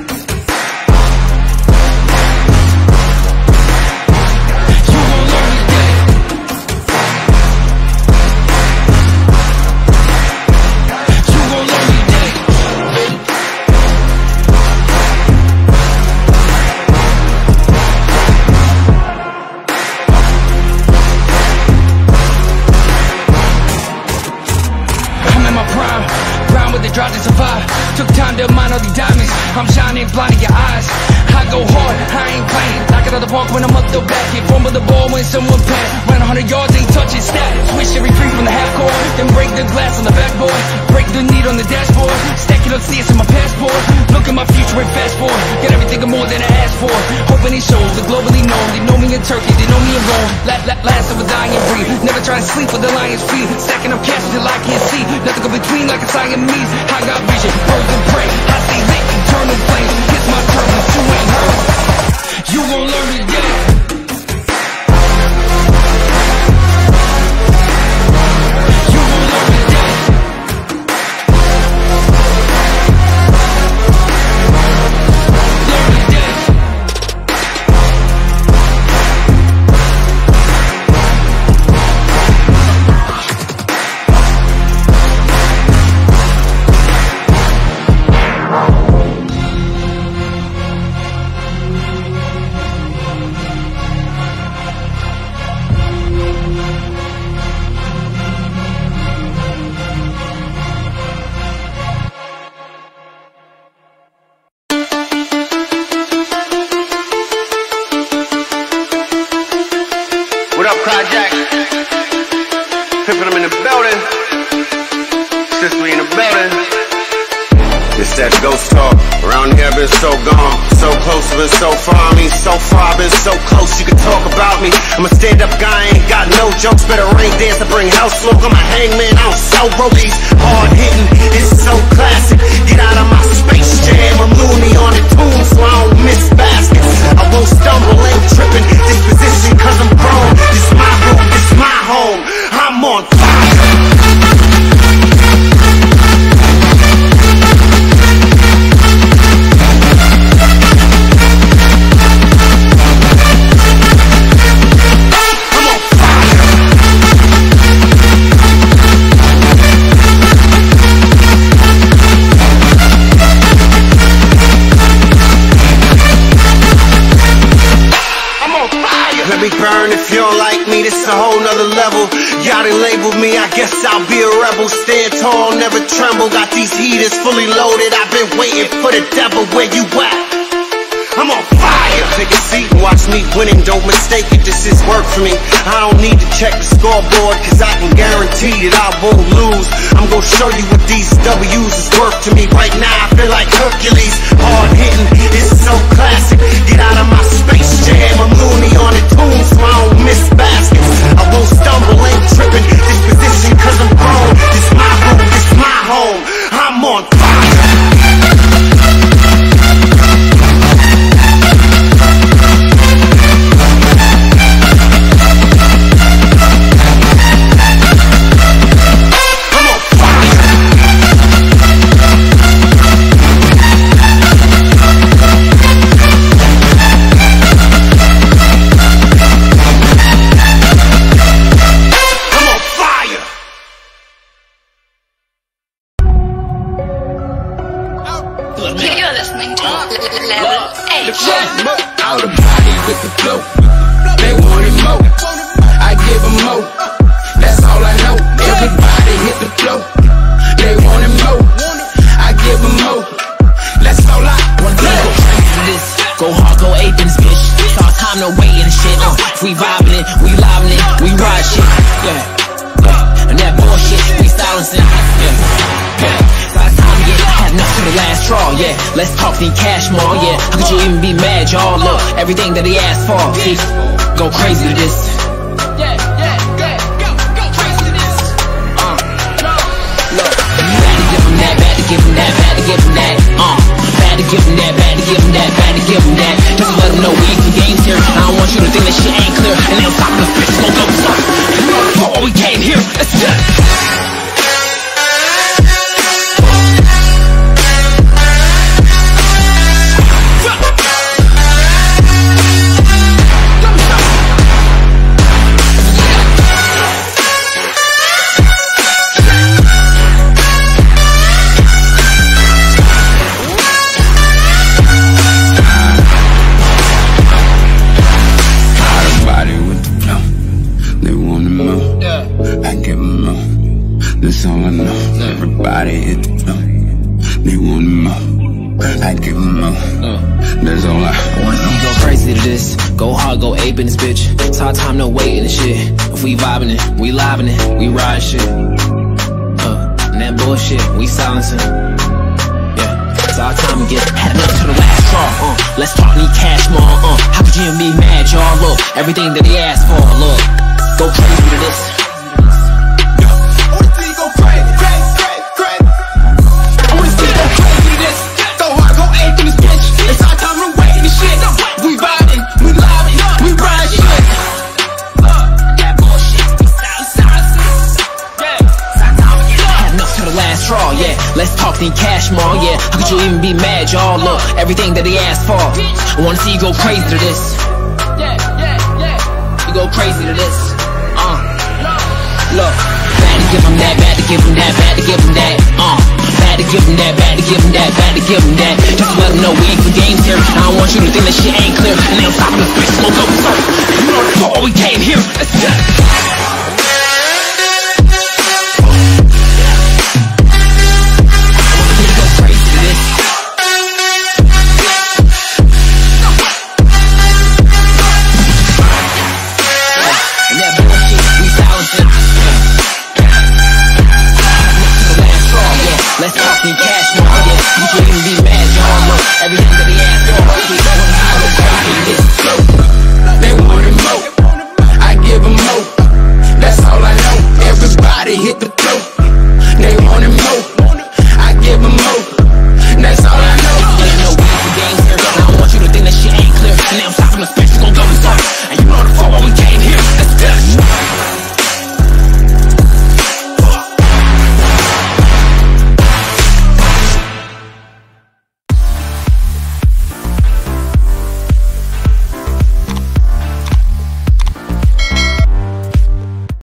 Drive to survive, took time to mine all these diamonds. I'm shining blind in your eyes. I go hard, I ain't playing. Knock it out the park when I'm up the back. Get fumble the ball when someone pass. Run 100 yards, ain't touching stat. Switch every free from the half court, then break the glass on the backboard. Break the need on the dashboard. Stack it up, see it's in my passport. Look at my future and fast forward. Get everything and more than I asked for. Hoping it shows, the globally known. They know me in Turkey, they know me in Rome. Last of a dying breed. Never try to sleep with the lion's feet. Stacking up cash till I can't see. Nothing go between like a Siamese. I got vision, birds of prey. I stay lit, eternal flame. It's my turn, but you ain't heard. You gon' learn today. You gon' learn today. Learn today. building. It's that ghost talk. Around here been so gone, so close, been so far. I mean, so far, been so close. You can talk about me. I'm a stand-up guy, ain't got no jokes. Better rain dance, I bring house smoke. I'm a hangman, I don't sell rollies. Hard hitting, it's so classic. Get out of my space jam. I'm loony on the tune, so I don't miss baskets. I won't stumble, ain't tripping. This position, cause I'm grown. This my room, this my home. I'm on fire. Let me burn if you don't like me, this is a whole nother level. Y'all done labeled me, I guess I'll be a rebel. Stand tall, never tremble, got these heaters fully loaded. I've been waiting for the devil, where you at? I'm on fire. Take a seat and watch me winning, don't mistake it, this is work for me. I don't need to check the scoreboard, cause I can guarantee that I won't lose. I'm gonna show you what these W's is worth to me. Right now I feel like Hercules, hard hitting, it's so classic. Get out of my space jam, I'm loony on the tune, so I don't miss baskets. I won't stumble, ain't tripping, this position cause I'm grown. This my room, this my home, I'm on fire. You're listening to Level H. Out of body with the flow. They wanted more. I give them more. That's all I know. Everybody hit the flow. They wanted more. I give them more. That's all I want. This go hard, go ape in this bitch. Start time to wait and shit. We vibing it, we livin' it, we ride shit. Yeah. And that bullshit, we silencing. Yeah. Enough to the last straw, yeah. Let's talk the cash more, yeah. How could you even be mad, y'all? Look, everything that he asked for. See, go crazy to this. Yeah, go crazy to this. Look, bad to give him that, bad to give him that, bad to give him that. Bad to give him that, bad to give him that, bad to give him that. Just to let him know we ain't the games here. I don't want you to think that shit ain't clear. And they'll stop the bitch, smoke up, stop. Oh, we came here, let's do it. That's all I know. Everybody hit the flow. They want more. I give them more. That's all I want. Go crazy to this. Go hard, go ape in this bitch. It's our time, no waiting and shit. If we vibing it, we livin' it, we ride shit. And that bullshit, we silencing. Yeah, it's our time to get had enough to the last straw. Let's talk need cash more. How could you be mad, y'all? Look, everything that he asked for. Look, go crazy to this. Yeah, let's talk the cash more, yeah. How could you even be mad, y'all? Look, everything that he asked for. I wanna see you go crazy to this. You go crazy to this. Look, bad to give him that, bad to give him that, bad to give him that. Bad to give him that, bad to give him that, bad to give him that. Just to let him know we ain't for games here. I don't want you to think that shit ain't clear. And they'll stop this bitch, smoke up, you know we came here. Let's do it. Asking cash.